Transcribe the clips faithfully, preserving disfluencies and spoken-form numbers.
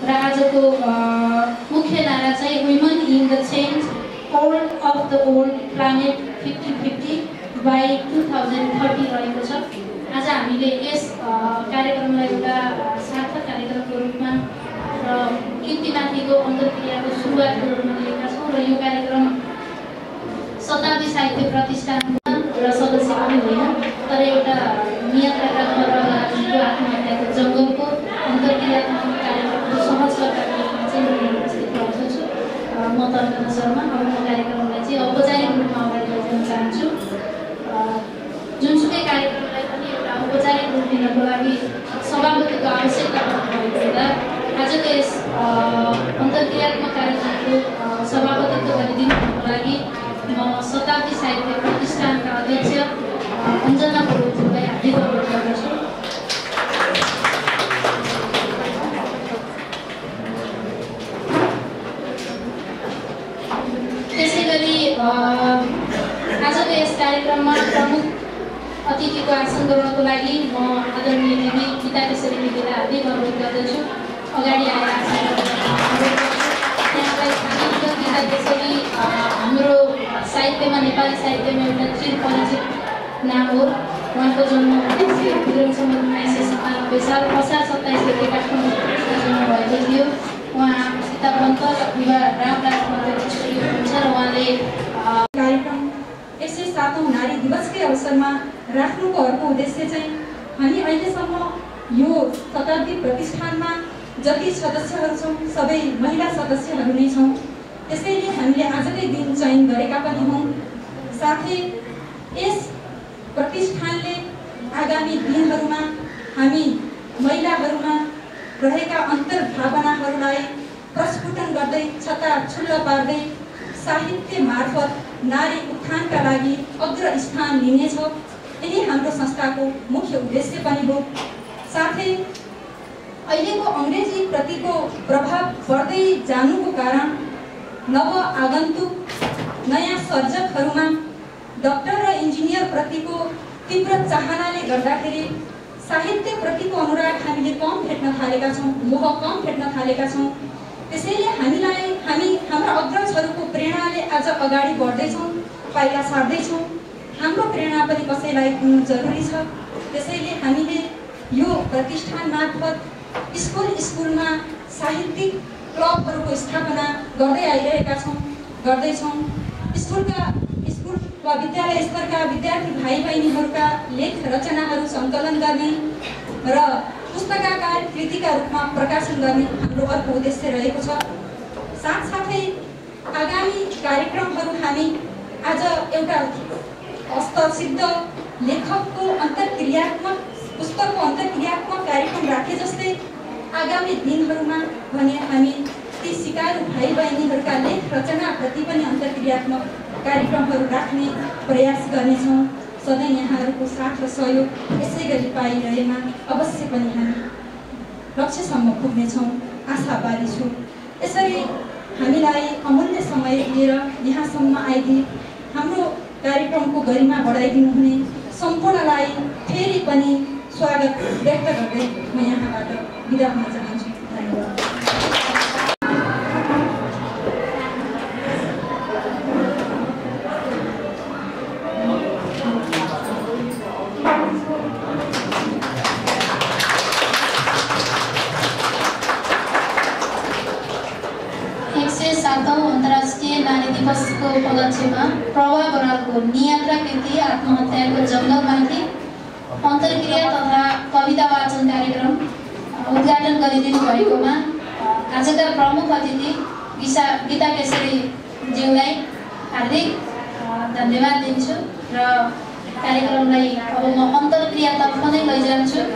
र आजको मुख्य नारा चाहिँ women in the change old of the old planet fifty fifty by two thousand thirty रहेको छ। आज हामीले यस कार्यक्रमलाई एउटा सार्थक कार्यक्रमको रूपमा र कृतिमाथिको अन्तर्क्रियाको सुरुवातको रूपमा लिएका छौँ र यो कार्यक्रम शताब्दी साहित्य प्रतिष्ठानमा र सदस्य पनि होइन तर एउटा नियन्त्रक मरवाजीको आत्महत्याको जङ्गलको अन्तर्क्रियात्मक कार्यक्रमको सहजकर्ताको रूपमा चाहिँ म उपस्थित रहेको छु। म तर्कना शर्मा। अब म कार्यक्रमलाई चाहिँ औपचारिक रूपमा अगाडि बढाउन चाहन्छु। जुनसुकै कार्यक्रमलाई पनि एउटा औपचारिक रूप दिनको लागि सभापतिको आवश्यकता भएको हुँदा आजको यस अन्तर्क्रियात्मक कार्यक्रमको सभापतित्व गरिदिनुको लागि म शताब्दी साहित्य प्रतिष्ठानका अध्यक्ष अञ्जना पुरोहितलाई हार्दिक अनुरोध गर्दछु। त्यसै गरी आजको यस कार्यक्रममा प्रमुख अतिथिको आसन ग्रहणको लागि म आदरणीय देवी गीता केशरी दिदीलाई हार्दिक अनुरोध गर्दछु। अगाडि आएर आसन गीता केशरी हाम्रो साहित्यमा नेपाली साहित्यमा एउटा चिरपरिचित नाम हो। उहाँको जन्म विक्रमसम्म उन्नाइस सय सन्तानब्बे साल असार सत्ताइस गते काठमाडौँ जन्म भएको थियो। उहाँ सीतापन्त विवाह रामराज पन्तको छोरी हुनुहुन्छ र उहाँले कार्यक्रम एक सय सातौँ नारी दिवसकै अवसरमा राख्नुको अर्को उद्देश्य चाहिँ हामी अहिलेसम्म यो शताब्दी प्रतिष्ठानमा जति सदस्यहरू छौँ सबै महिला सदस्यहरू नै छौँ। त्यसैले हामीले आजकै दिन चयन गरेका पनि हौँ। साथै यस प्रतिष्ठानले आगामी दिनहरूमा हामी महिलाहरूमा रहेका अन्तर्भावनाहरूलाई प्रस्फुटन गर्दै छताछुल्ल पार्दै साहित्य मार्फत नारी उत्थानका लागि अग्र स्थान लिनेछ। यही हाम्रो संस्थाको मुख्य उद्देश्य पनि हो। साथै अहिलेको अङ्ग्रेजी प्रतिको प्रभाव बढ्दै जानुको कारण नव आगन्तुक नयाँ सर्जकहरूमा डाक्टर र इन्जिनियर प्रतिको तीव्र चाहनाले गर्दाखेरि साहित्य प्रतिको अनुराग हामीले कम भेट्न थालेका छौँ, मोह कम भेट्न थालेका छौँ। त्यसैले हामीलाई हामी हाम्रा अग्रजहरूको प्रेरणाले आज अगाडि बढ्दैछौँ, पाइला सार्दैछौँ। हाम्रो प्रेरणा पनि कसैलाई हुनु जरुरी छ। त्यसैले हामीले यो प्रतिष्ठान मार्फत स्कुल स्कुलमा साहित्यिक क्लबहरूको स्थापना गर्दै आइरहेका छौँ गर्दैछौँ। स्कुलका स्कुल वा विद्यालय स्तरका विद्यार्थी भाइ बहिनीहरूका लेख रचनाहरू सङ्कलन गर्ने र पुस्तकाकार कृतिका रूपमा प्रकाशन गर्ने हाम्रो अर्को उद्देश्य रहेको छ। साथसाथै आगामी कार्यक्रमहरू हामी आज एउटा हस्तसिद्ध लेखकको अन्तर्क्रियात्मक पुस्तकको अन्तर्क्रियात्मक कार्यक्रम राखे जस्तै आगामी दिनहरूमा भने हामी ती सिकारु भाइ बहिनीहरूका लेख रचनाप्रति पनि अन्तर्क्रियात्मक कार्यक्रमहरू राख्ने प्रयास गर्नेछौँ। सधैँ यहाँहरूको साथ र सहयोग यसै गरी पाइरहेमा अवश्य पनि हामी लक्ष्यसम्म पुग्नेछौँ आशावादी छु। यसरी हामीलाई अमूल्य समय दिएर यहाँसम्म आइदिए हाम्रो कार्यक्रमको गरिमा बढाइदिनु हुने सम्पूर्णलाई फेरि पनि स्वागत व्यक्त गर्दै म यहाँबाट बिदा हुन चाहन्छु। धन्यवाद। सातौं अन्तर्राष्ट्रिय नारी दिवसको उपलक्ष्यमा प्रभा बरालको नियात्रा कृति आत्महत्याको जङ्गलमाथि अन्तर्क्रिया तथा कविता वाचन कार्यक्रम उद्घाटन गरिदिनु भएकोमा आजका प्रमुख अतिथि गीता गीता केशरी ज्यूलाई हार्दिक धन्यवाद दिन्छु र कार्यक्रमलाई अब म अन्तर्क्रियातर्फ नै लैजान्छु।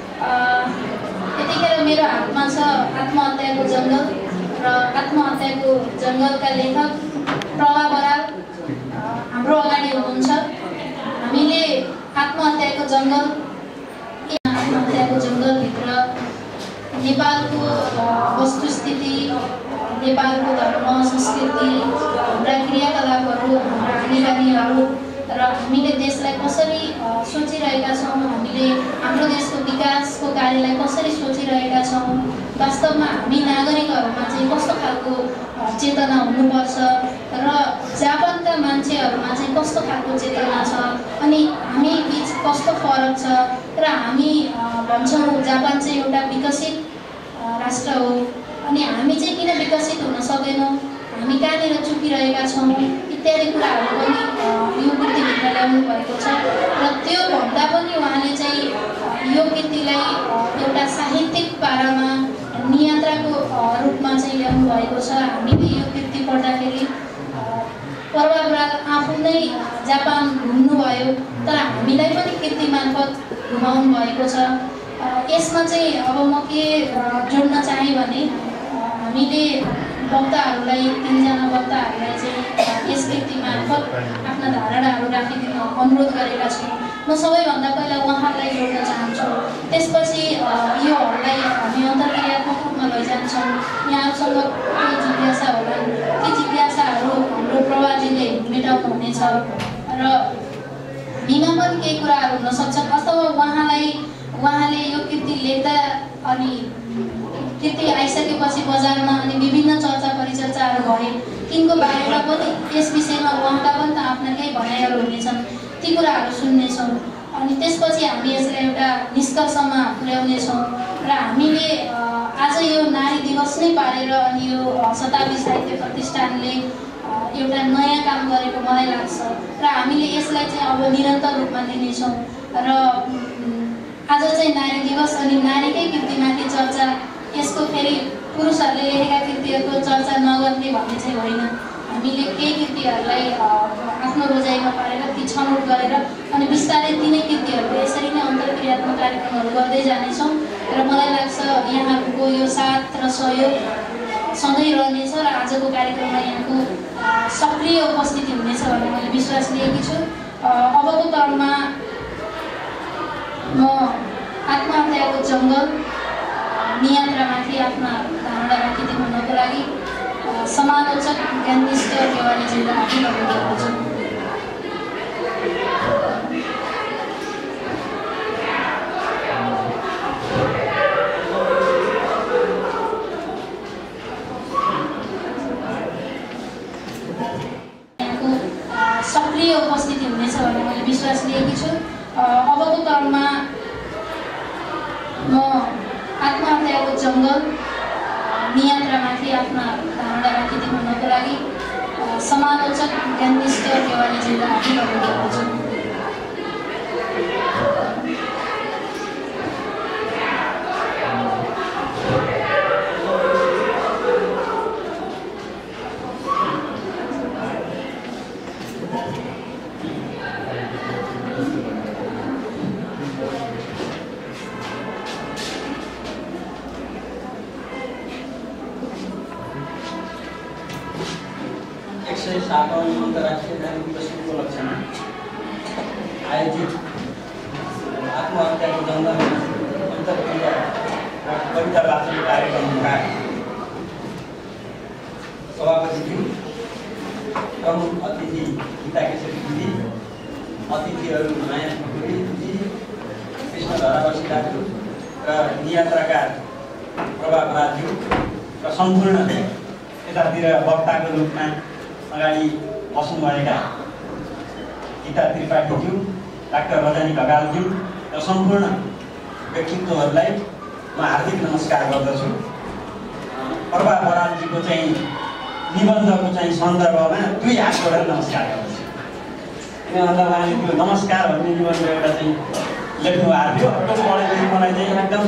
यतिखेर मेरो हातमा छ आत्महत्याको जङ्गल र आत्महत्याको जङ्गलका लेखक प्रभा बराल हाम्रो अगाडि हुनुहुन्छ। हामीले आत्महत्याको जङ्गल आत्महत्याको जङ्गलभित्र नेपालको वस्तुस्थिति, नेपालको धर्म संस्कृति, हाम्रा क्रियाकलापहरू, हाम्रा हानिकारीहरू र हामीले देशलाई कसरी सोचिरहेका छौँ, हामीले हाम्रो देशको विकासको कार्यलाई कसरी सोचिरहेका छौँ वास्तवमा हामी नागरिकहरूमा चाहिँ कस्तो खालको चेतना हुनुपर्छ र जापानका मान्छेहरूमा चाहिँ कस्तो खालको चेतना छ अनि हामी बिच कस्तो फरक छ र हामी भन्छौँ जापान चाहिँ एउटा विकसित राष्ट्र हो अनि हामी चाहिँ किन विकसित हुन सक्दैनौँ, हामी कहाँनिर चुकिरहेका छौँ इत्यादि कुराहरू पनि यो कृतिभित्र ल्याउनु भएको छ र त्यो भन्दा पनि उहाँले चाहिँ यो कृतिलाई एउटा साहित्यिक पारामा नियात्राको रूपमा चाहिँ ल्याउनु भएको छ। हामीले यो कृति पढ्दाखेरि पर्वा बराल आफू नै जापान घुम्नुभयो तर हामीलाई पनि कृति मार्फत घुमाउनु भएको छ। यसमा चाहिँ अब म के जोड्न चाहेँ भने हामीले वक्ताहरूलाई तिनजना वक्ताहरूलाई चाहिँ यस कृति मार्फत आफ्ना धारणाहरू राखिदिन अनुरोध गरेका छौँ। म सबैभन्दा पहिला उहाँहरूलाई जोड्न चाहन्छु, त्यसपछि यो हललाई हामी अन्तर्क्रियात्मक रूपमा लैजान्छौँ। यहाँहरूसँग केही जिज्ञासा होला, ती जिज्ञासाहरू हाम्रो प्रवादीले मेटाउनु हुनेछ र हामीमा पनि केही कुराहरू हुनसक्छ अथवा उहाँलाई उहाँले यो कृति लेख्दा अनि कृति आइसकेपछि बजारमा अनि विभिन्न चर्चा परिचर्चाहरू भए तिनको बारेमा पनि यस विषयमा उहाँका पनि त आफ्ना केही भनाइहरू हुनेछन्, ती कुराहरू सुन्नेछौँ अनि त्यसपछि हामी यसलाई एउटा निष्कर्षमा पुर्याउनेछौँ र हामीले आज यो नारी दिवस नै पारेर अनि यो शताब्दी साहित्य प्रतिष्ठानले एउटा नयाँ काम गरेको मलाई लाग्छ र हामीले यसलाई चाहिँ अब निरन्तर रूपमा लिनेछौँ र आज चाहिँ नारी दिवस अनि नारीकै कृतिमाथि चर्चा, यसको फेरि पुरुषहरूले लेखेका कृतिहरूको चर्चा नगर्ने भन्ने चाहिँ होइन। हामीले केही कृतिहरूलाई आफ्नो रोजाइमा पारेर ती छनौट गरेर अनि बिस्तारै तिनै कृतिहरूको यसरी नै अन्तर्क्रियात्मक कार्यक्रमहरू गर्दै जानेछौँ र मलाई लाग्छ यहाँहरूको यो साथ र सहयोग सधैँ रहनेछ र आजको कार्यक्रममा यहाँको सक्रिय उपस्थिति हुनेछ भन्ने मैले विश्वास लिएकी छु। अबको क्रममा म आत्महत्याको जङ्गल नियात्रामाथि आफ्ना धारणा राखिदिनुको लागि समालोचक ज्ञाननिष्ठ केवालीजीलाई अघि बढाइरहेको छु। सक्रिय उपस्थिति हुनेछ भन्ने मैले विश्वास लिएकी छु। अबको क्रममा म आत्महत्याको जङ्गल नियात्रामाथि आफ्ना धारणा राखिदिनुको लागि समालोचक ज्ञाननिष्ठ केवालीजीलाई अघि बढाइरहेको छु। सातौं अन्तर्राष्ट्रिय नारी दिवसको उपलक्ष्यमा आयोजित आत्महत्याको जङ्गल अन्तर्क्रिया कविता वाचन कार्यक्रमका सभापतिज्यू, प्रमुख अतिथि गीता केशरी दिदी, अतिथिहरू माया दिदी, कृष्ण धरावासी दाजु र नियात्राकार प्रभा बराज्यू र सम्पूर्ण यतातिर वक्ताको रूपमा अगाडि बस्नुभएका गीता त्रिपाठीज्यू, डाक्टर रजनी ढकालज्यू र सम्पूर्ण व्यक्तित्वहरूलाई म हार्दिक नमस्कार गर्दछु। प्रभा बरालजीको चाहिँ निबन्धको चाहिँ सन्दर्भमा दुई हात जोडेर नमस्कार गर्दछु। किन भन्दा उहाँले त्यो नमस्कार भन्ने निबन्ध एउटा चाहिँ लेख्नु भएको थियो। त्यो पढेपछि मलाई चाहिँ एकदम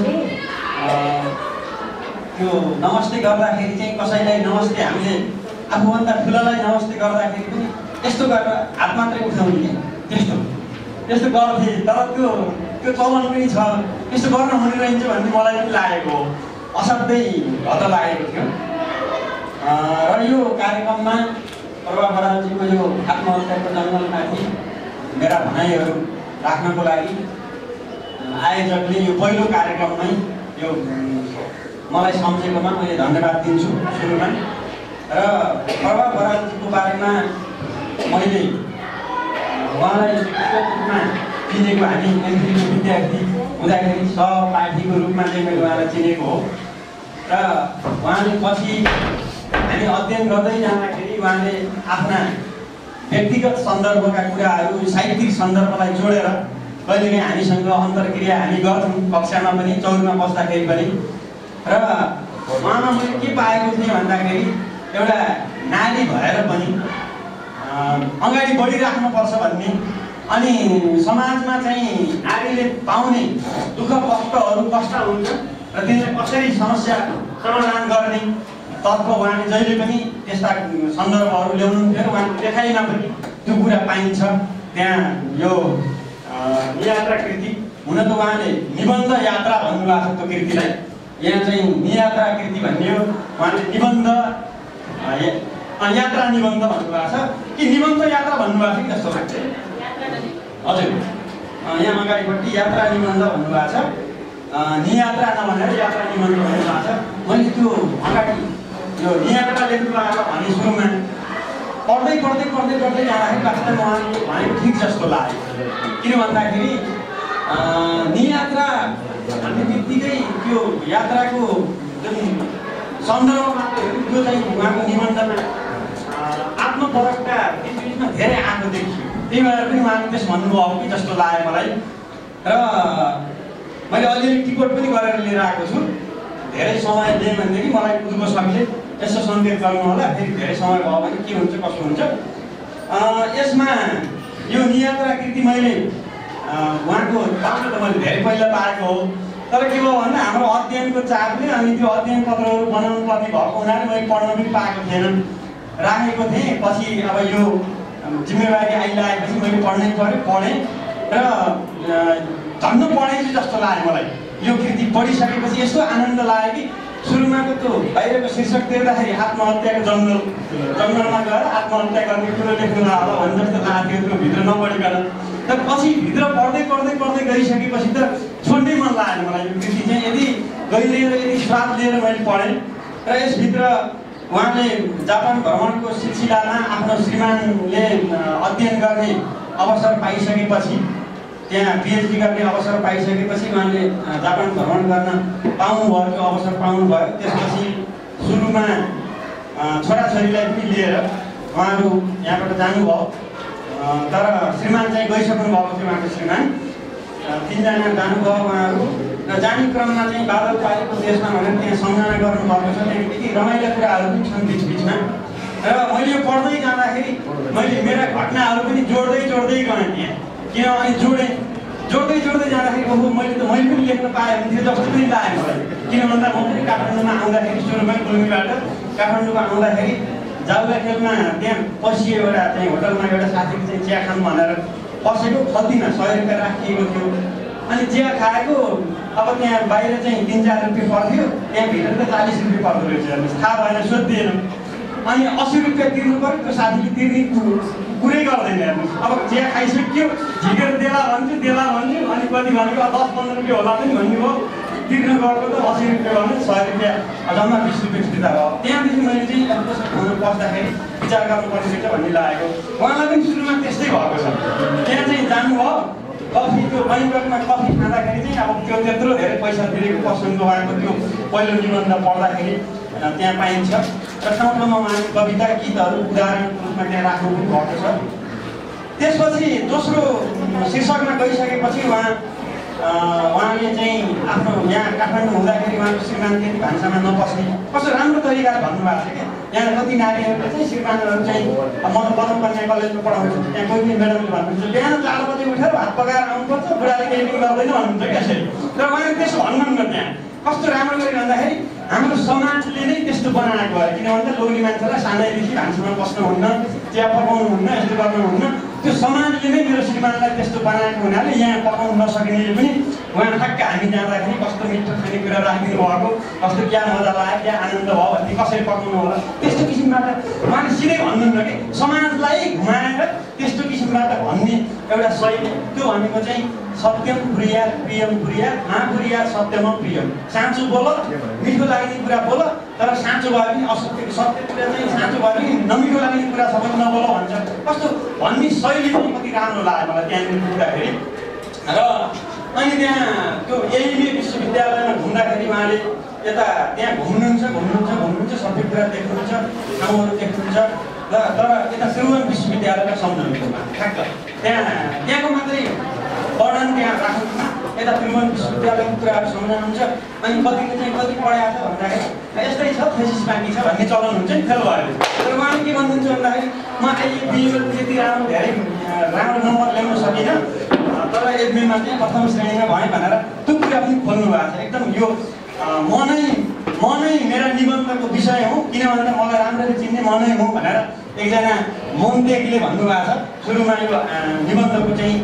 त्यो नमस्ते गर्दाखेरि चाहिँ कसैलाई नमस्ते हामीले आफूभन्दा ठुलोलाई नमस्ते गर्दाखेरि पनि यस्तो गरेर हात मात्रै उठाउने कि त्यस्तो त्यस्तो गर्थे, तर त्यो त्यो चलन पनि छ, त्यस्तो गर्न हुने रहेछ भन्ने मलाई पनि लागेको हो, असाध्यै हत लागेको थियो। र यो कार्यक्रममा प्रभा बरालजीको यो आत्महत्याको जङ्गलमाथि मेरा भनाइहरू राख्नको लागि आयोजकले यो पहिलो कार्यक्रममै यो मलाई सम्झेकोमा मैले धन्यवाद दिन्छु सुरुमा। र प्रभा बरालजीको बारेमा मैले उहाँलाई व्यक्तिगत रूपमा चिनेको, हामी एनसीको विद्यार्थी हुँदाखेरि सहपाठीको रूपमा चाहिँ मैले उहाँलाई चिनेको हो। र उहाँले पछि हामी अध्ययन गर्दै जाँदाखेरि उहाँले आफ्ना व्यक्तिगत सन्दर्भका कुराहरू साहित्यिक सन्दर्भलाई जोडेर कहिलेकाहीँ हामीसँग अन्तर्क्रिया हामी गर्थ्यौँ कक्षामा पनि चौरमा बस्दाखेरि पनि। र उहाँमा मैले के पाएको थिएँ भन्दाखेरि एउटा नारी भएर पनि अगाडि बढिराख्नुपर्छ भन्ने, अनि समाजमा चाहिँ नारीले पाउने दुःख कष्टहरू कष्ट हुन्छ र त्यसलाई कसरी समस्या समाधान गर्ने तर्फ उहाँले जहिले पनि त्यस्ता सन्दर्भहरू ल्याउनुहुन्थ्यो। उहाँको लेखाइमा पनि त्यो कुरा पाइन्छ। त्यहाँ यो नियात्रा कृति हुन त उहाँले निबन्ध यात्रा भन्नुभएको छ त्यो कृतिलाई, यहाँ चाहिँ नियात्रा कृति भन्ने हो। उहाँले निबन्ध यात्रा निबन्ध भन्नुभएको छ कि निबन्ध यात्रा भन्नुभएको छ कि जस्तो लाग्छ। हजुर, यहाँ अगाडिपट्टि यात्रा निबन्ध भन्नुभएको छ, नियात्रा नभनेर यात्रा निबन्ध भन्नुभएको छ। मैले त्यो अगाडि यो नियात्रा लेख्नुभएको भने सुरुमा पढ्दै पढ्दै पढ्दै पढ्दै जाँदाखेरि वास्तवमा उहाँले भनेको ठिक जस्तो लाग्यो। किन भन्दाखेरि नियात्रा भन्ने बित्तिकै त्यो यात्राको जुन सन्दर्भ मात्र त्यो चाहिँ उहाँको निबन्धमा आत्मपरकका बिचबिचमा धेरै आएको देखियो। त्यही भएर पनि उहाँले त्यस भन्नुभयो कि जस्तो लाग्यो मलाई। र मैले अलिअलि टिकट पनि गरेर लिएर आएको छु। धेरै समय दिएँ भनेदेखि मलाई उनको सकिले यसो सङ्केत गर्नु होला, फेरि धेरै समय भयो भने के हुन्छ कस्तो हुन्छ। यसमा यो नियात्रा कृति मैले उहाँको पाउन त मैले धेरै पहिला पाएको हो, तर के भयो भन्दा हाम्रो अध्ययनको चापले अनि त्यो अध्ययन पत्रहरू बनाउनु पर्ने भएको हुनाले मैले पढ्न पनि पाएको थिएन, राखेको थिएँ। पछि अब यो जिम्मेवारी आइलागेपछि मैले पढ्नै पऱ्यो, पढेँ र झन्डो पढेँ जस्तो लाग्यो मलाई। यो कृति पढिसकेपछि यस्तो आनन्द लाग्यो कि सुरुमा त त्यो बाहिरको शीर्षक देख्दाखेरि आत्महत्याको जङ्गल जङ्गलमा गएर आत्महत्या गर्ने कुरो लेख्नुलाई होला भन्ने जस्तो लाग्थ्यो त्यो भित्र नपढिकन। तर पछि भित्र पढ्दै पढ्दै पढ्दै गइसकेपछि त छोड्नै मन लाग्यो मलाई यो कृति चाहिँ। यदि गहिरिएर यदि स्वाद लिएर मैले पढेँ र यसभित्र उहाँले जापान भ्रमणको सिलसिलामा आफ्नो श्रीमानले अध्ययन गर्ने अवसर पाइसकेपछि, त्यहाँ पिएचडी गर्ने अवसर पाइसकेपछि उहाँले जापान भ्रमण गर्न पाउनुभयो, त्यो अवसर पाउनुभयो। त्यसपछि सुरुमा छोराछोरीलाई पनि लिएर उहाँहरू यहाँबाट जानुभयो, तर श्रीमान चाहिँ गइसक्नु भएको थियो। उहाँको श्रीमान तिनजना जानुभयो उहाँहरू, र जाने क्रममा चाहिँ बादल पारेको देशमा भनेर त्यहाँ सम्झना गर्नुभएको छ। त्यहाँदेखि रमाइलो कुराहरू पनि छन् बिचबिचमा। र मैले यो पढ्दै जाँदाखेरि मैले मेरा घटनाहरू पनि जोड्दै जोड्दै गएँ त्यहाँ, किनभने जोडेँ जोड्दै जोड्दै जाँदाखेरि अब मैले त मैले पनि लेख्न पाएँ हुन्थ्यो जस्तो पनि लाग्यो मलाई। किन भन्दा म पनि काठमाडौँमा आउँदाखेरि सुरुमै गुल्मीबाट काठमाडौँमा आउँदाखेरि जाउला खेलमा त्यहाँ पछि एउटा चाहिँ होटलमा एउटा साथीको चाहिँ चिया खानु भनेर पसेको, खल्तीमा सय रुपियाँ राखिएको थियो। अनि चिया खाएको अब त्यहाँ बाहिर चाहिँ तिन चार रुपियाँ पर्थ्यो, त्यहाँ भित्र त चालिस रुपियाँ पर्दो रहेछ। हेर्नुहोस्, थाहा भएन, सोधिदिएन। अनि अस्सी रुपियाँ तिर्नु पऱ्यो, त्यो साथीले तिर्ने कुरै गर्दैन। हेर्नुहोस्, अब चिया खाइसक्यो, झिकेर देला भन्छु देला भन्छु, अनि कति भनेको दस पन्ध्र रुपियाँ होला पनि भन्नुभयो। तिर्नु गएको त अस्सी रुपियाँ भन्नु, सय रुपियाँ जम्मा बिस रुपियाँ फिर्ता भयो। त्यहाँदेखि मैले चाहिँ अब कसो खानु पस्दाखेरि विचार गर्नुपर्ने रहेछ भन्ने लागेको। उहाँलाई पनि सुरुमा त्यस्तै भएको छ। त्यहाँ चाहिँ जानुभयो, कफी त्यो बैङ्कमा कफी खाँदाखेरि चाहिँ अब त्यो त्यत्रो धेरै पैसा तिरेको पसलको उहाँको त्यो पहिलो निबन्ध पढ्दाखेरि त्यहाँ पाइन्छ। र ठाउँ ठाउँमा उहाँको कविता गीतहरू उदाहरणको रूपमा त्यहाँ राख्नु पनि भएको छ। त्यसपछि दोस्रो शीर्षकमा गइसकेपछि उहाँ उहाँले चाहिँ आफ्नो यहाँ काठमाडौँ हुँदाखेरि उहाँको श्रीमान त्यति भान्सामा नपस्ने कस्तो राम्रो तरिकाले भन्नुभएको छ क्या। यहाँ कति नारीहरूले चाहिँ श्रीमानहरू चाहिँ म त बदम कन्या कलेजमा पढाउँछु, त्यहाँ कोही पनि म्याडमले भन्नुहुन्छ बिहान चार बजी उठेर भात पकाएर आउनुपर्छ, बुढाले केही पनि गर्दैन भन्नुहुन्छ क्या यसरी। तर उहाँले त्यसो भन्नुहुन्न। त्यहाँ कस्तो राम्रो गरी भन्दाखेरि हाम्रो समाजले नै त्यस्तो बनाएको अरे। किन भन्दा लोग्ने मान्छेलाई सानैदेखि भान्सामा बस्नुहुन्न, चिया पकाउनुहुन्न, यस्तो गर्नुहुन्न। त्यो समाजले नै मेरो श्रीमानलाई त्यस्तो बनाएको हुनाले यहाँ पकाउनु नसक्नेले पनि उहाँ ठ्याक्क हामी जाँदाखेरि कस्तो मिठो खानेकुरा राखिदिनु भएको, कस्तो क्या मजा लाग्यो, क्या आनन्द भयो भन्ने, कसरी पकाउनु होला, त्यस्तो किसिमबाट उहाँले सिधै भन्नुहुन्न कि समाजलाई घुमाएर त्यस्तो किसिमबाट भन्ने एउटा शैली। त्यो भनेको चाहिँ सत्यम प्रिया प्रियम प्रिया हाँ प्रिया सत्यम प्रियम। साँचो बोल, मिठो लाग्ने कुरा बोल, तर साँचो भयो भने असत्य सत्य कुरा चाहिँ साँचो भयो भने नमिठो लाग्ने कुरा सबै नबोल भन्छ। कस्तो भन्ने शैली पनि कति राम्रो लाग्यो मलाई त्यहाँनिर पुग्दाखेरि। र अनि त्यहाँ त्यो एमए विश्वविद्यालयमा घुम्दाखेरि उहाँले यता त्यहाँ घुम्नुहुन्छ घुम्नुहुन्छ घुम्नुहुन्छ सबै कुरा देख्नुहुन्छ ठाउँहरू देख्नुहुन्छ र तर यता त्रिभुवन विश्वविद्यालयलाई सम्झनुहुन्छ ठ्याक्क त्यहाँ त्यहाँको मात्रै वर्णन त्यहाँ राख्नुहुन्छ यता त्रिभुवन विश्वविद्यालयको कुराहरू सम्झाउनुहुन्छ अनि कतिले चाहिँ कति पढाएको छ भन्दाखेरि यस्तै छ थेसिस बाँकी छ भन्ने चलन हुन्छ नि फेल भयो तर उहाँले के भन्नुहुन्छ भन्दाखेरि म अहिले बिएमा त्यति राम्रो धेरै राम्रो नम्बर ल्याउन सकिनँ तर एडमिनमा चाहिँ प्रथम श्रेणीमा भएँ भनेर त्यो कुरा पनि खोल्नु भएको छ एकदम यो म नै म नै मेरा निबन्धको विषय हो किन भन्दा मलाई राम्ररी चिन्ने म नै हो भनेर एकजना मोन्टेगले भन्नुभएको छ सुरुमा यो निबन्धको चाहिँ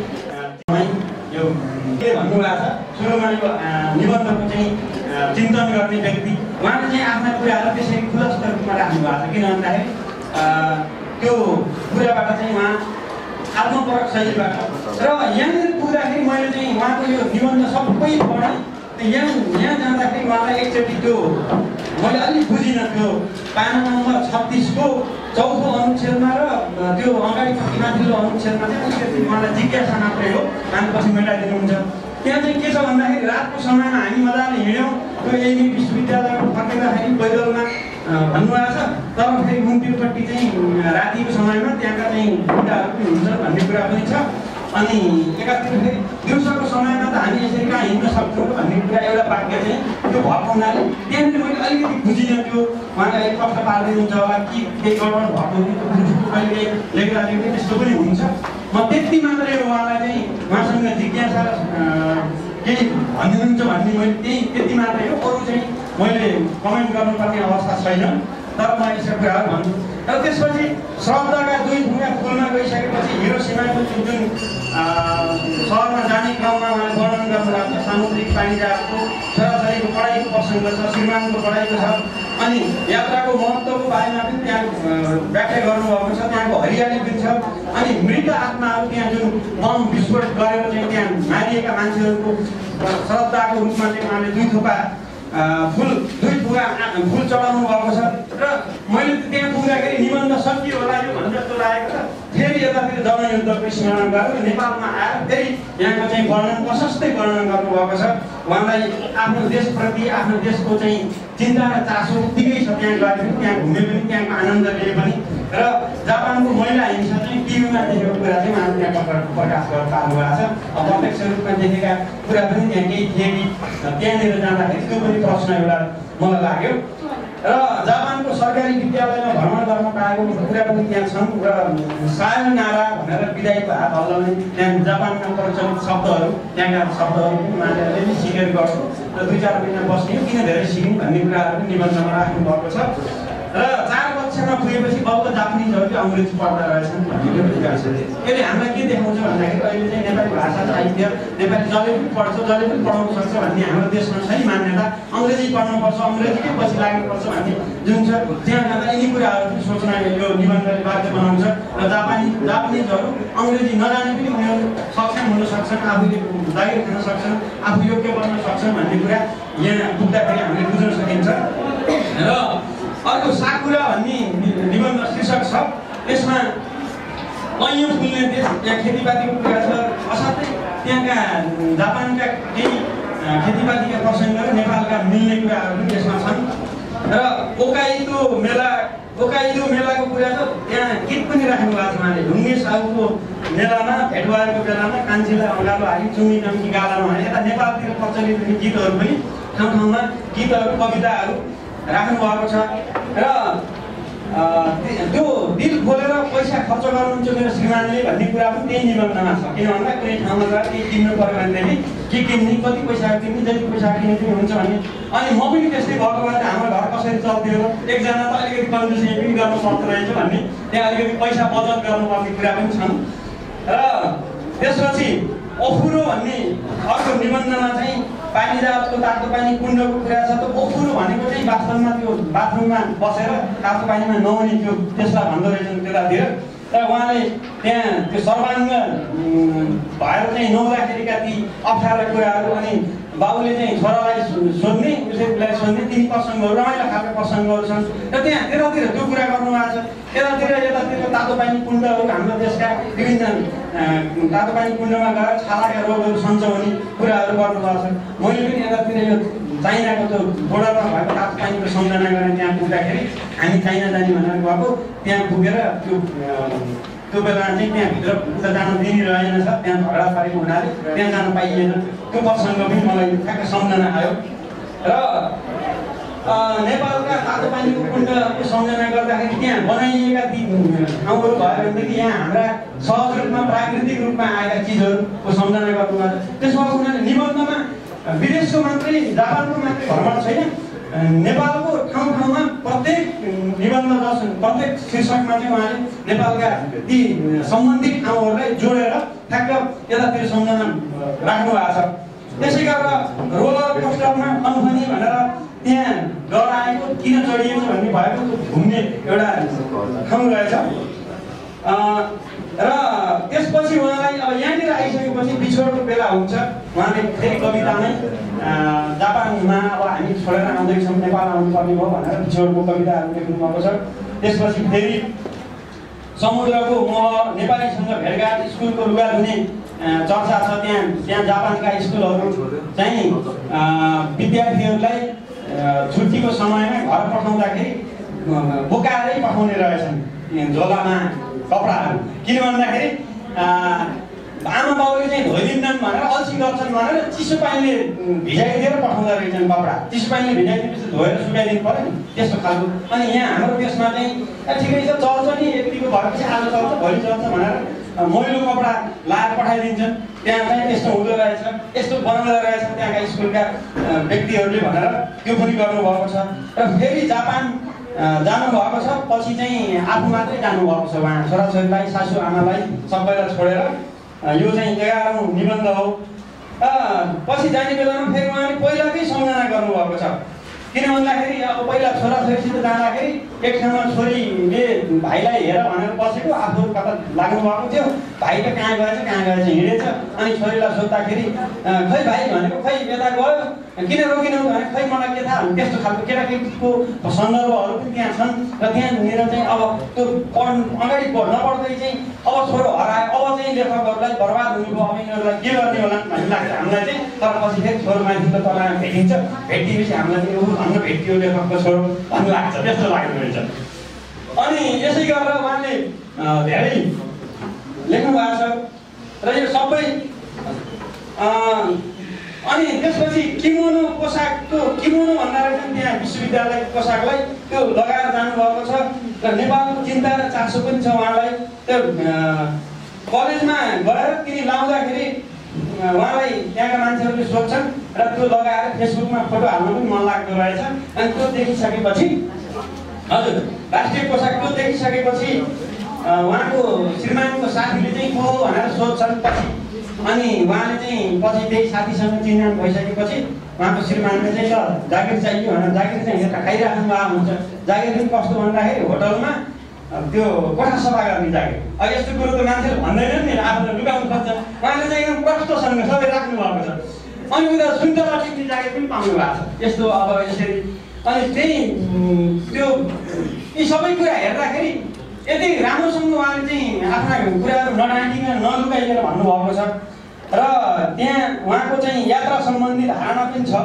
यो के भन्नुभएको छ सुरुमा यो निबन्धको चाहिँ चिन्तन गर्ने व्यक्ति उहाँले चाहिँ आफ्ना कुराहरू त्यसरी खुलस्त रूपमा राख्नु भएको छ किन भन्दाखेरि त्यो कुराबाट चाहिँ उहाँ आत्मपरक शैलीबाट र यहाँनिर पुग्दाखेरि मैले चाहिँ उहाँको यो निबन्ध सबै पढेँ यहाँ यहाँ जाँदाखेरि उहाँलाई एकचोटि त्यो मैले अलिक बुझिनँ त्यो पाना नम्बर छत्तिसको चौथो अनुच्छेदमा र त्यो अगाडिपट्टि माथिल्लो अनुच्छेदमा चाहिँ अलिकति उहाँलाई जिज्ञासा मात्रै हो अनि पछि मिलाइदिनुहुन्छ त्यहाँ चाहिँ के छ भन्दाखेरि रातको समयमा हामी मजाले हिँड्यौँ त्यो एमई विश्वविद्यालयमा फर्किँदाखेरि पैदलमा भन्नुभएको छ तर फेरि मुन्तिरपट्टि चाहिँ रातिको समयमा त्यहाँका चाहिँ गुन्डाहरू पनि हुन्छ भन्ने कुरा पनि छ अनि एकातिर फेरि दिउँसोको समयमा त हामी यसरी कहाँ हिँड्न सक्छौँ भन्ने कुरा एउटा वाक्य चाहिँ त्यो भएको हुनाले त्यहाँनिर मैले अलिकति बुझिनँ त्यो उहाँले अलिक कष्ट पारिदिनुहुन्छ होला कि केही गडबड भएको कि कहिले लेख्दा लेख्दै त्यस्तो पनि हुन्छ म त्यति मात्रै उहाँलाई चाहिँ उहाँसँग जिज्ञासा केही भनिदिनुहुन्छ भन्ने मैले त्यही त्यति मात्रै हो अरू चाहिँ मैले कमेन्ट गर्नुपर्ने अवस्था छैन तर म यसो कुराहरू भन्छु र त्यसपछि श्रद्धाका दुई ढुङ्गा फुलमा गइसकेपछि हिरोसिमाको जुन जुन सहरमा जाने क्रममा उहाँले वर्णन गर्नुभएको छ सामुद्रिक पानीजहाजको छोराछोरीको पढाइको प्रसङ्ग छ श्रीमानको पढाइको छ अनि यात्राको महत्त्वको बारेमा पनि त्यहाँ व्याख्या गर्नुभएको छ त्यहाँको हरियाली पनि छ अनि मृत आत्माहरू त्यहाँ जुन बम विस्फोट गरेर चाहिँ त्यहाँ मारिएका मान्छेहरूको श्रद्धाको रूपमा चाहिँ उहाँले दुई थोपा फुल दुई थोपा फुल चढाउनु भएको छ र मैले त्यहाँ पुग्दाखेरि निबन्ध सकियो होला यो भनेर जस्तो लागेको छ फेरि यतातिर जनयुद्धको स्मरण गरेर नेपालमा आएर फेरि यहाँको चाहिँ वर्णन प्रशस्तै वर्णन गर्नुभएको छ उहाँलाई आफ्नो देशप्रति आफ्नो देशको चाहिँ चिन्ता र चासो उत्तिकै छ त्यहाँ गए पनि त्यहाँ घुमे पनि त्यहाँको आनन्द लिए पनि र जापानको महिला हिंसा चाहिँ टिभीमा देखेको कुरा चाहिँ उहाँले त्यहाँ प्रकाश गरेर पार्नु भएको छ प्रत्यक्ष रूपमा देखेका कुरा पनि त्यहाँ केही थिए कि त्यहाँनिर जाँदाखेरि त्यो पनि प्रश्न एउटा मलाई लाग्यो र जापानको सरकारी विद्यालयमा भ्रमण गर्न पाएको कुरा पनि त्यहाँ छन् र सायोनारा भनेर विदाईको हात हल्लाउने त्यहाँ जापानमा प्रचलित शब्दहरू त्यहाँका शब्दहरू पनि मान्छेहरूले पनि सिकेर गर्छु र दुई चार महिना बस्ने हो किन धेरै सिक्यौँ भन्ने कुराहरू पनि निबन्धमा राख्नु भएको छ र चार कक्षामा पुगेपछि बल्ल जापानिजहरूले अङ्ग्रेजी पढ्दा रहेछन् भन्ने पनि कुरा छ यसले हामीलाई के देखाउँछ भन्दाखेरि अहिले चाहिँ नेपाली भाषा साहित्य नेपाली जसले पनि पढ्छ जसले पनि पढाउन सक्छ भन्ने हाम्रो देशमा सही मान्यता अङ्ग्रेजी पढ्नुपर्छ अङ्ग्रेजीकै पछि लाग्नुपर्छ भन्ने जुन छ त्यहाँ जाँदा यिनी कुराहरू पनि सोच्न यो निबन्धले बाध्य बनाउँछ र जापानी जापानिजहरू अङ्ग्रेजी नजाने पनि उनीहरू सक्षम हुन सक्छन् आफूले जागिर खान सक्छन् आफू योग्य बन्न सक्छन् भन्ने कुरा यहाँ पुग्दाखेरि हामीले बुझ्न सकिन्छ र अर्को साकुरा भन्ने निबन्ध शीर्षक छ यसमा कैयौँ फुल्ने देश त्यहाँ खेतीपातीको कुरा छ असाध्यै त्यहाँका जापानका केही खेतीपातीका प्रसङ्ग र नेपालका मिल्ने कुराहरू पनि यसमा छन् र ओकाइदो मेला ओकाइदो मेलाको कुरा छ त्यहाँ गीत पनि राख्नु भएको छ उहाँले ढुङ्गे साहुको मेलामा भेट भएको बेलामा कान्छीलाई अँगालो हाली चुमी नम्की गालामा यता नेपालतिर प्रचलित हुने गीतहरू पनि ठाउँ ठाउँमा गीतहरू कविताहरू राख्नु भएको छ र त्यो दिल खोलेर पैसा खर्च गर्नुहुन्छ मेरो श्रीमानले भन्ने कुरा पनि त्यही निबन्धमा छ किन भन्दा कुनै ठाउँमा गएर केही किन्नु पऱ्यो भनेदेखि के किन्ने कति पैसा किन्ने जति पैसा किन्ने पनि हुन्छ भन्ने अनि म पनि त्यस्तै भएको भए हाम्रो घर कसरी चल्थ्यो एकजना त अलिकति कन्जुसी पनि गर्नु पर्दो रहेछ भन्ने त्यहाँ अलिकति पैसा बचत गर्नुपर्ने कुरा पनि छन् र त्यसपछि अफुरो भन्ने अर्को निबन्धमा चाहिँ पानीजहाजको तातो पानी कुण्डको कुरा छ त अफुरो भनेको चाहिँ वास्तवमा त्यो बाथरुममा बसेर तातो पानीमा नहुने त्यो त्यसलाई भन्दो रहेछन् त्यतातिर र उहाँले त्यहाँ त्यो सर्वाङ्ग भएर चाहिँ नहुँदाखेरिका ती अप्ठ्यारा कुराहरू अनि बाबुले चाहिँ छोरालाई सोध्ने उसैलाई सोध्ने ती प्रसङ्गहरू रमाइलो खालको प्रसङ्गहरू छन् र त्यहाँ त्यतातिर त्यो कुरा गर्नु भएको छ यतातिर यतातिर तातो पानी कुण्डहरू हाम्रो देशका विभिन्न तातो पानी कुण्डमा गएर छालाका रोगहरू सन्चो हुने कुराहरू गर्नुभएको छ मैले पनि यतातिर यो चाइनाको त्यो बोर्डरमा भएको तातो पानीको सम्झना गरेर त्यहाँ पुग्दाखेरि हामी चाइना जाने भनेर गएको त्यहाँ पुगेर त्यो त्यो बेला चाहिँ त्यहाँभित्र उता जानु दिने रहेनछ त्यहाँ झगडा परेको हुनाले त्यहाँ जानु पाइएन त्यो प्रसङ्ग पनि मलाई ठ्याक्क सम्झना आयो र नेपालका तातो पानीको कुण्डको सम्झना गर्दाखेरि त्यहाँ बनाइएका ती ठाउँहरू भयो भनेदेखि यहाँ हाम्रा सहज रूपमा प्राकृतिक रूपमा आएका चिजहरूको सम्झना गर्नुपर्छ। त्यसमा उनीहरूले निबन्धमा विदेशको मात्रै जापानको मात्रै भ्रमण छैन, नेपालको ठाउँ ठाउँमा प्रत्येक निबन्ध दर्शन प्रत्येक शीर्षकमा चाहिँ उहाँले नेपालका ती सम्बन्धित ठाउँहरूलाई जोडेर ठ्याक्क यतातिर सम्झना राख्नु भएको छ। त्यसै गरेर रोलर कोस्टरमा अनफनी भनेर त्यहाँ डराएको किन चढिएको भन्ने भएको घुम्ने एउटा ठाउँ रहेछ र त्यसपछि उहाँलाई अब यहाँनिर आइसकेपछि बिछोडको बेला हुन्छ। उहाँले फेरि कवितामै जापानमा अब हामी छोडेर आउँदैछौँ नेपाल आउनुपर्ने भयो भनेर बिछोडको कविताहरू लेख्नु भएको छ। त्यसपछि फेरि समुद्रको मोह, नेपालीसँग भेटघाट, स्कुलको लुगा धुने चर्चा छ। त्यहाँ त्यहाँ जापानका स्कुलहरू चाहिँ विद्यार्थीहरूलाई छुट्टीको समयमा घर पठाउँदाखेरि बोकाएरै पठाउने रहेछन् झोलामा कपडाहरू, किन भन्दाखेरि आमा बाउले चाहिँ धोइदिन्छन् भनेर अल्छी गर्छन् भनेर चिसो पानीले भिजाइदिएर पठाउँदो रहेछन् कपडा। चिसो पानीले भिजाइदिएपछि धोएर सुकाइदिनु पऱ्यो नि त्यस्तो खालको। अनि यहाँ हाम्रो देशमा चाहिँ ठिकै छ चल्छ नि यतिको भएपछि आज चल्छ भोलि चल्छ भनेर मैलो कपडा लाएर पठाइदिन्छन्। त्यहाँ चाहिँ त्यस्तो हुँदो रहेछ, यस्तो बनाउँदो रहेछ त्यहाँका स्कुलका व्यक्तिहरूले भनेर त्यो पनि गर्नुभएको छ। र फेरि जापान जानुभएको छ, पछि चाहिँ आफू मात्रै जानुभएको छ। उहाँ छोराछोरीलाई सासू आमालाई सबैलाई छोडेर यो चाहिँ एघारौँ निबन्ध हो। पछि जाने बेलामा फेरि उहाँले पहिलाकै सम्झना गर्नुभएको छ। किन भन्दाखेरि अब पहिला छोराछोरीसित जाँदाखेरि एक ठाउँमा छोरीले भाइलाई हेर भनेर बसेको, आफू कता लाग्नु भएको थियो, भाइ त कहाँ गएछ कहाँ गएछ हिँडेछ। अनि छोरीलाई सोद्धाखेरि खै भाइ भनेको खै यता गयो किन रोकिनौ भने खै मलाई के थाहा, त्यस्तो खालको केटाकेटीको सन्दर्भहरू पनि त्यहाँ छन्। र त्यहाँनिर चाहिँ अब त्यो पढ्नु अगाडि नपढ्दै चाहिँ अब छोरो हरायो, अब चाहिँ लेखकहरूलाई बर्बाद हुनुभयो, अब यिनीहरूलाई के गर्ने होला भन्ने लाग्छ हामीलाई चाहिँ। तर पछि फेरि छोरो मान्छे त तँलाई भेटिन्छ, भेटिएपछि हामीलाई चाहिँ भन्न भेटियो लेखकको छोरो भन्ने लाग्छ, त्यस्तो लाग्दो रहेछ। अनि यसै गरेर उहाँले धेरै लेख्नु भएको छ र यो सबै अनि त्यसपछि किमोनो पोसाकको किमोनो भन्दा रहेछ त्यहाँ विश्वविद्यालय पोसाकलाई त्यो लगाएर जानुभएको छ। र नेपालको चिन्ता र चासो पनि छ उहाँलाई। त्यो कलेजमा गएर तिनी लाउँदाखेरि उहाँलाई त्यहाँका मान्छेहरूले सोध्छन् र त्यो लगाएर फेसबुकमा फोटो हाल्नु पनि मन लाग्दो रहेछ। अनि त्यो देखिसकेपछि हजुर राष्ट्रिय पोसाक त्यो देखिसकेपछि उहाँको श्रीमानको साथीले चाहिँ को भनेर सोध्छन् पछि। अनि उहाँले चाहिँ पछि त्यही साथीसँग चिन्जान भइसकेपछि उहाँको श्रीमानले चाहिँ ल जागिर चाहियो भनेर जागिर चाहिँ यता खाइराख्नु भएको हुन्छ। जागिर पनि कस्तो भन्दाखेरि होटलमा त्यो कोठा सफा गर्ने जागिर। अब यस्तो कुरो त मान्छेले भन्दैनन् नि, आफूले लुगाउनु खोज्छ। उहाँले चाहिँ एकदम प्रष्टसँग सबै राख्नु भएको छ। अनि उता सुन्तला टिप्ने जागिर पनि पाउनु भएको छ यस्तो अब यसरी। अनि त्यही त्यो यी सबै कुरा हेर्दाखेरि यति राम्रोसँग उहाँले चाहिँ आफ्ना कुराहरू नढाँटिकन नलुकाइकन भन्नुभएको छ। र त्यहाँ उहाँको चाहिँ यात्रा सम्बन्धी धारणा पनि छ।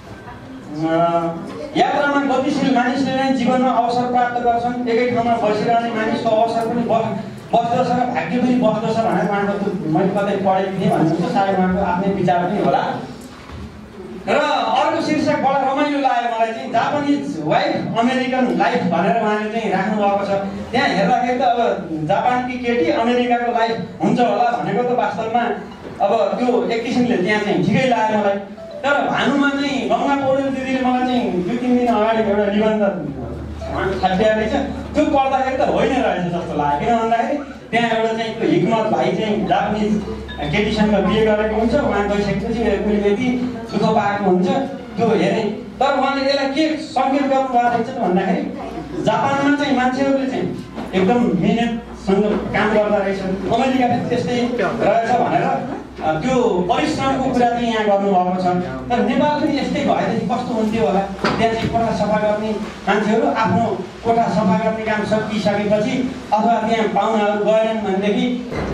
यात्रामा गतिशील मानिसले नै जीवनमा अवसर प्राप्त गर्छन्, एकै ठाउँमा बसिरहने मानिसको अवसर पनि बस्दछ र भाग्य पनि बस्दछ भनेर उहाँको मैले कतै पढेको थिएँ भन्नुहुन्छ, सायद उहाँको आफ्नै विचार पनि होला। र अर्को शीर्षक बडा रमाइलो लाग्यो मलाई चाहिँ जापानिज वाइफ अमेरिकन लाइफ भनेर उहाँले चाहिँ राख्नु भएको छ। त्यहाँ हेर्दाखेरि त अब जापानकी केटी अमेरिकाको लाइफ हुन्छ होला भनेको त वास्तवमा अब त्यो एक किसिमले त्यहाँ चाहिँ ठिकै लाग्यो मलाई। तर भानुमा चाहिँ गङ्गा पौडेल दिदीले मलाई चाहिँ दुई तिन दिन अगाडि एउटा निबन्ध थापिदिएको रहेछ, त्यो पढ्दाखेरि त होइन रहेछ जस्तो लाग्यो। किन भन्दाखेरि त्यहाँ एउटा चाहिँ त्यो हिक्मत भाइ चाहिँ जापानिज केटीसँग बिहे गरेको हुन्छ, उहाँ गइसकेपछि उसले यति दुःख पाएको हुन्छ त्यो हेरेँ। तर उहाँले यसलाई के सङ्केत गर्नुभएको रहेछ भन्दाखेरि जापानमा चाहिँ मान्छेहरूले चाहिँ एकदम मिहिनेतसँग काम गर्दा रहेछन्, अमेरिका पनि त्यस्तै रहेछ भनेर त्यो परिश्रमको कुरा चाहिँ यहाँ गर्नुभएको छ। तर नेपाल पनि यस्तै भएदेखि कस्तो हुन्थ्यो होला, त्यहाँ चाहिँ कोठा सफा गर्ने मान्छेहरू आफ्नो कोठा सफा गर्ने काम सकिसकेपछि अथवा त्यहाँ पाहुनाहरू गएनन् भनेदेखि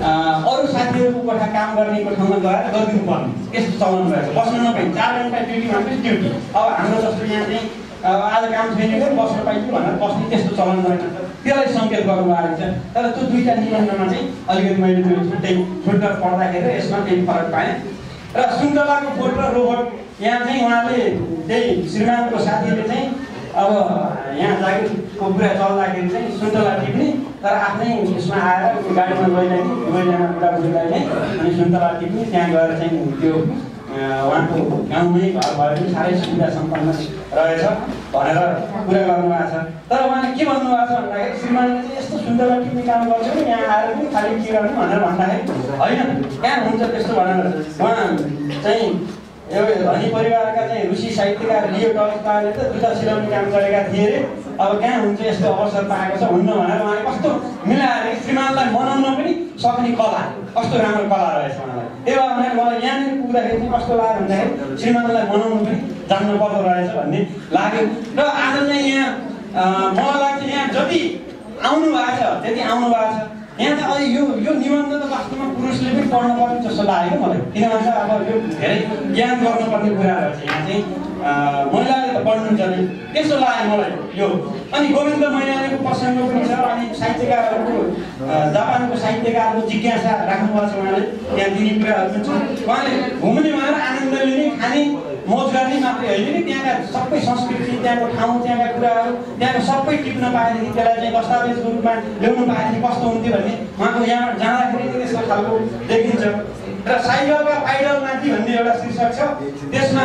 अरू साथीहरूको कोठा काम गर्नेको ठाउँमा गएर गरिदिनु पर्ने, यस्तो चलन रहेछ। बस्नु नपाइन्छ, चार घन्टा ड्युटी भनेपछि ड्युटी। अब हाम्रो जस्तो यहाँ चाहिँ आज काम छैन कि बस्नु पाइन्छ भनेर बस्ने त्यस्तो चलन रहेछ, त्यसलाई सङ्केत गर्नुभएको छ। तर त्यो दुईवटा निबन्धमा चाहिँ अलिकति मैले त्यो छुट्टै छुट्टा पढ्दाखेरि यसमा केही फरक पाएँ। र सुन्तलाको बोट र रोबोट यहाँ चाहिँ उहाँले त्यही श्रीमानको साथीले चाहिँ अब यहाँ जागिरको कुरा चल्दाखेरि चाहिँ सुन्तला टिप्ने, तर आफ्नै यसमा आएर गाडीमा लैजाने दुवैजना बुढाबुढीलाई नै अनि सुन्तला टिप्ने, त्यहाँ गएर चाहिँ त्यो उहाँको गाउँमै घर भए पनि साह्रै सुविधा सम्पन्न रहेछ भनेर कुरा गर्नुभएको छ। तर उहाँले के भन्नुभएको छ भन्दाखेरि श्रीमानले चाहिँ यस्तो सुन्तला टिप्ने काम गर्छ नि, यहाँ आएर पनि खालि के गर्ने भनेर भन्दाखेरि होइन, कहाँ हुन्छ त्यस्तो भनेर उहाँ चाहिँ एउटा धनी परिवारका चाहिँ रुसी साहित्यकार लियो टल्स्टयले त जुत्ता सिलाउने काम गरेका थिए अरे। अब कहाँ हुन्छ यस्तो अवसर पाएको छ हुन्न भनेर उहाँले कस्तो मिलाएर श्रीमानलाई मनाउन पनि सक्ने कला, कस्तो राम्रो कला रहेछ उहाँलाई। त्यही भएर उनीहरू मलाई यहाँनिर पुग्दाखेरि चाहिँ कस्तो लाग्यो भन्दाखेरि श्रीमानलाई मनाउनु पनि जान्नु पर्दो रहेछ भन्ने लाग्यो। र आज चाहिँ यहाँ मलाई लाग्छ यहाँ जति आउनु भएको छ त्यति आउनु भएको छ। यहाँ चाहिँ अहिले यो यो निबन्ध त वास्तवमा पुरुषले पनि पढ्नु पर्ने जस्तो लाग्यो मलाई, किनभने चाहिँ अब यो धेरै ज्ञान गर्नुपर्ने कुरा रहेछ। यहाँ चाहिँ महिलाले त पढ्नुहुन्छ नि त्यस्तो लाग्यो मलाई यो। अनि गोविन्द मैनालीको प्रसङ्ग पनि छ, अनि साहित्यकारहरूको जापानको साहित्यकारको जिज्ञासा राख्नुभएको छ उहाँले, त्यहाँ दिने कुराहरू पनि छ। उहाँले घुम्ने भनेर आनन्द लिने खाने मौज गर्ने मात्रै होइन नि, त्यहाँका सबै संस्कृति, त्यहाँको ठाउँ, त्यहाँका कुराहरू, त्यहाँको सबै टिप्न पाएदेखि त्यसलाई चाहिँ दस्तावेजको रूपमा ल्याउनु पाएदेखि कस्तो हुन्थ्यो भन्ने उहाँको यहाँबाट जाँदाखेरि त्यस्तो खालको देखिन्छ। र साइकलका पाइडल माथि भन्ने एउटा शीर्षक छ, त्यसमा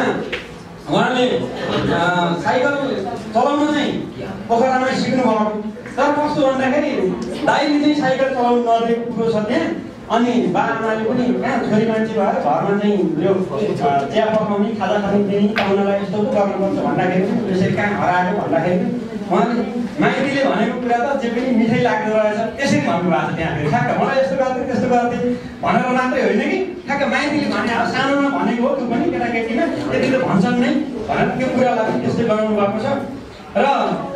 उहाँले साइकल चलाउन चाहिँ पोखरामा सिक्नुभयो। तर कस्तो भन्दाखेरि दाइले चाहिँ साइकल चलाउनु नदिएको कुरो छ त्यहाँ। अनि बाआमाले पनि कहाँ छोरी मान्छे भएर घरमा चाहिँ यो चिया पकाउने, खाजा खाने दिने, पाहुनालाई यस्तो गर्नुपर्छ भन्दाखेरि यसरी कहाँ हरायो भन्दाखेरि उहाँले माइतीले भनेको कुरा त जे पनि मिठै लाग्दो रहेछ त्यसरी भन्नुभएको छ त्यहाँ। फेरि ठ्याक्क मलाई यस्तो गर्थेँ त्यस्तो गर्थेँ भनेर मात्रै होइन कि ठ्याक्क माइतीले भने अब सानोमा भनेको हो त्यो पनि केटाकेटीमा यति त भन्छन् नै भनेर त्यो कुरालाई पनि त्यस्तै गराउनु भएको छ। र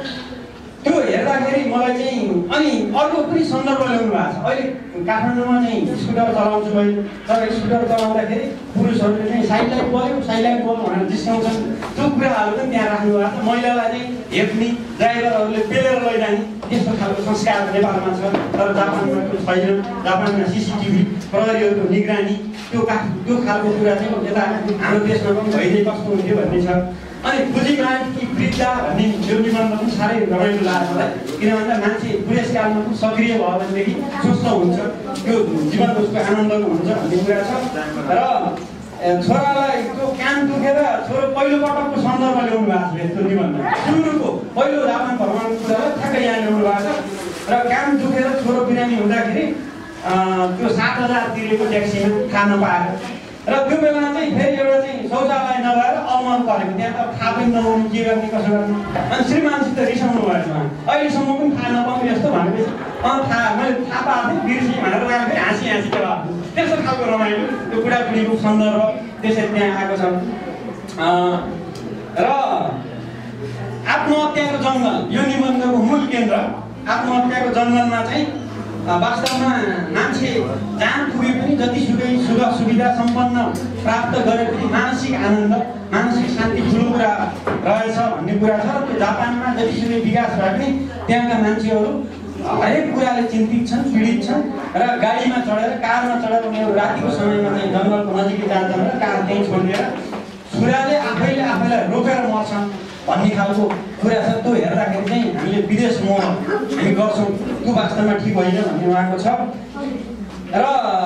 त्यो हेर्दाखेरि मलाई चाहिँ अनि अर्को पनि सन्दर्भ ल्याउनु भएको छ। अहिले काठमाडौँमा चाहिँ स्कुटर चलाउँछु मैले, तर स्कुटर चलाउँदाखेरि पुरुषहरूले चाहिँ साइडलाइट बोल्यो साइडलाइट बोल्यो भनेर जिस्काउँछन्, त्यो कुराहरू पनि त्यहाँ राख्नु भएको छ। महिलालाई चाहिँ हेप्ने, ड्राइभरहरूले पेलेर लैजाने त्यस्तो खालको संस्कार नेपालमा छ, तर जापानमा त्यो छैन। जापानमा सिसिटिभी प्रहरीहरूको निगरानी त्यो का त्यो खालको कुरा चाहिँ यता हाम्रो देशमा पनि भइदिए कस्तो हुन्थ्यो भन्ने छ। अनि बुझिमाग कि वृद्धा भन्ने यो निबन्ध पनि साह्रै रमाइलो लाग्यो मलाई, किनभने मान्छे बुढेसकालमा पनि सक्रिय भयो भनेदेखि स्वस्थ हुन्छ, त्यो जीवन उसको आनन्दको हुन्छ भन्ने कुरा छ। र छोरालाई त्यो कान दुखेर छोरो पहिलोपटकको सन्दर्भ ल्याउनु भएको छ त्यो निबन्ध, सुरुको पहिलो जापान भ्रमणको कुरालाई ठ्याक्कै यहाँ ल्याउनु भएको छ। र कान दुखेर छोरो बिरामी हुँदाखेरि त्यो सात हजार तिरेको ट्याक्सीमा खान पाएको। र त्यो बेला चाहिँ फेरि एउटा चाहिँ शौचालय नभएर अलमल परेको, त्यहाँ त थाहा पनि नहुने के गर्ने कसो गर्ने। अनि श्रीमानसित रिसाउनु भएछ उहाँ, अहिलेसम्म पनि थाहा नपाउने जस्तो भनेपछि अँ थाहा मैले थाहा पाएको थिएँ बिर्सेँ भनेर उहाँ फेरि हाँसी हाँसी त्यो त्यस्तो खालको रमाइलो त्यो बुढाबुढीको सन्दर्भ त्यसरी त्यहाँ आएको छ। र आत्महत्याको जङ्गल यो निबन्धको मूल केन्द्र। आत्महत्याको जङ्गलमा चाहिँ वास्तवमा मान्छे जहाँ पुगे पनि जतिसुकै सुख सुविधा सम्पन्न प्राप्त गरे पनि मानसिक आनन्द मानसिक शान्ति ठुलो कुरा रहेछ भन्ने कुरा छ। त्यो जापानमा जतिसुकै विकास भए पनि त्यहाँका मान्छेहरू हरेक कुराले चिन्तित छन्, पीडित छन्। र गाडीमा चढेर कारमा चढेर उनीहरू रातिको समयमा चाहिँ जङ्गलको नजिकै जान्छन् र कार त्यहीँ छोडिदिएर छुराले आफैले आफैलाई रोकेर मर्छन् भन्ने खालको कुरा छ। त्यो हेर्दाखेरि चाहिँ हामीले विदेश मोह हामी गर्छौँ, त्यो वास्तवमा ठिक होइन भन्ने उहाँको छ। र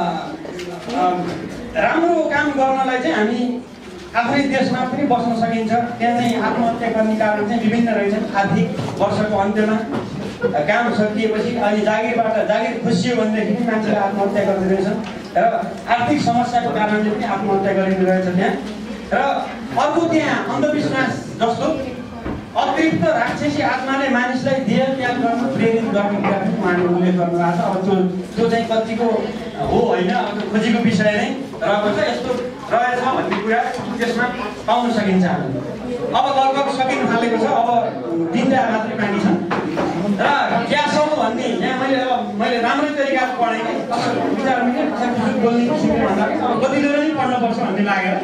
राम्रो काम गर्नलाई चाहिँ हामी आफ्नै देशमा पनि बस्न सकिन्छ। त्यहाँ चाहिँ आत्महत्या गर्ने कारण चाहिँ विभिन्न रहेछन्। आर्थिक वर्षको अन्त्यमा काम सकिएपछि अनि जागिरबाट जागिर खुसियो भनेदेखि पनि मान्छेले आत्महत्या गर्ने रहेछन् र आर्थिक समस्याको कारणले पनि आत्महत्या गरिने रहेछ त्यहाँ। र अर्को त्यहाँ अन्धविश्वास जस्तो अतिरिक्त राक्षसी आत्माले मानिसलाई देह त्याग गर्न प्रेरित गर्ने कुरा पनि उहाँले उल्लेख गर्नुभएको छ। अब त्यो त्यो चाहिँ कतिको हो होइन, अब खोजीको विषय नै, रहेको छ, यस्तो रहेछ भन्ने कुरा त्यसमा पाउन सकिन्छ हामीले। अब लगभग सकिन थालेको छ, अब तिनवटा मात्रै बाँकी छन् र क्यासल भन्ने यहाँ मैले अब मैले राम्रै तरिकाले पढेँ कि विचार बोल्ने किसिमले भन्दा अब कतिले पनि पढ्नुपर्छ भन्ने लागेर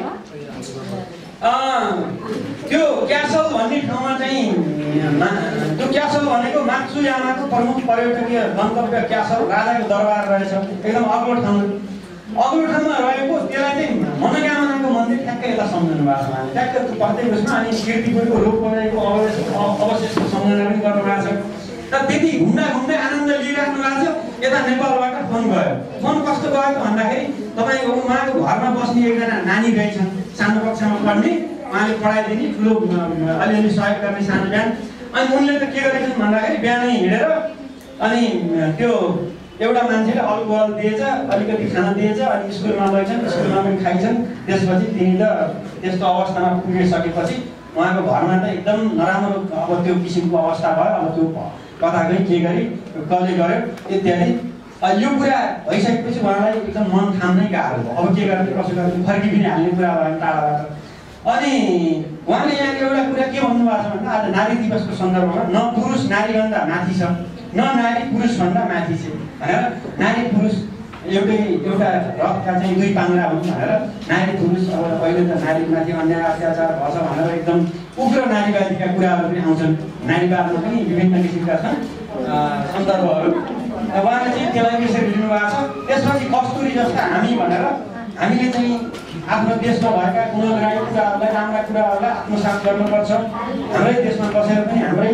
त्यो क्यासल भन्ने ठाउँमा चाहिँ त्यो क्यासल भनेको मात्सुयामाको प्रमुख पर्यटकीय गन्तव्य क्यासल राजाको दरबार रहेछ, एकदम अग्लो ठाउँ अग्लो ठाउँमा रहेको त्यसलाई चाहिँ मनोकामनाको मन्दिर ठ्याक्कै यता सम्झनु भएको छ उहाँले, ठ्याक्कै त्यो प्रत्येक उसमा। अनि कीर्तिपुरको रूप बनाएको अवशेष अवशेषको सम्झना पनि गर्नुभएको छ र त्यति घुम्दा घुम्दै आनन्द लिइराख्नु भएको छ। यता नेपालबाट फोन गयो, फोन कस्तो गयो भन्दाखेरि तपाईँको उहाँको घरमा बस्ने एकजना नानी रहेछन्, सानो कक्षामा पढ्ने, उहाँले पढाइदिने, ठुलो अलिअलि सहयोग गर्ने सानो बिहान। अनि उनले त के गरेछन् भन्दाखेरि बिहानै हिँडेर अनि त्यो एउटा मान्छेले अल्कोहल दिएछ, अलिकति खाना दिएछ, अनि स्कुलमा लैछन्, स्कुलमा पनि खाइछन्। त्यसपछि तिनी त त्यस्तो अवस्थामा पुगिसकेपछि उहाँको घरमा त एकदम नराम्रो अब त्यो किसिमको अवस्था भयो। अब त्यो कता गई के गरी कसले गर्यो इत्यादि। यो कुरा भइसकेपछि उहाँलाई एकदम मन थाम्नै गाह्रो भयो, अब के गर्ने कसो गर्ने, फर्की पनि हाल्ने कुरा भयो टाढाबाट। अनि उहाँले यहाँ एउटा कुरा के भन्नुभएको छ भन्दा आज नारी दिवसको सन्दर्भमा न पुरुष नारीभन्दा माथि छ, न नारी पुरुषभन्दा माथि छ भनेर, नारी पुरुष एउटै एउटा रथका चाहिँ दुई पाङ्ग्रा हुन् भनेर नारी पुरुष अब अहिले त नारीमाथि अन्याय अत्याचार भएछ भनेर एकदम उग्र नारीवादीका कुराहरू पनि आउँछन्। नारीवादमा पनि विभिन्न किसिमका छन् सन्दर्भहरू। उहाँले चाहिँ त्यसलाई यसरी लिनुभएको छ। त्यसपछि कस्तुरी जस्ता हामी भनेर हामीले चाहिँ आफ्नो देशमा भएका गुणग्राही कुराहरूलाई, राम्रा कुराहरूलाई आत्मसात गर्नुपर्छ। हाम्रै देशमा बसेर पनि हाम्रै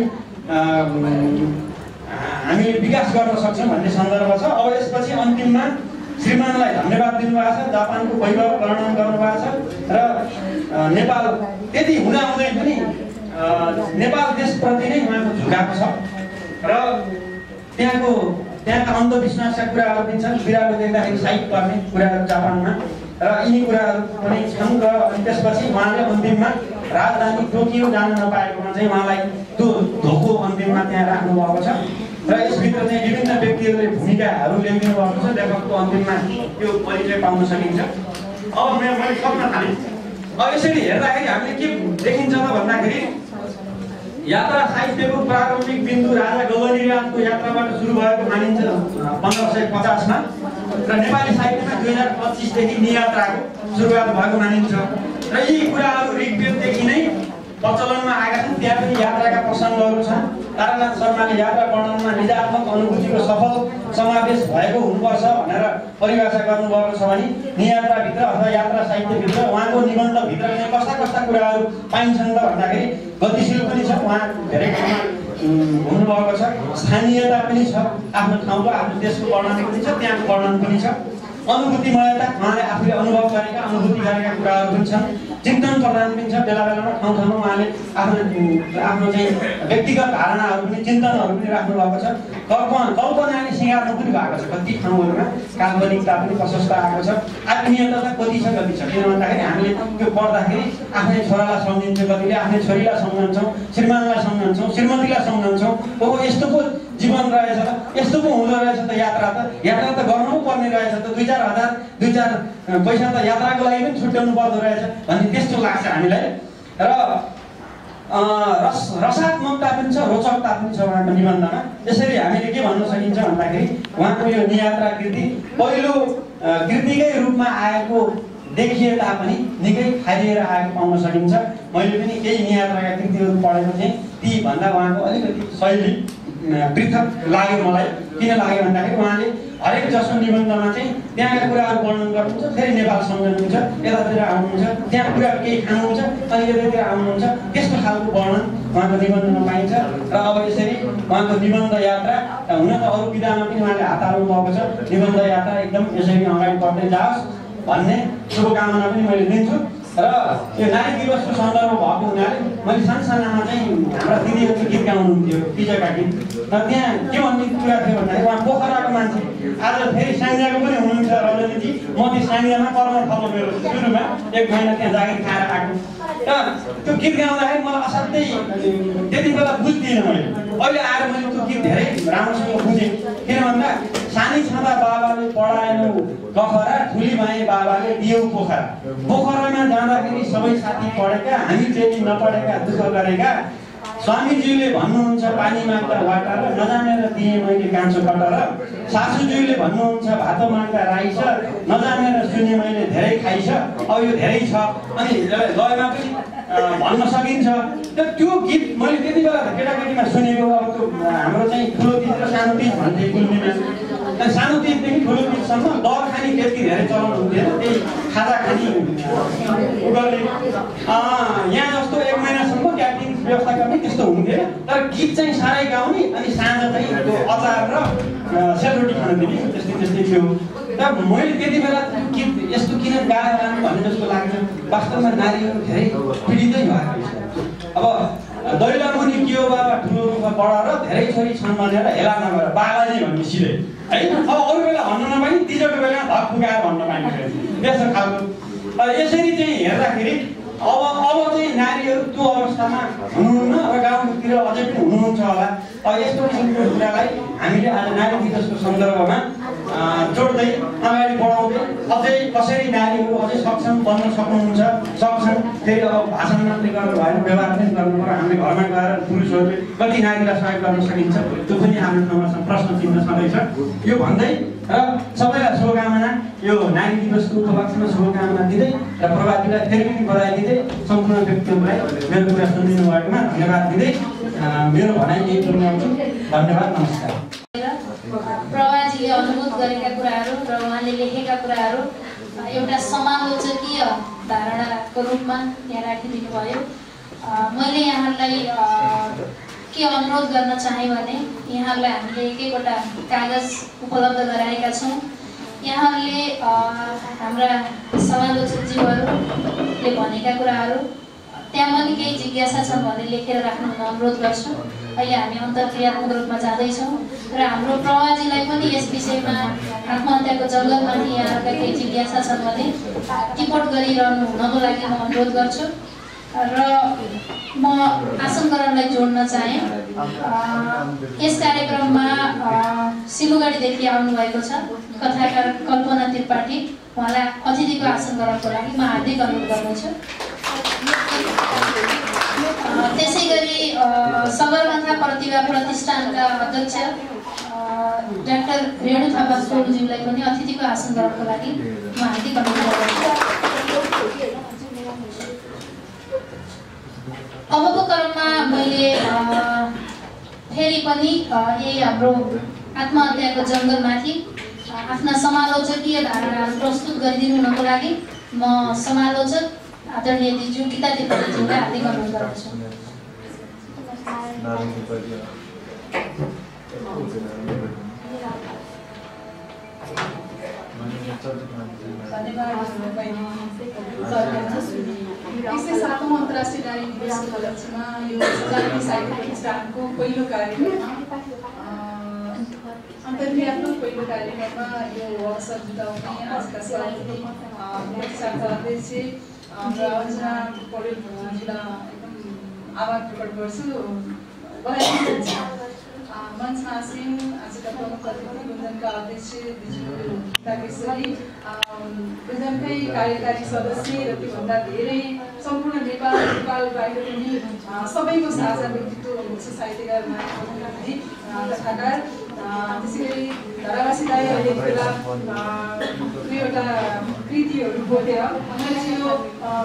हामीले विकास गर्न सक्छौँ भन्ने सन्दर्भ छ। अब यसपछि अन्तिममा श्रीमानलाई धन्यवाद दिनुभएको छ, जापानको वैभव वर्णन गर्नुभएको छ र नेपाल त्यति हुँदाहुँदै पनि नेपाल देशप्रति नै उहाँको झुकाएको छ र त्यहाँको त्यहाँका अन्धविश्वासका कुराहरू पनि छन्, बिरालो देख्दाखेरि साइड पर्ने कुराहरू जापानमा र यिनी कुराहरू पनि छन्। र अनि त्यसपछि उहाँले अन्तिममा राजधानी टोकियो जान नपाएकोमा चाहिँ उहाँलाई त्यो धोको अन्तिममा त्यहाँ राख्नुभएको छ र यसभित्र चाहिँ विभिन्न व्यक्तिहरूले भूमिकाहरू ल्याइदिनु भएको छ। लेखकको अन्तिममा त्यो परिचय पाउन सकिन्छ। अब म मैले सक्न थालेँ। अब यसरी हेर्दाखेरि हामीले के देखिन्छ त भन्दाखेरि यात्रा साहित्यको प्रारम्भिक बिन्दु राजा गौरीराजको यात्राबाट सुरु भएको मानिन्छ पन्ध्र सय पचासमा र नेपाली साहित्यमा दुई हजार पच्चिसदेखि नियात्राको सुरुवात भएको मानिन्छ र यी कुराहरू ऋग्वेददेखि नै प्रचलनमा आएका छन्। त्यहाँ पनि यात्राका प्रसङ्गहरू छन्। तारानाथ शर्माले यात्रा वर्णनमा निजात्मक अनुभूतिको सफल समावेश भएको हुनुपर्छ भनेर परिभाषा गर्नुभएको छ भने नियात्राभित्र अथवा यात्रा साहित्यभित्र उहाँको निबन्धभित्र चाहिँ कस्ता कस्ता कुराहरू पाइन्छन् त भन्दाखेरि गतिशील पनि छ, उहाँ धेरै ठाउँमा हुनुभएको छ, स्थानीयता पनि छ, आफ्नो ठाउँको आफ्नो देशको वर्णन पनि छ, त्यहाँको वर्णन पनि छ, अनुभूतिमयता, उहाँले आफूले अनुभव गरेका अनुभूति गरेका कुराहरू पनि छन्, चिन्तन प्रदान पनि छ। बेला बेलामा ठाउँ ठाउँमा उहाँले आफ्नो आफ्नो चाहिँ व्यक्तिगत धारणाहरू पनि चिन्तनहरू पनि राख्नु भएको छ। कल्पना कल्पनाले सिँगार्नु पनि भएको छ कति ठाउँहरूमा, काल्पनिकता पनि प्रशस्त आएको छ, आत्मीयता चाहिँ कति छ कति छ। किन भन्दाखेरि हामीले त्यो पढ्दाखेरि आफ्नै छोरालाई सम्झिन्छ, कतिले आफ्नै छोरीलाई सम्झन्छौँ, श्रीमानलाई सम्झन्छौँ, श्रीमतीलाई सम्झन्छौँ। ओहो यस्तो पो जीवन रहेछ त, यस्तो पो हुँदो रहेछ त, यात्रा त यात्रा त गर्नु पर्ने रहेछ त, दुई चार हजार दुई चार पैसा त यात्राको लागि पनि छुट्याउनु पर्दो रहेछ भन्ने त्यस्तो लाग्छ हामीलाई। र रस रसात्मकता पनि छ, रोचकता पनि छ उहाँको निबन्धमा। यसरी हामीले के भन्न सकिन्छ भन्दाखेरि उहाँको यो नियात्रा कृति पहिलो कृतिकै रूपमा आएको देखिए तापनि निकै खारिएर आएको पाउन सकिन्छ। मैले पनि केही नियात्राका कृतिहरू पढेको थिएँ, ती भन्दा उहाँको अलिकति शैली पृथक लाग्यो मलाई। किन लाग्यो भन्दाखेरि उहाँले हरेक जसो निबन्धमा चाहिँ त्यहाँका कुराहरू वर्णन गर्नुहुन्छ, फेरि नेपाल सम्झनुहुन्छ, यतातिर आउनुहुन्छ, त्यहाँ कुरा केही खानुहुन्छ, अनि यतातिर आउनुहुन्छ, त्यस्तो खालको वर्णन उहाँको निबन्धमा पाइन्छ। र अब यसरी उहाँको निबन्ध यात्रा हुन त अरू विधामा पनि उहाँले हात हाल्नु भएको छ, निबन्ध यात्रा एकदम यसरी अगाडि बढ्दै जाओस् भन्ने शुभकामना पनि मैले दिन्छु। र यो नारी दिवसको सन्दर्भ भएको हुनाले मैले सानसानामा चाहिँ हाम्रा दिदीहरू गीत गाउनुहुन्थ्यो, पिजका गीत। र त्यहाँ के भन्ने कुरा थियो भन्दाखेरि उहाँ पोखराको मान्छे, आज फेरि साङ्जाको पनि हुनुहुन्छ रजनीजी। म त्यो साङ्जामा कर्म थलो मेरो सुरुमा एक महिना त्यहाँ जागिर खाएर आएको। र त्यो गीत गाउँदाखेरि मलाई असाध्यै त्यति बेला बुझ्दिनँ मैले, अहिले आएर मैले त्यो गीत धेरै राम्रोसँग बुझेँ। किन भन्दा सानी छँदा बाबाले पढाएनौ गफरा, ठुली माए बाबाले दियो छेउ पोखरा पोखरामा जाँदाखेरि सबै साथी पढेका हामी चाहिँ नपढेका दुःख गरेका स्वामीज्यूले भन्नुहुन्छ पानी माग्दा वाटर नजानेर दिएँ मैले कान्छो कटर सासूज्यूले भन्नुहुन्छ भातो माग्दा राइस नजानेर सुने मैले धेरै खाइछ अब यो धेरै छ अनि लयमा पनि भन्न सकिन्छ त्यो गीत मैले त्यति बेला केटाकेटीमा सुनेको अब त्यो हाम्रो चाहिँ ठुलो तिज र सानो तिज भन्थे गुल्मीमा सानो तिजदेखि ठुलो तिजसम्म दर खानी त्यति धेरै चलन हुन्थेन त्यही खाजा खानी गर्ने यहाँ जस्तो एक महिनासम्म क्याटरिङ व्यवस्था गर्ने त्यस्तो हुन्थेन तर गीत चाहिँ साह्रै गाउने अनि साँझ चाहिँ त्यो अचार र सेलरोटी खान दिने त्यस्तै त्यस्तै थियो तर मैले त्यति बेला गीत यस्तो किन गाएर लानु भन्ने जस्तो लाग्छ वास्तवमा नारीहरू धेरै पीडितै भएको अब दैला मुनि के हो बाबा ठुलो रूपमा बढाएर धेरै छोरी छन् भनेर हेला नगर बाबाले भन्ने सिधै है अब अरू बेला भन्न नपाइने तिजोको बेला धक फुकाएर भन्न पाइन्छ त्यस्तो खालको यसरी चाहिँ हेर्दाखेरि अब अब चाहिँ नारीहरू त्यो अवस्थामा हुनुहुन्न र गाउँतिर अझै पनि हुनुहुन्छ होला अब यस्तो किसिमको कुरालाई हामीले आज नारी दिवसको सन्दर्भमा जोड्दै अगाडि बढाउँदै अझै कसरी नारीहरू अझै सक्षम बन्न सक्नुहुन्छ सक्छन् फेरि अब भाषण मात्रै गर्नु भएन व्यवहार पनि गर्नु पर्यो हामीले घरमा गएर पुरुषहरूले कति नारीलाई सहयोग गर्न सकिन्छ त्यो पनि हाम्रो ठाउँमा प्रश्न चिन्ह छँदैछ यो भन्दै र सबैलाई शुभकामना यो नारी दिवसको उपलक्ष्यमा शुभकामना दिँदै र प्रभातीलाई फेरि पनि बधाई दिँदै सम्पूर्ण व्यक्तिहरूलाई मेरो कुरा सुनिदिनु भएकोमा धन्यवाद दिँदै मेरो भनाइ यही पुर्याउँछु धन्यवाद नमस्कार प्रभाजीले अनुभूत गरेका कुराहरू र उहाँले लेखेका कुराहरू एउटा समालोचकीय धारणाको रूपमा यहाँ राखिदिनु भयो मैले यहाँहरूलाई के अनुरोध गर्न चाहे भने यहाँहरूलाई हामीले एक एकवटा कागज उपलब्ध गराएका छौँ यहाँहरूले हाम्रा समालोचकज्यूहरूले भनेका कुराहरू त्यहाँ पनि केही जिज्ञासा छन् भने लेखेर राख्नु हुन अनुरोध गर्छु अहिले हामी अन्तर्क्रियात्मक रूपमा जाँदैछौँ र हाम्रो प्रवाजीलाई पनि यस विषयमा आत्महत्याको जङ्गलमाथि यहाँहरूका केही जिज्ञासा छन् भने टिप्पण गरिरहनु हुनको लागि म अनुरोध गर्छु र म आसनकरणलाई जोड्न चाहे यस कार्यक्रममा सिलगढीदेखि आउनुभएको छ कथाकार कल्पना त्रिपाठी उहाँलाई अतिथिको आसनकरणको लागि म हार्दिक अनुरोध गर्दछु त्यसै गरी सगरमाथा प्रतिभा प्रतिष्ठानका अध्यक्ष डाक्टर रेणु थापा सोलुज्यूलाई पनि अतिथिको आसनकरणको लागि म हार्दिक अनुरोध गर्दछु अबको क्रममा मैले फेरि पनि यही हाम्रो आत्महत्याको जङ्गलमाथि आफ्ना समालोचकीय धारणाहरू प्रस्तुत गरिदिनु हुनको लागि म समालोचक आदरणीय दिजु गीता त्रिपाठीज्यूलाई हार्दिक अनुरोध गर्दछु यसै सातौँ अन्तर्राष्ट्रिय नारी दिवसको उपलक्ष्यमा यो सजाती साहित्य प्रतिष्ठानको पहिलो कार्यक्रममा अन्तर्क्रियात्मक पहिलो कार्यक्रममा यो अवसर जुटाउने आजका साथी प्रतिष्ठानका अध्यक्ष र अन्जना पौडेलज्यूलाई एकदम आभार प्रकट गर्छु मञ्चमा आसीन आजका प्रमुख अतिथि गुन्जनका अध्यक्ष दिजु ताकेश्वरी गुन्जनकै कार्यकारी सदस्य र त्योभन्दा धेरै सम्पूर्ण नेपाल नेपाल बाहिर पनि सबैको साझा व्यक्तित्व हुनुहुन्छ साहित्यकार मानिस कथाकार त्यसै गरी धारावासी दाईहरूले बेला एउटा कृतिहरू बोकेर मैले यो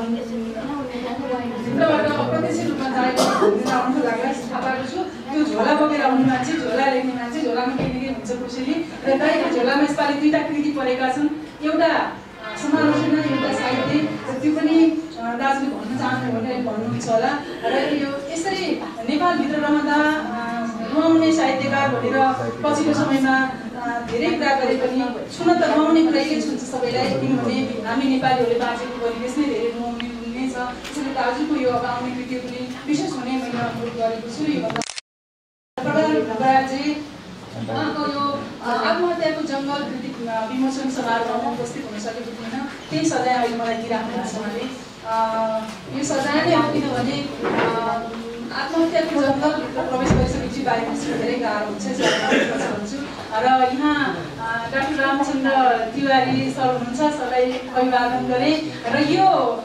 भित्रबाट अप्रत्यक्ष रूपमा दाईको आउनु लाग्दा थाहा पाएको छु त्यो झोला बोकेर आउने मान्छे झोला लेख्ने मान्छे झोलामा केही न केही हुन्छ कसैले र दाईको झोलामा यसपालि दुईवटा कृति परेका छन् एउटा समालोचना एउटा साहित्य त्यो पनि दाजुले भन्न चाहनु भने भन्नुहुन्छ होला र यो यसरी नेपालभित्र रहँदा रुवाउने साहित्यकार भनेर पछिल्लो समयमा धेरै कुरा गरे पनि छुन त रुवाउने कुरा के छुन्छ सबैलाई किनभने हामी नेपालीहरूले बाँचेको परिवेश नै धेरै रुवाउने हुने छ त्यसैले दाजुको यो अब आउने कृति पनि विशेष हुने मैले अनुरोध गरेको छु योभन्दा प्रधानजी उहाँको यो आत्महत्याको जङ्गल कृति विमोचन समारोहमा उपस्थित हुन सकेको थिएन त्यही सजाय अहिले मलाई दिइराख्नु छ उहाँले यो सजाय नै हो किनभने आत्महत्याको जङ्गलभित्र प्रवेश गरिसकेपछि बाहिर निस्कनु धेरै गाह्रो हुन्छ भन्छु र यहाँ डाक्टर रामचन्द्र तिवारी सर हुनुहुन्छ, सरलाई अभिवादन गरेँ। र यो